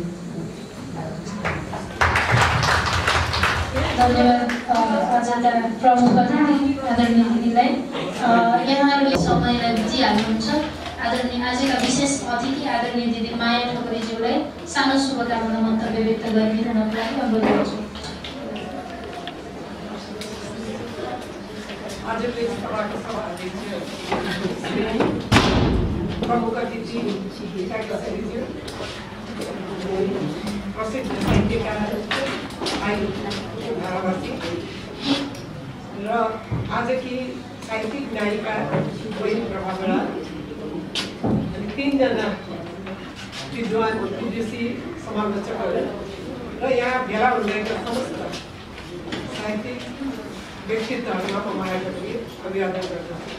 धन्यवाद अझका प्रमुख अतिथि आदरणीय दिदीलाई यहाँहरूले समयलाई बुझिहाल्नुहुन्छ आदरणीय आजका विशेष अतिथि आदरणीय दिदी माया ठकुरीज्यूलाई सानो शुभकामना मन्तव्य व्यक्त गरिदिनुको लागि अनुरोध गर्छु आजको सभाको सभाध्यक्ष प्रमुख अतिथि डाक्टर प्रसिद्ध साहित्यकार भाइ धारावासी र आजकी साहित्यिक नायिका बहिनी प्रभा बराल अनि तिनजना विद्वान विदेशी समालोचकहरू र यहाँ भेला हुनुभएका समस्त साहित्यिक व्यक्तित्वहरूमा म मायाको अभिवादन गर्दछु।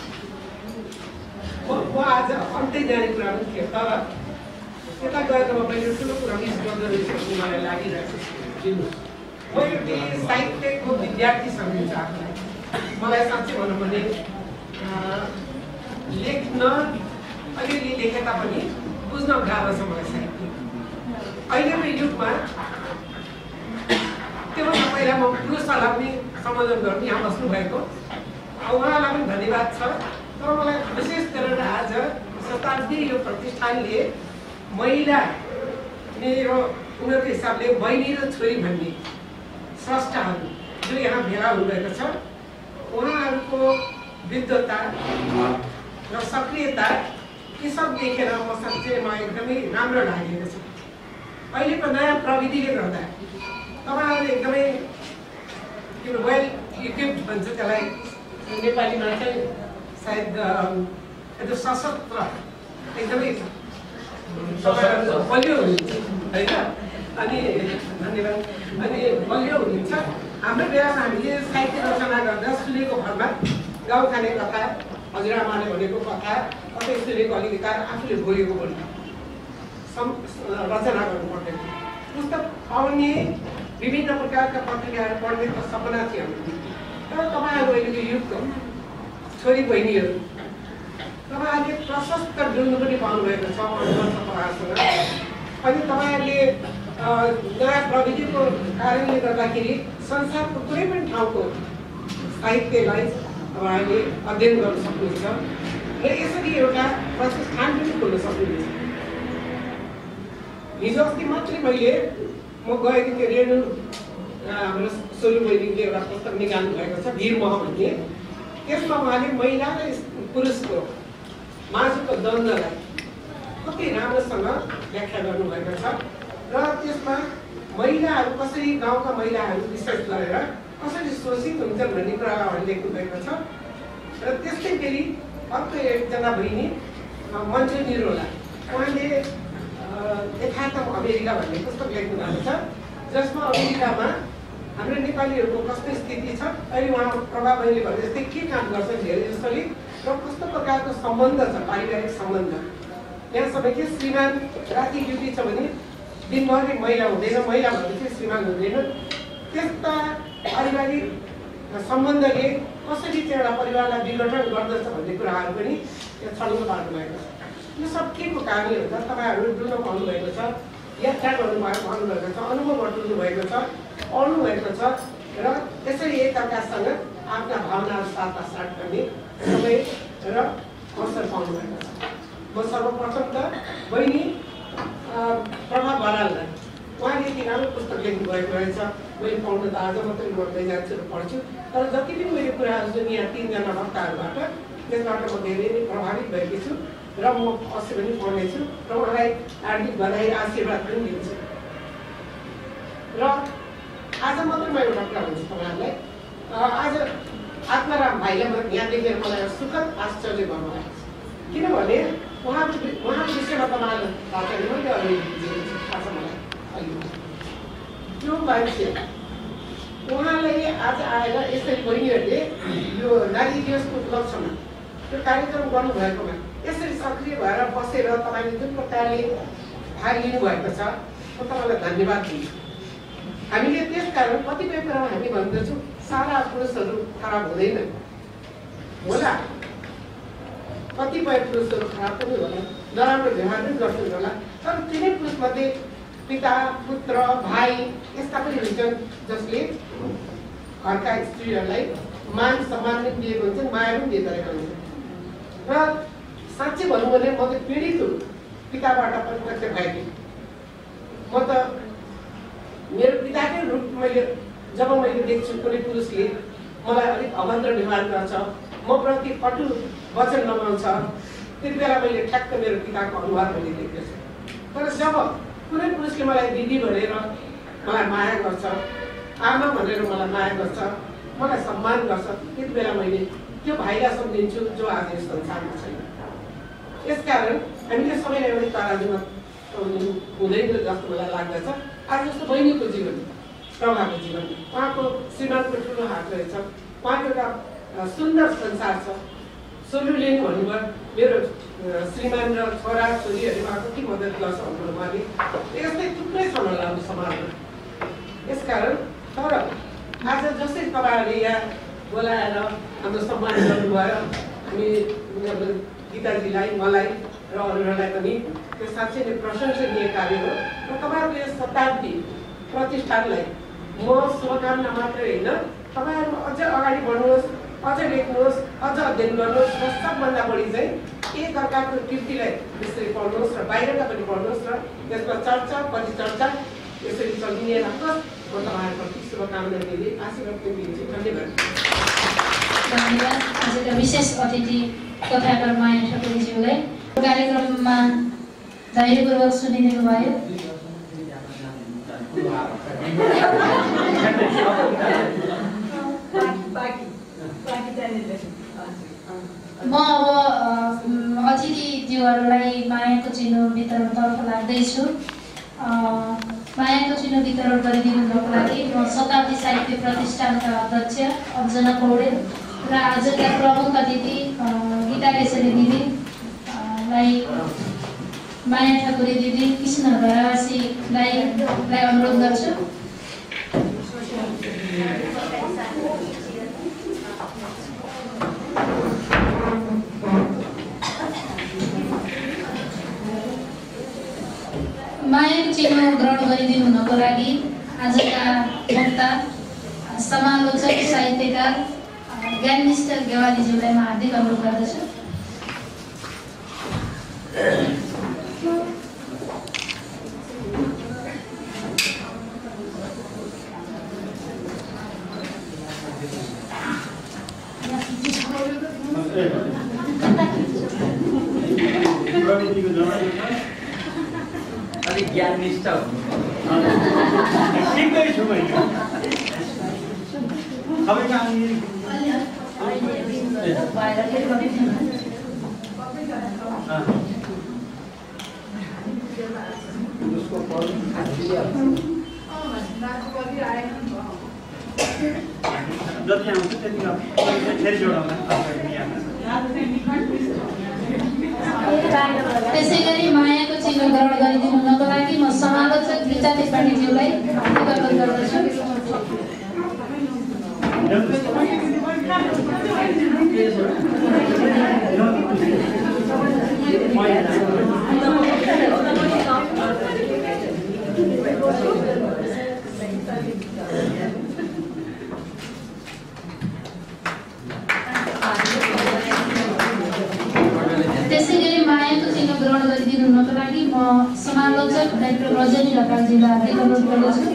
म आज अन्त्य जाने कुरा पनि थियो तर त्यता गएकोमा मैले ठुलो कुरा मिस गर्दो रहेछ भन्ने मलाई लागिरहेको छ। म एउटा साहित्यको विद्यार्थी सम्झिन्छु आफूलाई। मलाई साँच्चै भनौँ भने लेख्न अलिअलि लेखे तापनि बुझ्न गाह्रो छ मलाई साहित्य। अहिलेको युगमा त्योभन्दा पहिला म पुरुषहरूलाई पनि सम्बोधन गर्नु यहाँ बस्नुभएको उहाँलाई पनि धन्यवाद छ। तर मलाई विशेष गरेर आज शताब्दी यो प्रतिष्ठानले महिला मेरो उनीहरूको हिसाबले बहिनी र छोरी भन्ने स्रष्टाहरू जो यहाँ भेला हुनुभएको छ उहाँहरूको विद्वता र सक्रियता यी सब देखेर म साँच्चै म एकदमै राम्रो लागेको छ। अहिलेको नयाँ प्रविधिले गर्दा तपाईँहरूले एकदमै वेल इक्विप्ड भन्छ त्यसलाई नेपालीमा चाहिँ सायद त्यो सशस्त्र एकदमै बलियो हुनुहुन्छ होइन अनि धन्यवाद अनि बलियो हुनुहुन्छ हाम्रो बेलामा हामीले साहित्य रचना गर्दा सुनेको भरमा गाउँ खाने कथा हजुरआमाले भनेको कथा कतै सुनेको अलिकता आफूले बोलेको बोली रचना गर्नु पर्दैन पुस्तक पाउने विभिन्न प्रकारका पत्रिकाहरू पढ्ने त सपना थियो तर तपाईँहरू अहिलेको युगको छोरी बहिनीहरू तपाईँहरूले प्रशस्त डुल्नु पनि पाउनुभएको छ तपाईँहरूसँग अनि तपाईँहरूले नयाँ प्रविधिको कारणले गर्दाखेरि संसारको कुनै पनि ठाउँको साहित्यलाई तपाईँहरूले अध्ययन गर्न सक्नुहुन्छ र यसरी एउटा प्रतिष्ठान पनि खोल्न सक्नुहुन्छ हिजो अस्ति मात्रै मैले म गएको थिएँ रेणु हाम्रो सोलु बहिनीले एउटा पुस्तक निकाल्नु भएको छ वीरमोह भन्ने त्यसमा उहाँले महिला र पुरुषको माझको द्वन्द्वलाई कति राम्रोसँग व्याख्या गर्नुभएको छ र त्यसमा महिलाहरू कसरी गाउँका महिलाहरू विशेष गरेर कसरी शोषित हुन्छन् भन्ने कुरालाई उहाँले लेख्नु भएको छ र त्यस्तै फेरि अर्को एकजना बहिनी मन्जु निरोला उहाँले यथार्थ अमेरिका भन्ने पुस्तक लेख्नु भएको छ जसमा अमेरिकामा हाम्रो नेपालीहरूको कस्तो स्थिति छ अहिले उहाँ प्रभा बहिनीले भने जस्तै के काम गर्छ धेरै जसोले र कस्तो प्रकारको सम्बन्ध छ पारिवारिक सम्बन्ध यहाँसम्म कि श्रीमान राति ड्युटी छ भने दिनभरि महिला हुँदैन महिला भनेपछि श्रीमान हुँदैन त्यस्ता पारिवारिक सम्बन्धले कसरी चाहिँ एउटा परिवारलाई विघटन गर्दछ भन्ने कुराहरू पनि यहाँ छलफल पार्नु भएको छ यो सब के को कारणले हुन्छ तपाईँहरू डुल्न पाउनुभएको छ यात्रा गर्नुभएको भन्नुभएको छ अनुभव बटुल्नु भएको छ पढ्नु भएको छ र त्यसरी एकअर्कासँग आफ्ना भावनाहरू साटासाट गर्ने समय र अवसर पाउनु भएको छ म सर्वप्रथम त बहिनी प्रभा बराललाई उहाँले यति राम्रो पुस्तक लेख्नु भएको रहेछ मैले पढ्नु त आज मात्रै गर्दै जान्छु र पढ्छु तर जति पनि मैले कुराहरू जुन यहाँ तिनजना वक्ताहरूबाट त्यसबाट म धेरै नै प्रभावित भएकी छु र म अवश्य पनि पढ्नेछु र उहाँलाई हार्दिक बधाई आशीर्वाद पनि दिन्छु र आज मात्रै म एउटा कुरा भन्छु तपाईँहरूलाई आज आत्माराम भाइलाई म यहाँ देखेर मलाई सुखद आश्चर्य गर्नु भएको छ किनभने उहाँको उहाँको विषयमा तपाईँहरूले थाहा छैन मैले अहिले थाहा छ मलाई अहिले त्यो मान्छे उहाँले आज आएर यसरी बहिनीहरूले यो नारी दिवसको उपलक्ष्यमा त्यो कार्यक्रम गर्नुभएकोमा यसरी सक्रिय भएर बसेर तपाईँले जुन प्रकारले भाग लिनुभएको छ म तपाईँलाई धन्यवाद दिन्छु हामीले त्यस कारण कतिपय कुरामा हामी भन्दछौँ सारा पुरुषहरू खराब हुँदैन होला कतिपय पुरुषहरू खराब पनि होला नराम्रो व्यवहार पनि गर्छन् होला तर तिनै पुरुषमध्ये पिता पुत्र भाइ यस्ता पनि हुन्छन् जसले घरका स्त्रीहरूलाई मान सम्मान पनि दिएको हुन्छ माया पनि दिइरहेको हुन्छ र साँच्चै भनौँ भने म त पीडित हुँ पिताबाट प्रत्यक्ष भएकी म त मेरो पिताकै रूप मैले जब मैले देख्छु कुनै पुरुषले मलाई अलिक अभद्र व्यवहार गर्छ म प्रति कटु वचन लगाउँछ त्यति बेला मैले ठ्याक्क मेरो पिताको अनुहार मैले देख्दछु तर जब कुनै पुरुषले मलाई दिदी भनेर मलाई माया गर्छ आमा भनेर मलाई माया गर्छ मलाई सम्मान गर्छ त्यति बेला मैले त्यो भाइलाई सम्झिन्छु जो आज यस संसारमा छैन यसकारण हामीले सबैलाई एउटै ताराजुमा हुँदैन जस्तो मलाई लाग्दछ आज जस्तो बहिनीको जीवन प्रभाको जीवन उहाँको श्रीमानको ठुलो हात रहेछ उहाँको एउटा सुन्दर संसार छ सोलुले नि भन्नुभयो मेरो श्रीमान र छोरा छोरीहरूमा कति मद्दत गर्छ भन्नु उहाँले यस्तै थुप्रै छन् होला हाम्रो समाजमा यसकारण तर आज जसरी तपाईँहरूले यहाँ बोलाएर हाम्रो सम्मान गर्नुभयो हामी गीताजीलाई मलाई र अरूहरूलाई पनि त्यो साँच्चै नै प्रशंसनीय कार्य हो र तपाईँहरूको यस शताब्दी प्रतिष्ठानलाई म शुभकामना मात्रै होइन तपाईँहरू अझ अगाडि बढ्नुहोस् अझ लेख्नुहोस् अझ अध्ययन गर्नुहोस् र सबभन्दा बढी चाहिँ एक अर्काको कृतिलाई यसरी पढ्नुहोस् र बाहिरका पनि पढ्नुहोस् र त्यसको चर्चा परिचर्चा यसरी चलिने राख्नुहोस् म तपाईँहरूप्रति शुभकामना दिँदै आशीर्वाद पनि दिन्छु धन्यवाद धन्यवाद आजका विशेष अतिथि कथाकार माया ठकुरीज्यूलाई कार्यक्रममा धैर्यपूर्वक सुनिदिनु भयो म अब ज्यूहरूलाई मायाको चिनो वितरणतर्फ लाग्दैछु। मायाको चिनो वितरण गरिदिनुको लागि म शताब्दी साहित्य प्रतिष्ठानका अध्यक्ष अञ्जना पौडेल र आजका प्रमुख अतिथि गीता केशरी दिदीलाई, माया ठाकुरी दिदी, कृष्ण घरावासीलाई अनुरोध गर्छु। मायाको चिनो ग्रहण गरिदिनु हुनको लागि आजका वक्ता समालोचक साहित्यकार ज्ञाननिष्ठ गेवालीज्यूलाई म हार्दिक अनुरोध गर्दछु। अलिक ज्ञाननिष्ठ सिक्दैछु मैले सबैका जति आउँछ त्यति फेरि जोडाउँदा त्यसै गरी मायाको चिनो ग्रहण गरिदिनु हुनको लागि म समालोचक गीता त्रिपाठीज्यूलाई हार्दिक अनुरोध गर्दछु। त्यसै गरी मायाको चिनो ग्रहण गरिदिनु हुनको लागि म समालोचक डाक्टर रजनी ढकालजीलाई हार्दिक अनुरोध गर्दछु।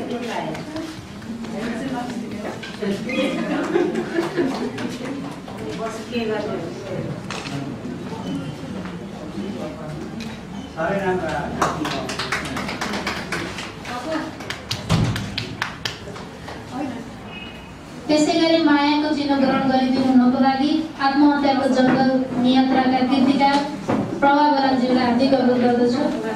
साह्रै राम्रो त्यसै गरी मायाको चिनो ग्रहण गरिदिनु हुनको लागि आत्महत्याको जङ्गल यात्राका कृतिकार प्रभा बरालज्यूलाई हार्दिक अनुरोध गर्दछु।